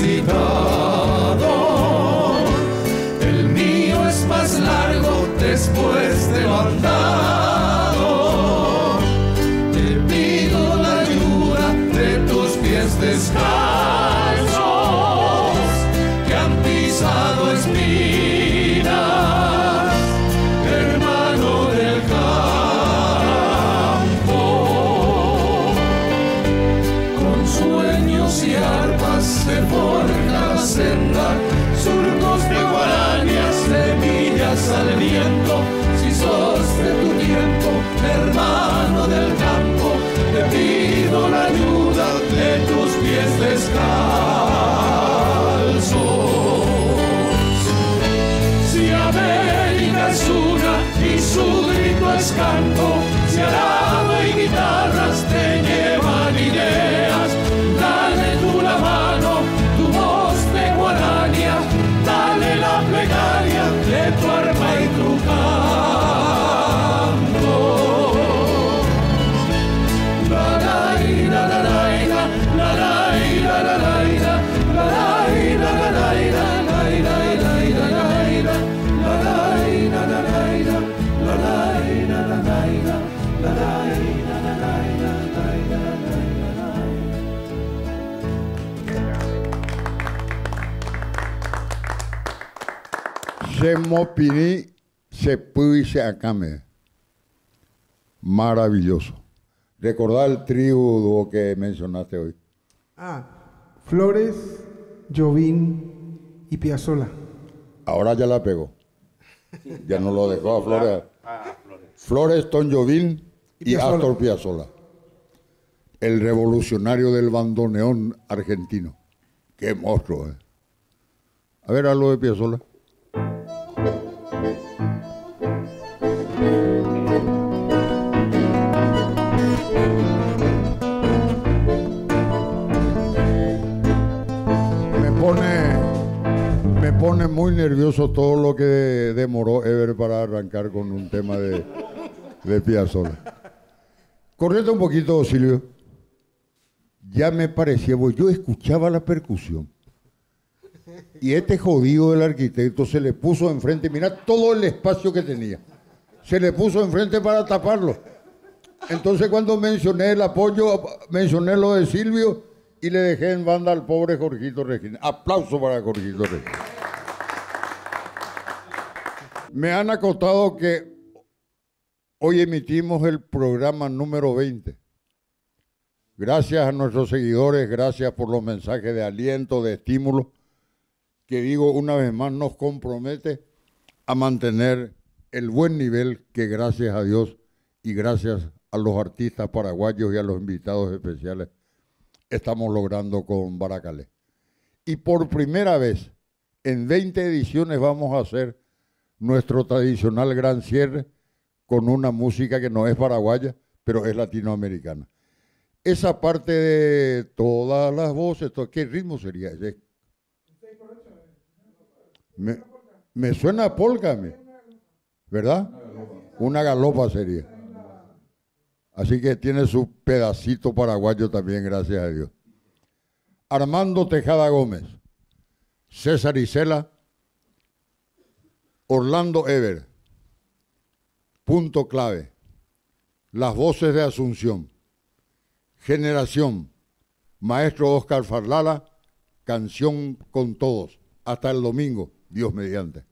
transitado, el mío es más largo después de lo andado. Te pido la ayuda de tus pies descalzos que han pisado espinas, hermano del y arpas se forja la senda, surcos de guarañas, semillas al viento. Si sos de tu tiempo, hermano del campo, te pido la ayuda de tus pies descalzos. Si América es una y su grito es canto, si arado y guitarras te llevan ideas, dale tú la mano, tu voz de guarania, dale la plegaria de tu arma y tu canto. La la la la la la la la la Se mopini, se pui, se acame. Maravilloso. Recordar el trío que mencionaste hoy. Flores, Jobim y Piazzolla. Ahora ya la pegó. Ya no lo dejó a Flores. Flores, Tom Jobim y Astor Piazzolla. El revolucionario del bandoneón argentino. Qué monstruo, ¿eh? A ver, algo de Piazzolla. Me pone muy nervioso todo lo que demoró Ever para arrancar con un tema de Piazzolla. Correte un poquito, Silvio. Ya me parecía, pues yo escuchaba la percusión. Y este jodido del arquitecto se le puso enfrente, mira todo el espacio que tenía. Se le puso enfrente para taparlo. Entonces cuando mencioné el apoyo, mencioné lo de Silvio y le dejé en banda al pobre Jorgito Regina. Aplauso para Jorgito Regina. Me han acotado que hoy emitimos el programa número 20. Gracias a nuestros seguidores, gracias por los mensajes de aliento, de estímulo, que digo una vez más nos compromete a mantener el buen nivel que gracias a Dios y gracias a los artistas paraguayos y a los invitados especiales estamos logrando con Baracalé. Y por primera vez, en 20 ediciones vamos a hacer nuestro tradicional gran cierre con una música que no es paraguaya, pero es latinoamericana. Esa parte de todas las voces, ¿qué ritmo sería ese? Me suena a polka a mí, ¿verdad? Una galopa sería. Así que tiene su pedacito paraguayo también, gracias a Dios. Armando Tejada Gómez, César Isela, Orlando Ever. Punto clave. Las voces de Asunción. Generación. Maestro Oscar Farlala, Canción con Todos. Hasta el domingo, Dios mediante.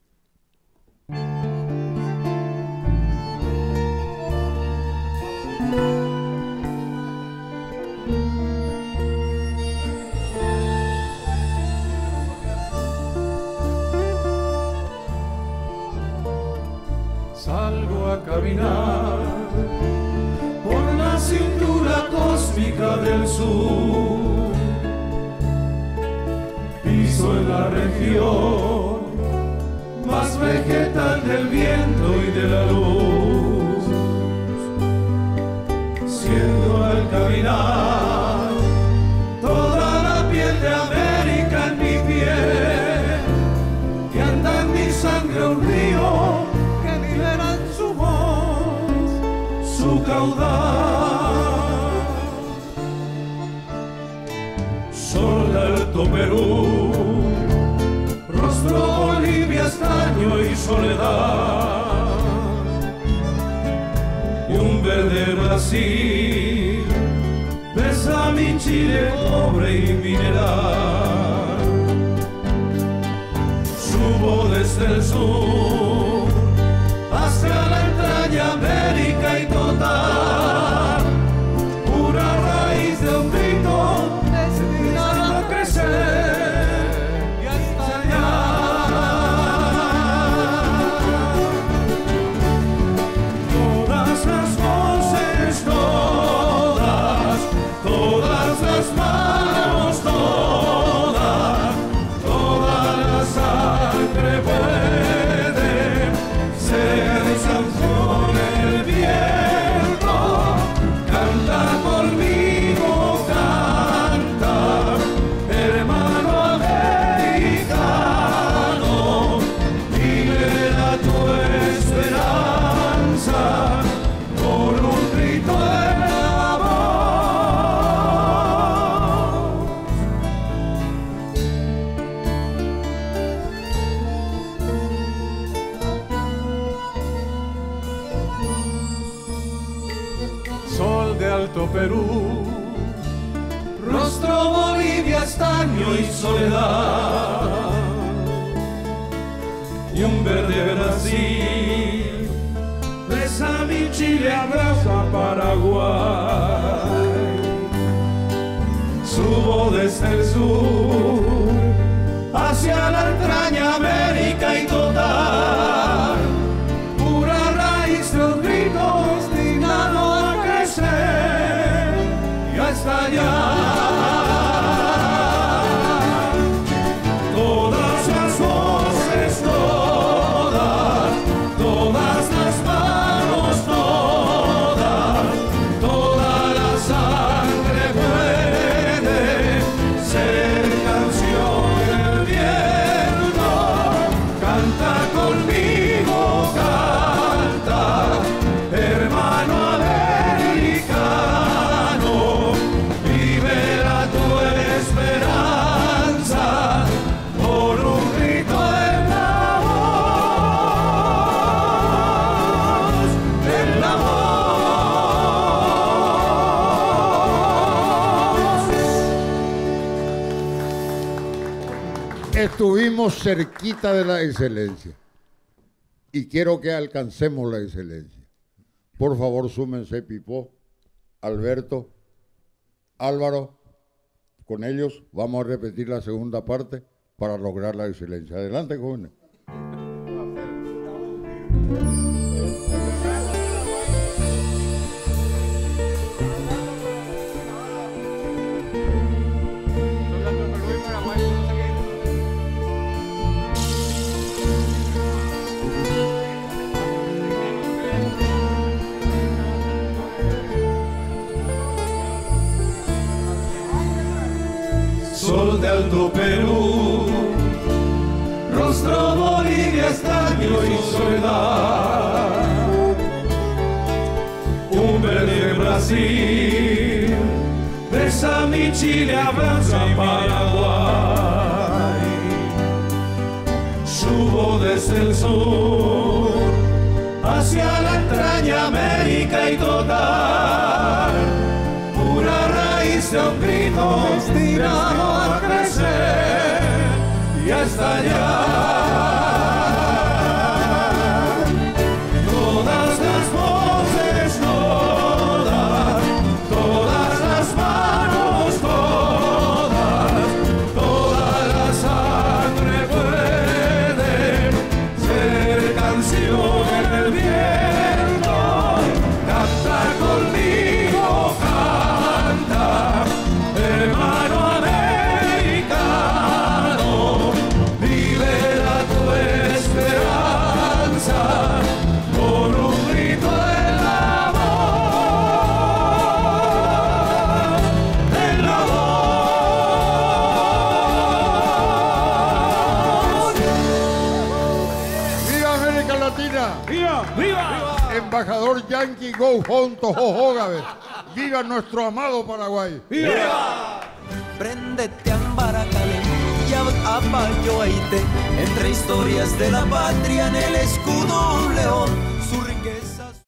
Salgo a caminar por la cintura cósmica del sur, piso en la región más vegetal del viento y de la luz, siendo al caminar toda la piel de América en mi piel, que anda en mi sangre un río que libera en su voz su caudal. Sol de Alto Perú, rostro Bolivia, estaño y soledad, y un verde Brasil besa mi Chile pobre y mineral. Subo desde el sur hacia la entraña América y total, pura raíz de un grito destinado a crecer y a estallar. Todas las voces, todas las manos, toda la sangre puede ser canción el viento. Canta conmigo, canta, hermano americano, libera tu esperanza por un grito en la voz. Sol de Alto Perú, rostro Bolivia, estaño y soledad, y un verde Brasil besa mi Chile, abraza Paraguay. Subo desde el sur hacia la entraña América y total, pura raíz de un grito destinado a crecer y a estallar. Todas las voces, todas las manos, toda la sangre puede ser canción del viento. Canta conmigo, canta, hermano americano, libera tu esperanza por un grito en la voz, en la voz. Estuvimos cerquita de la excelencia y quiero que alcancemos la excelencia. Por favor, súmense Pipó, Alberto, Álvaro. Con ellos vamos a repetir la segunda parte para lograr la excelencia. Adelante, jóvenes. sol de Alto Perú, rostro Bolivia, estadio y soledad. Un verde Brasil, besa mi Chile, abraza Paraguay. Subo desde el sur hacia la entraña América y total, pura raíz de un grito destinado a crecer y a estallar. Todas las voces, todas las manos, toda la sangre puede ser canción en el viento. Canta conmigo, canta, hermano americano, libera tu esperanza con un grito en la voz, en la voz. ¡Viva América Latina! ¡Viva! ¡Viva! Embajador Yankee, go home to Jojogabe. ¡Viva nuestro amado Paraguay! ¡Viva! Préndete Ambaracale y Apayoaite, entre historias de la patria en el escudo un león.